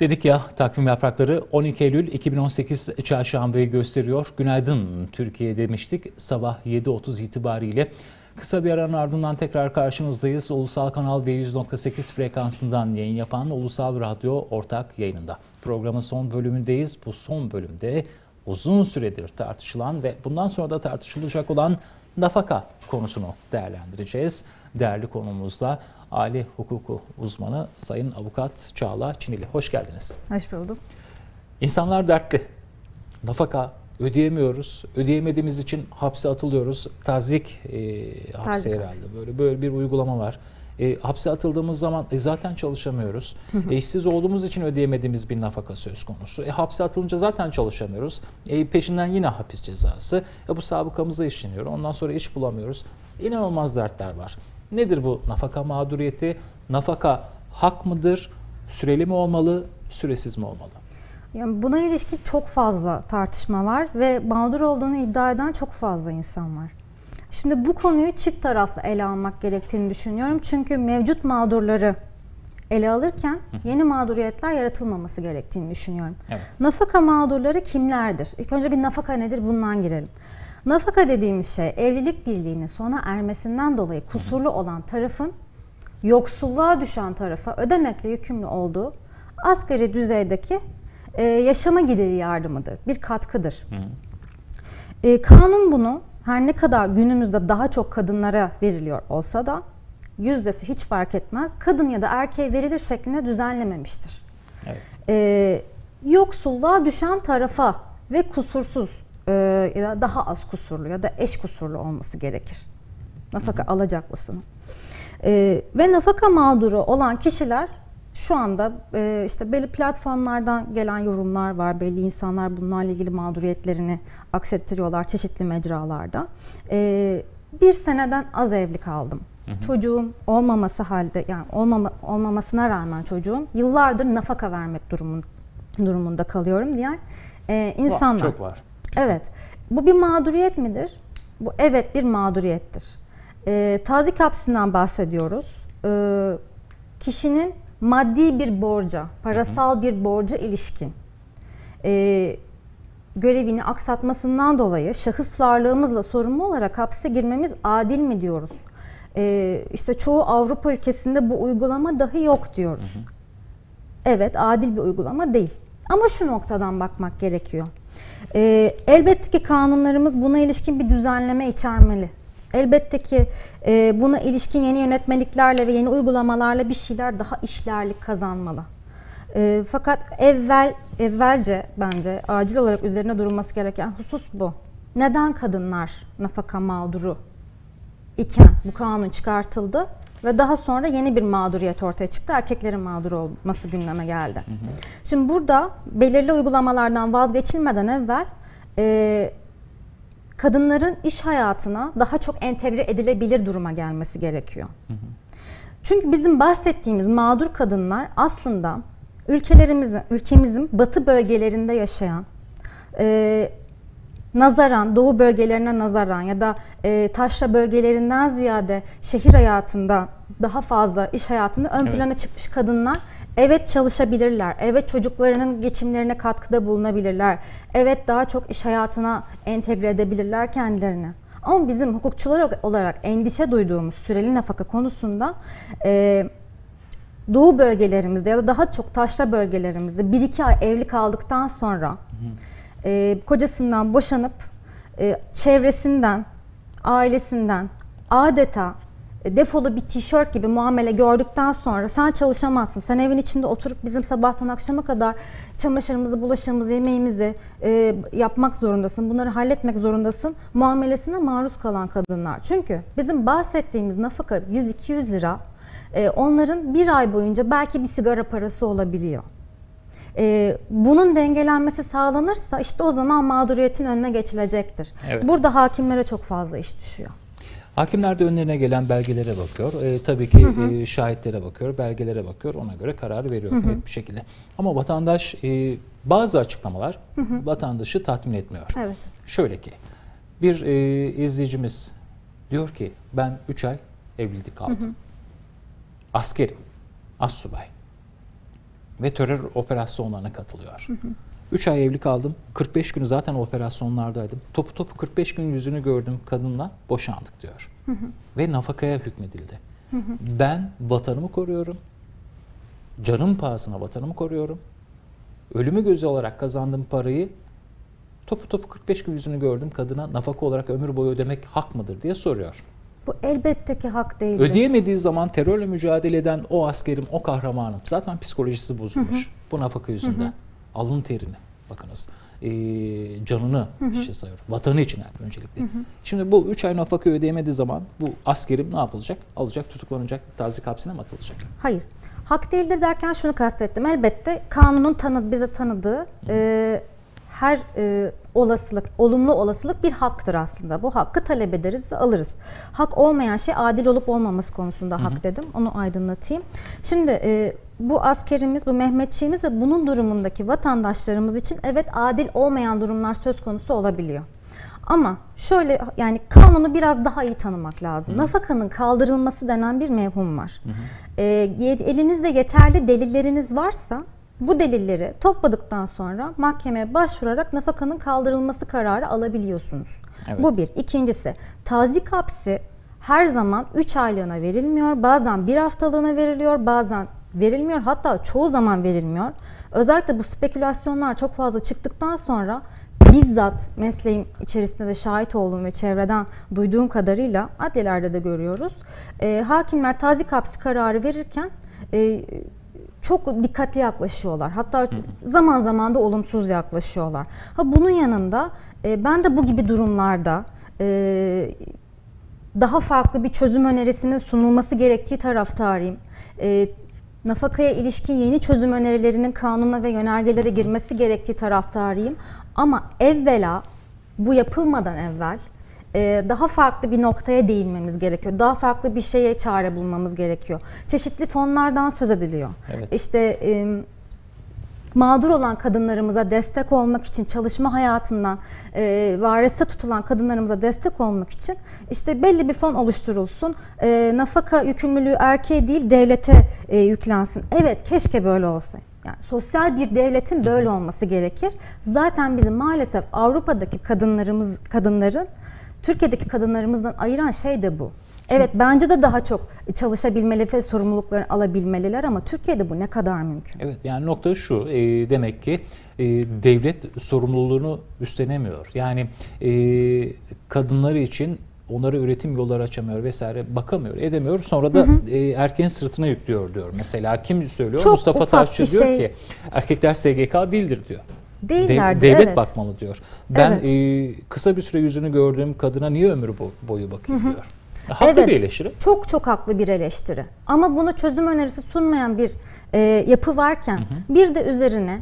Dedik ya, takvim yaprakları 12 Eylül 2018 Çarşamba'yı gösteriyor. Günaydın Türkiye demiştik. Sabah 7.30 itibariyle kısa bir aranın ardından tekrar karşınızdayız. Ulusal Kanal V100.8 frekansından yayın yapan Ulusal Radyo ortak yayınında. Programın son bölümündeyiz. Bu son bölümde uzun süredir tartışılan ve bundan sonra da tartışılacak olan nafaka konusunu değerlendireceğiz. Değerli konuğumuzla aile hukuku uzmanı Sayın Avukat Çağla Çinili. Hoş geldiniz. Hoş bulduk. İnsanlar dertli. Nafaka ödeyemiyoruz. Ödeyemediğimiz için hapse atılıyoruz. Tazik hapse herhalde. Böyle bir uygulama var. Hapse atıldığımız zaman zaten çalışamıyoruz. İşsiz olduğumuz için ödeyemediğimiz bir nafaka söz konusu. Hapse atılınca zaten çalışamıyoruz. Peşinden yine hapis cezası. Bu sabıkamıza işleniyor. Ondan sonra iş bulamıyoruz. İnanılmaz dertler var. Nedir bu nafaka mağduriyeti? Nafaka hak mıdır? Süreli mi olmalı? Süresiz mi olmalı? Yani buna ilişkin çok fazla tartışma var ve mağdur olduğunu iddia eden çok fazla insan var. Şimdi bu konuyu çift taraflı ele almak gerektiğini düşünüyorum. Çünkü mevcut mağdurları ele alırken yeni mağduriyetler yaratılmaması gerektiğini düşünüyorum. Evet. Nafaka mağdurları kimlerdir? İlk önce bir nafaka nedir? Bundan girelim. Nafaka dediğimiz şey evlilik birliğinin sona ermesinden dolayı kusurlu olan tarafın yoksulluğa düşen tarafa ödemekle yükümlü olduğu asgari düzeydeki yaşama gideri yardımıdır, bir katkıdır. Kanun bunu her ne kadar günümüzde daha çok kadınlara veriliyor olsa da yüzdesi hiç fark etmez, kadın ya da erkeğe verilir şeklinde düzenlememiştir. Evet. Yoksulluğa düşen tarafa ve kusursuz ya da daha az kusurlu ya da eş kusurlu olması gerekir. Nafaka alacaklısının. Ve nafaka mağduru olan kişiler şu anda işte belli platformlardan gelen yorumlar var. Belli insanlar bunlarla ilgili mağduriyetlerini aksettiriyorlar çeşitli mecralarda. Bir seneden az evli kaldım. Çocuğum olmaması halde, yani olmamasına rağmen çocuğum yıllardır nafaka vermek durumunda kalıyorum diyen insanlar. Çok var. Evet. Bu bir mağduriyet midir? Bu evet bir mağduriyettir. Tazik hapsinden bahsediyoruz. Kişinin maddi bir borca, parasal bir borca ilişkin görevini aksatmasından dolayı şahıs varlığımızla sorumlu olarak hapse girmemiz adil mi diyoruz? İşte çoğu Avrupa ülkesinde bu uygulama dahi yok diyoruz. Evet, adil bir uygulama değil. Ama şu noktadan bakmak gerekiyor. Elbette ki kanunlarımız buna ilişkin bir düzenleme içermeli. Elbette ki buna ilişkin yeni yönetmeliklerle ve yeni uygulamalarla bir şeyler daha işlerlik kazanmalı. Fakat evvelce bence acil olarak üzerine durulması gereken husus bu. Neden kadınlar nafaka mağduru iken bu kanun çıkartıldı ve daha sonra yeni bir mağduriyet ortaya çıktı. Erkeklerin mağdur olması gündeme geldi. Şimdi burada belirli uygulamalardan vazgeçilmeden evvel kadınların iş hayatına daha çok entegre edilebilir duruma gelmesi gerekiyor. Çünkü bizim bahsettiğimiz mağdur kadınlar aslında ülkemizin batı bölgelerinde yaşayan, nazaran, doğu bölgelerine nazaran ya da taşra bölgelerinden ziyade şehir hayatında daha fazla iş hayatında ön plana çıkmış kadınlar. Evet çalışabilirler, evet çocuklarının geçimlerine katkıda bulunabilirler, evet daha çok iş hayatına entegre edebilirler kendilerini. Ama bizim hukukçular olarak endişe duyduğumuz süreli nafaka konusunda doğu bölgelerimizde ya da daha çok taşra bölgelerimizde 1-2 ay evli kaldıktan sonra kocasından boşanıp çevresinden, ailesinden adeta defolu bir tişört gibi muamele gördükten sonra sen çalışamazsın, sen evin içinde oturup bizim sabahtan akşama kadar çamaşırımızı, bulaşığımızı, yemeğimizi yapmak zorundasın, bunları halletmek zorundasın muamelesine maruz kalan kadınlar. Çünkü bizim bahsettiğimiz nafaka 100-200 lira onların bir ay boyunca belki bir sigara parası olabiliyor. Bunun dengelenmesi sağlanırsa işte o zaman mağduriyetin önüne geçilecektir. Evet. Burada hakimlere çok fazla iş düşüyor. Hakimler de önlerine gelen belgelere bakıyor. Tabii ki şahitlere bakıyor, belgelere bakıyor. Ona göre karar veriyor net bir şekilde. Ama vatandaş bazı açıklamalar vatandaşı tatmin etmiyor. Evet. Şöyle ki bir izleyicimiz diyor ki ben 3 ay evlilik kaldım. Askerim, astsubay. ve terör operasyonlarına katılıyor. 3 ay evli kaldım. 45 günü zaten operasyonlardaydım. Topu 45 gün yüzünü gördüm kadınla, boşandık diyor. Ve nafakaya hükmedildi. Ben vatanımı koruyorum. Canım pahasına vatanımı koruyorum. Ölümü göze alarak kazandığım parayı topu 45 gün yüzünü gördüm kadına nafaka olarak ömür boyu ödemek hak mıdır diye soruyor. Bu elbette ki hak değildir. Ödeyemediği zaman terörle mücadele eden o askerim, o kahramanım zaten psikolojisi bozulmuş. Bu nafaka yüzünden. Alın terini, bakınız, canını işte sayıyor. Vatanı için yani öncelikle. Şimdi bu 3 ay nafaka ödeyemediği zaman bu askerim ne yapılacak? Alacak, tutuklanacak, tazik hapsine mi atılacak? Hayır. Hak değildir derken şunu kastettim. Elbette kanunun bize tanıdığı her olasılık, olumlu olasılık bir haktır aslında. Bu hakkı talep ederiz ve alırız. Hak olmayan şey adil olup olmaması konusunda hak dedim. Onu aydınlatayım. Şimdi bu askerimiz, bu Mehmetçiğimiz ve bunun durumundaki vatandaşlarımız için evet adil olmayan durumlar söz konusu olabiliyor. Ama şöyle, yani kanunu biraz daha iyi tanımak lazım. Nafakanın kaldırılması denen bir mevhum var. Elinizde yeterli delilleriniz varsa bu delilleri topladıktan sonra mahkemeye başvurarak nafakanın kaldırılması kararı alabiliyorsunuz. Evet. Bu bir. İkincisi, tazik hapsi her zaman 3 aylığına verilmiyor. Bazen 1 haftalığına veriliyor, bazen verilmiyor. Hatta çoğu zaman verilmiyor. Özellikle bu spekülasyonlar çok fazla çıktıktan sonra bizzat mesleğim içerisinde de şahit olduğum ve çevreden duyduğum kadarıyla adliyelerde de görüyoruz. Hakimler tazik hapsi kararı verirken çok dikkatli yaklaşıyorlar. Hatta zaman zaman da olumsuz yaklaşıyorlar. Bunun yanında ben de bu gibi durumlarda daha farklı bir çözüm önerisinin sunulması gerektiği taraftarıyım. Nafakaya ilişkin yeni çözüm önerilerinin kanuna ve yönergelere girmesi gerektiği taraftarıyım. Ama evvela, bu yapılmadan evvel daha farklı bir noktaya değinmemiz gerekiyor. Daha farklı bir şeye çare bulmamız gerekiyor. Çeşitli fonlardan söz ediliyor. Evet. İşte mağdur olan kadınlarımıza destek olmak için, çalışma hayatından variste tutulan kadınlarımıza destek olmak için işte belli bir fon oluşturulsun. Nafaka yükümlülüğü erkeğe değil devlete yüklensin. Evet, keşke böyle olsa. Yani sosyal bir devletin böyle olması gerekir. Zaten bizim maalesef Avrupa'daki kadınların Türkiye'deki kadınlarımızdan ayıran şey de bu. Evet, bence de daha çok çalışabilmeli ve sorumluluklarını alabilmeliler ama Türkiye'de bu ne kadar mümkün? Evet, yani nokta şu, demek ki devlet sorumluluğunu üstlenemiyor. Yani kadınları için onlara üretim yolları açamıyor vesaire, bakamıyor, edemiyor. Sonra da erkeğin sırtına yüklüyor diyor. Mesela kim söylüyor? Çok Mustafa Taşçı diyor ki erkekler SGK değildir diyor. Değillerdir, devlet bakmalı diyor. Ben kısa bir süre yüzünü gördüğüm kadına niye ömür boyu bakayım diyor. Haklı bir eleştiri. Çok çok haklı bir eleştiri. Ama buna çözüm önerisi sunmayan bir yapı varken bir de üzerine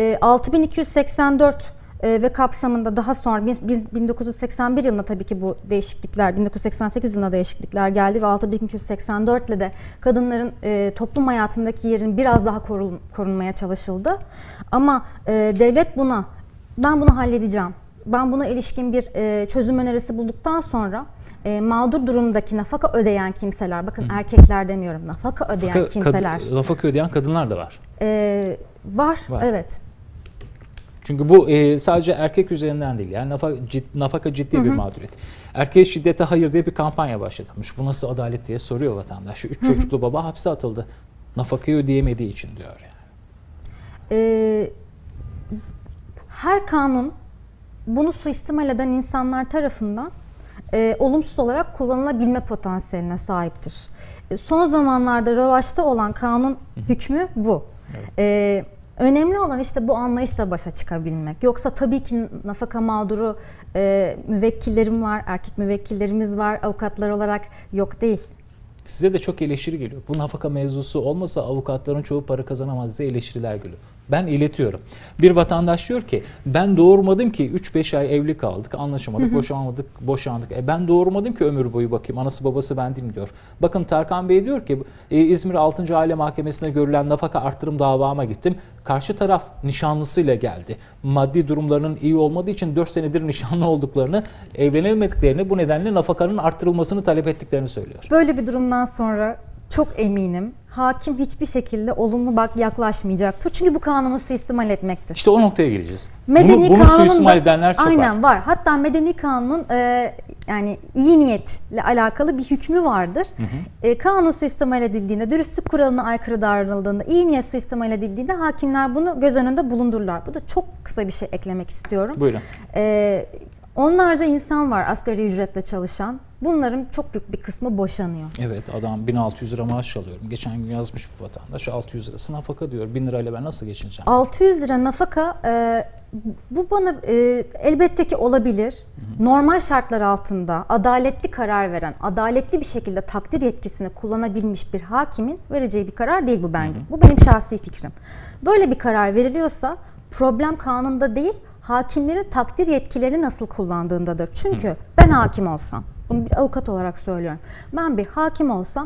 6284 ve kapsamında daha sonra biz 1981 yılında tabii ki bu değişiklikler, 1988 yılında değişiklikler geldi ve 6284 ile de kadınların toplum hayatındaki yerini biraz daha korunmaya çalışıldı. Ama devlet ben bunu halledeceğim, ben buna ilişkin bir çözüm önerisi bulduktan sonra mağdur durumdaki nafaka ödeyen kimseler, bakın erkekler demiyorum, nafaka ödeyen kimseler. Nafaka ödeyen kadınlar da var. Var, evet. Çünkü bu sadece erkek üzerinden değil. Yani nafaka ciddi bir mağduriyet. Erkeğe şiddete hayır diye bir kampanya başlatılmış. Bu nasıl adalet diye soruyor vatandaş. Şu 3 çocuklu baba hapse atıldı. Nafakayı ödeyemediği için diyor yani. Her kanun bunu suistimal eden insanlar tarafından olumsuz olarak kullanılabilme potansiyeline sahiptir. Son zamanlarda revaçta olan kanun hükmü bu. Evet. Önemli olan işte bu anlayışla başa çıkabilmek. Yoksa tabii ki nafaka mağduru müvekkillerim var, erkek müvekkillerimiz var, avukatlar olarak yok değil. Size de çok eleştiri geliyor. Bu nafaka mevzusu olmasa avukatların çoğu para kazanamaz diye eleştiriler geliyor. Ben iletiyorum. Bir vatandaş diyor ki ben doğurmadım ki 3-5 ay evli kaldık, anlaşamadık, boşandık. Ben doğurmadım ki ömür boyu bakayım, anası babası ben değilim diyor. Bakın Tarkan Bey diyor ki İzmir 6. Aile Mahkemesi'ne görülen nafaka arttırım davama gittim. Karşı taraf nişanlısıyla geldi. Maddi durumlarının iyi olmadığı için 4 senedir nişanlı olduklarını, evlenemediklerini, bu nedenle nafakanın arttırılmasını talep ettiklerini söylüyor. Böyle bir durumdan sonra çok eminim hakim hiçbir şekilde olumlu yaklaşmayacaktır. Çünkü bu kanunu suistimal etmektir. İşte o noktaya geleceğiz. Medeni bunu kanunun suistimal edenler çok aynen var. Hatta medeni kanunun yani iyi niyetle alakalı bir hükmü vardır. Kanun suistimal edildiğinde, dürüstlük kuralına aykırı davranıldığında, iyi niyet suistimal edildiğinde hakimler bunu göz önünde bulundururlar. Bu da çok kısa bir şey eklemek istiyorum. Buyurun. Onlarca insan var asgari ücretle çalışan. Bunların çok büyük bir kısmı boşanıyor. Evet, adam 1600 lira maaş alıyorum. Geçen gün yazmış bir vatandaş 600 lirası nafaka diyor. 1000 lirayla ben nasıl geçineceğim? 600 lira nafaka bu bana elbette ki olabilir. Normal şartlar altında adaletli karar veren, adaletli bir şekilde takdir yetkisini kullanabilmiş bir hakimin vereceği bir karar değil bu bence. Bu benim şahsi fikrim. Böyle bir karar veriliyorsa problem kanunda değil, hakimlerin takdir yetkilerini nasıl kullandığındadır. Çünkü ben hakim olsam, bunu bir avukat olarak söylüyorum. Ben bir hakim olsam,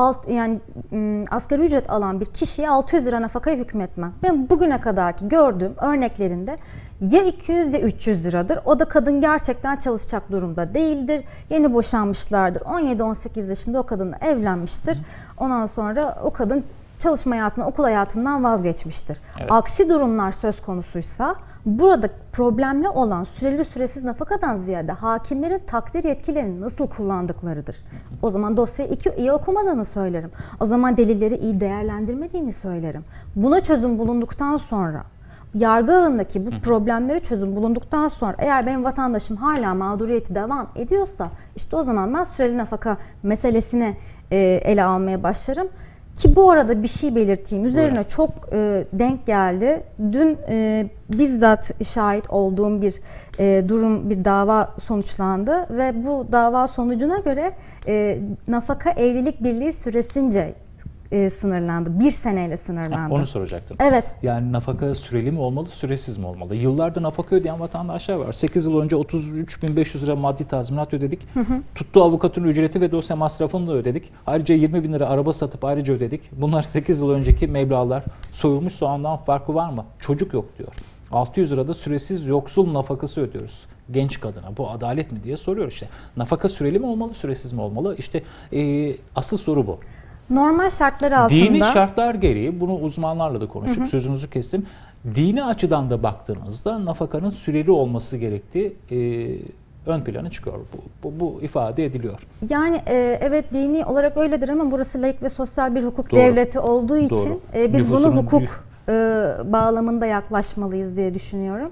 asgari ücret alan bir kişiye 600 lira nafakaya hükmetmem. Ben bugüne kadarki gördüğüm örneklerinde ya 200 ya 300 liradır. O da kadın gerçekten çalışacak durumda değildir. Yeni boşanmışlardır. 17-18 yaşında o kadınla evlenmiştir. Ondan sonra o kadın çalışma hayatından, okul hayatından vazgeçmiştir. Evet. Aksi durumlar söz konusuysa burada problemli olan süreli süresiz nafakadan ziyade hakimlerin takdir yetkilerini nasıl kullandıklarıdır. O zaman dosyayı iyi okumadığını söylerim. O zaman delilleri iyi değerlendirmediğini söylerim. Buna çözüm bulunduktan sonra, yargı ağındaki bu problemlere çözüm bulunduktan sonra eğer benim vatandaşım hala mağduriyeti devam ediyorsa işte o zaman ben süreli nafaka meselesini ele almaya başlarım. Ki bu arada bir şey belirteyim. Üzerine çok denk geldi. Dün bizzat şahit olduğum bir bir dava sonuçlandı ve bu dava sonucuna göre nafaka evlilik birliği süresince sınırlandı. 1 seneyle sınırlandı. Onu soracaktım. Evet. Yani nafaka süreli mi olmalı, süresiz mi olmalı? Yıllardır nafaka ödeyen vatandaşlar var. 8 yıl önce 33.500 lira maddi tazminat ödedik. Tuttuğu avukatın ücreti ve dosya masrafını da ödedik. Ayrıca 20.000 lira araba satıp ayrıca ödedik. Bunlar 8 yıl önceki meblağlar. Soyulmuş soğandan farkı var mı? Çocuk yok diyor. 600 lirada süresiz yoksul nafakası ödüyoruz. Genç kadına. Bu adalet mi diye soruyor işte. Nafaka süreli mi olmalı, süresiz mi olmalı? İşte asıl soru bu. Normal şartlar altında... Dini şartlar gereği, bunu uzmanlarla da konuştuk, sözünüzü kestim. Dini açıdan da baktığınızda nafakanın süreli olması gerektiği ön plana çıkıyor. Bu ifade ediliyor. Yani evet dini olarak öyledir ama burası laik ve sosyal bir hukuk Doğru. devleti olduğu için biz Nüfusunun bunu hukuk bağlamında yaklaşmalıyız diye düşünüyorum.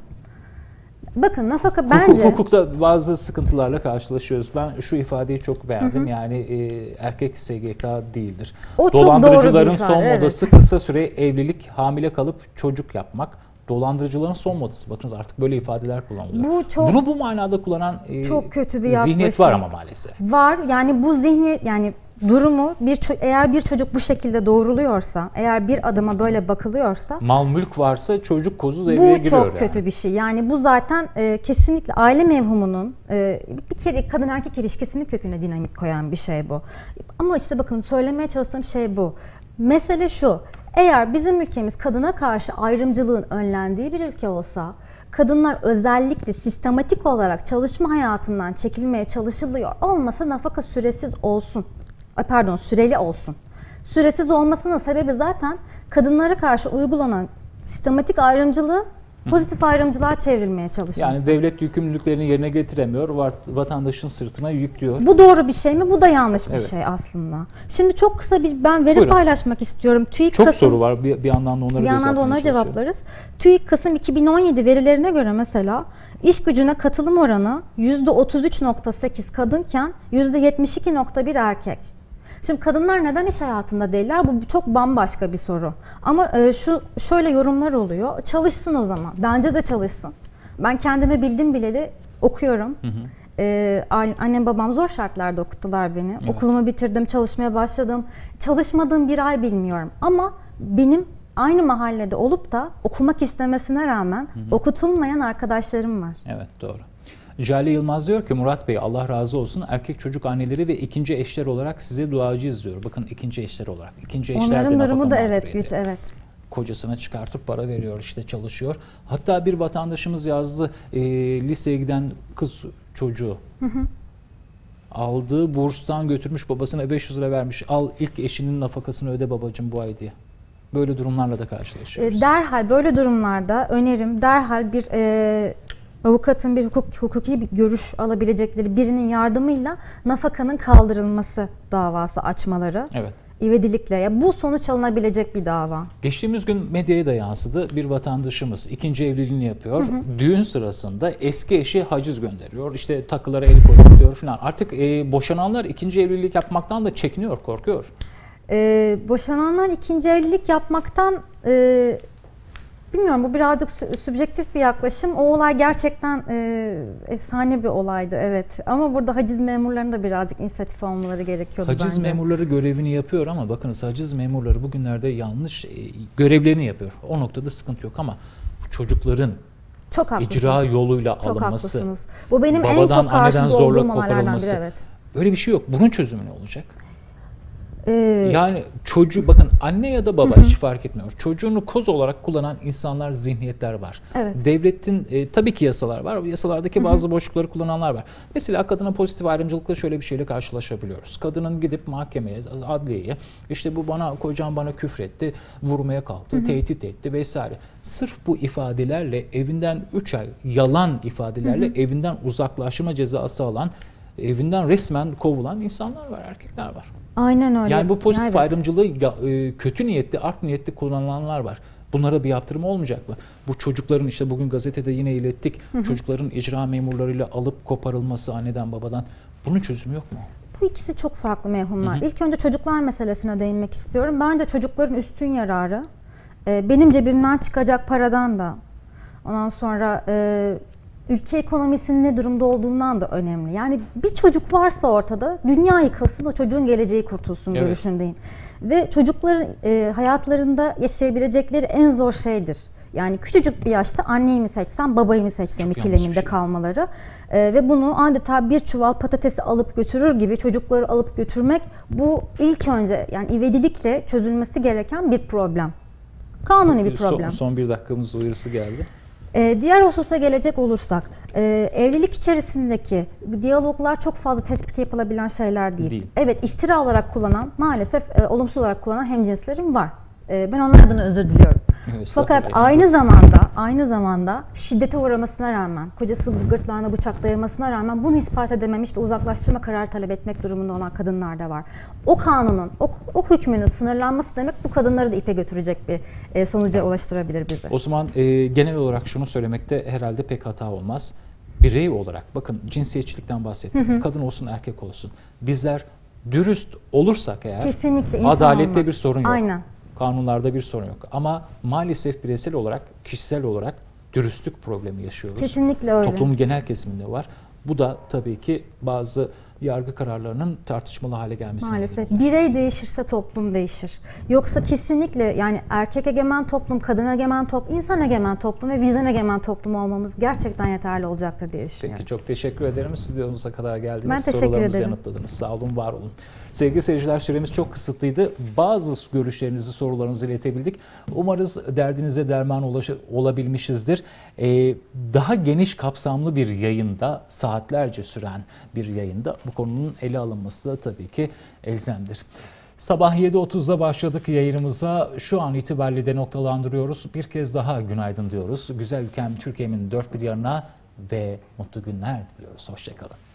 Bakın nafaka bence... Hukukta bazı sıkıntılarla karşılaşıyoruz. Ben şu ifadeyi çok beğendim. Yani erkek SGK değildir. O çok Dolandırıcıların doğru bir ifade, son evet. modası kısa süre evlilik, hamile kalıp çocuk yapmak. Dolandırıcıların son modası. Bakınız artık böyle ifadeler kullanılıyor. Bunu bu manada kullanan çok kötü bir yaklaşım. zihniyet var ama maalesef. Var. Yani bu zihniyet, yani durumu eğer bir çocuk bu şekilde doğruluyorsa, eğer bir adama böyle bakılıyorsa, mal mülk varsa çocuk kozu devreye giriyor. Bu çok kötü bir şey. Yani bu zaten kesinlikle aile mevhumunun bir kere kadın erkek ilişkisinin köküne dinamik koyan bir şey bu. Ama işte bakın söylemeye çalıştığım şey bu. Mesele şu. Eğer bizim ülkemiz kadına karşı ayrımcılığın önlendiği bir ülke olsa, kadınlar özellikle sistematik olarak çalışma hayatından çekilmeye çalışılıyor olmasa nafaka süresiz olsun. Süreli olsun. Süresiz olmasının sebebi zaten kadınlara karşı uygulanan sistematik ayrımcılığın pozitif ayrımcılığa çevrilmeye çalışması. Yani devlet yükümlülüklerini yerine getiremiyor, vatandaşın sırtına yüklüyor. Bu doğru bir şey mi? Bu da yanlış bir şey aslında. Şimdi çok kısa ben veri paylaşmak istiyorum. Çok soru var. Bir yandan da onları cevaplarız. TÜİK Kasım 2017 verilerine göre mesela iş gücüne katılım oranı %33.8 kadınken %72.1 erkek. Şimdi kadınlar neden iş hayatında değiller? Bu çok bambaşka bir soru. Ama şöyle yorumlar oluyor. Çalışsın o zaman. Bence de çalışsın. Ben kendime bildim bileli okuyorum. Annem babam zor şartlarda okuttular beni. Evet. Okulumu bitirdim, çalışmaya başladım. Çalışmadığım bir ay bilmiyorum. Ama benim aynı mahallede olup da okumak istemesine rağmen okutulmayan arkadaşlarım var. Evet, doğru. Jale Yılmaz diyor ki Murat Bey Allah razı olsun, erkek çocuk anneleri ve ikinci eşler olarak size duacıyız diyor. Bakın ikinci eşler olarak. İkinci eşler onların de durumu da güç, evet. Kocasına çıkartıp para veriyor, işte çalışıyor. Hatta bir vatandaşımız yazdı, liseye giden kız çocuğu aldığı burstan götürmüş babasına 500 lira vermiş. Al ilk eşinin nafakasını öde babacığım bu ay diye. Böyle durumlarla da karşılaşıyoruz. Derhal böyle durumlarda önerim derhal bir avukatın bir hukuki bir görüş alabilecekleri birinin yardımıyla nafakanın kaldırılması davası açmaları. Evet. İvedilikle. Ya bu sonuç alınabilecek bir dava. Geçtiğimiz gün medyaya da yansıdı. Bir vatandaşımız ikinci evliliğini yapıyor. Düğün sırasında eski eşi haciz gönderiyor. İşte takılara el koyuyor falan. Artık boşananlar ikinci evlilik yapmaktan da çekiniyor, korkuyor. Boşananlar ikinci evlilik yapmaktan bilmiyorum, bu birazcık sübjektif bir yaklaşım. O olay gerçekten efsane bir olaydı, evet. Ama burada haciz memurlarının da birazcık inisiyatif olmaları gerekiyordu bence. Haciz memurları görevini yapıyor ama bakınız haciz memurları bugünlerde yanlış görevlerini yapıyor. O noktada sıkıntı yok ama bu çocukların çok icra yoluyla çok alınması, haklısınız. Bu benim babadan, en çok anneden karşıda zorla olduğum olaylardan koparılması. biri, evet. Öyle bir şey yok. Bunun çözümü ne olacak? Yani çocuğu, bakın anne ya da baba hiç fark etmiyor. Çocuğunu koz olarak kullanan insanlar, zihniyetler var. Evet. Devletin tabii ki yasalar var. Bu yasalardaki bazı boşlukları kullananlar var. Mesela kadına pozitif ayrımcılıkla şöyle bir şeyle karşılaşabiliyoruz. Kadının gidip mahkemeye, adliyeye, işte bu bana, kocam bana küfretti, vurmaya kalktı, tehdit etti vesaire. Sırf bu ifadelerle evinden 3 ay, yalan ifadelerle evinden uzaklaşma cezası alan, evinden resmen kovulan insanlar var, erkekler var. Aynen öyle. Yani bu pozitif evet. ayrımcılığı kötü niyetli, art niyetli kullanılanlar var. Bunlara bir yaptırım olmayacak mı? Bu çocukların, işte bugün gazetede yine ilettik, çocukların icra memurlarıyla alıp koparılması anneden babadan, bunun çözümü yok mu? Bu ikisi çok farklı mevhumlar. İlk önce çocuklar meselesine değinmek istiyorum. Bence çocukların üstün yararı benim cebimden çıkacak paradan da, ondan sonra ülke ekonomisinin ne durumda olduğundan da önemli. Yani bir çocuk varsa ortada, dünya yıkılsın, o çocuğun geleceği kurtulsun görüşündeyim. Ve çocukların hayatlarında yaşayabilecekleri en zor şeydir. Yani küçücük bir yaşta anneyi mi seçsem, babayı mı seçsem ikileminde kalmaları. Ve bunu adeta bir çuval patatesi alıp götürür gibi çocukları alıp götürmek, bu ilk önce yani ivedilikle çözülmesi gereken bir problem. Kanuni bir problem. Son bir dakikamız uyarısı geldi. Diğer hususa gelecek olursak, evlilik içerisindeki diyaloglar çok fazla tespit yapılabilen şeyler değil. Evet, iftira olarak kullanan, maalesef olumsuz olarak kullanan hemcinslerim var. Ben onlar adına özür diliyorum. Fakat aynı zamanda şiddete uğramasına rağmen, kocası gırtlağına bıçak dayamasına rağmen bunu ispat edememiş ve uzaklaştırma kararı talep etmek durumunda olan kadınlar da var. O kanunun, o hükmünün sınırlanması demek bu kadınları da ipe götürecek bir sonuca ulaştırabilir bizi. O zaman genel olarak şunu söylemekte herhalde pek hata olmaz. Birey olarak, bakın cinsiyetçilikten bahsettim. Kadın olsun, erkek olsun. Bizler dürüst olursak eğer, kesinlikle adalette bir sorun yok. Aynen. Kanunlarda bir sorun yok. Ama maalesef bireysel olarak, kişisel olarak dürüstlük problemi yaşıyoruz. Kesinlikle öyle. Toplumun genel kesiminde var. Bu da tabii ki bazı yargı kararlarının tartışmalı hale gelmesi. Maalesef. Birey değişirse toplum değişir. Yoksa kesinlikle yani erkek egemen toplum, kadın egemen toplum, insan egemen toplum ve vicdan egemen toplum olmamız gerçekten yeterli olacaktır diye düşünüyorum. Peki, çok teşekkür ederim. Stüdyomuza kadar geldiniz. Ben teşekkür Sorularımızı ederim. yanıtladınız. Sağ olun, var olun. Sevgili seyirciler, süremiz çok kısıtlıydı. Bazı görüşlerinizi, sorularınızı iletebildik. Umarız derdinize derman olabilmişizdir. Daha geniş kapsamlı bir yayında, saatlerce süren bir yayında bu konunun ele alınması da tabii ki elzemdir. Sabah 7.30'da başladık yayınımıza. Şu an itibariyle de noktalandırıyoruz. Bir kez daha günaydın diyoruz. Güzel ülkem Türkiye'min dört bir yanına ve mutlu günler diliyoruz. Hoşça kalın.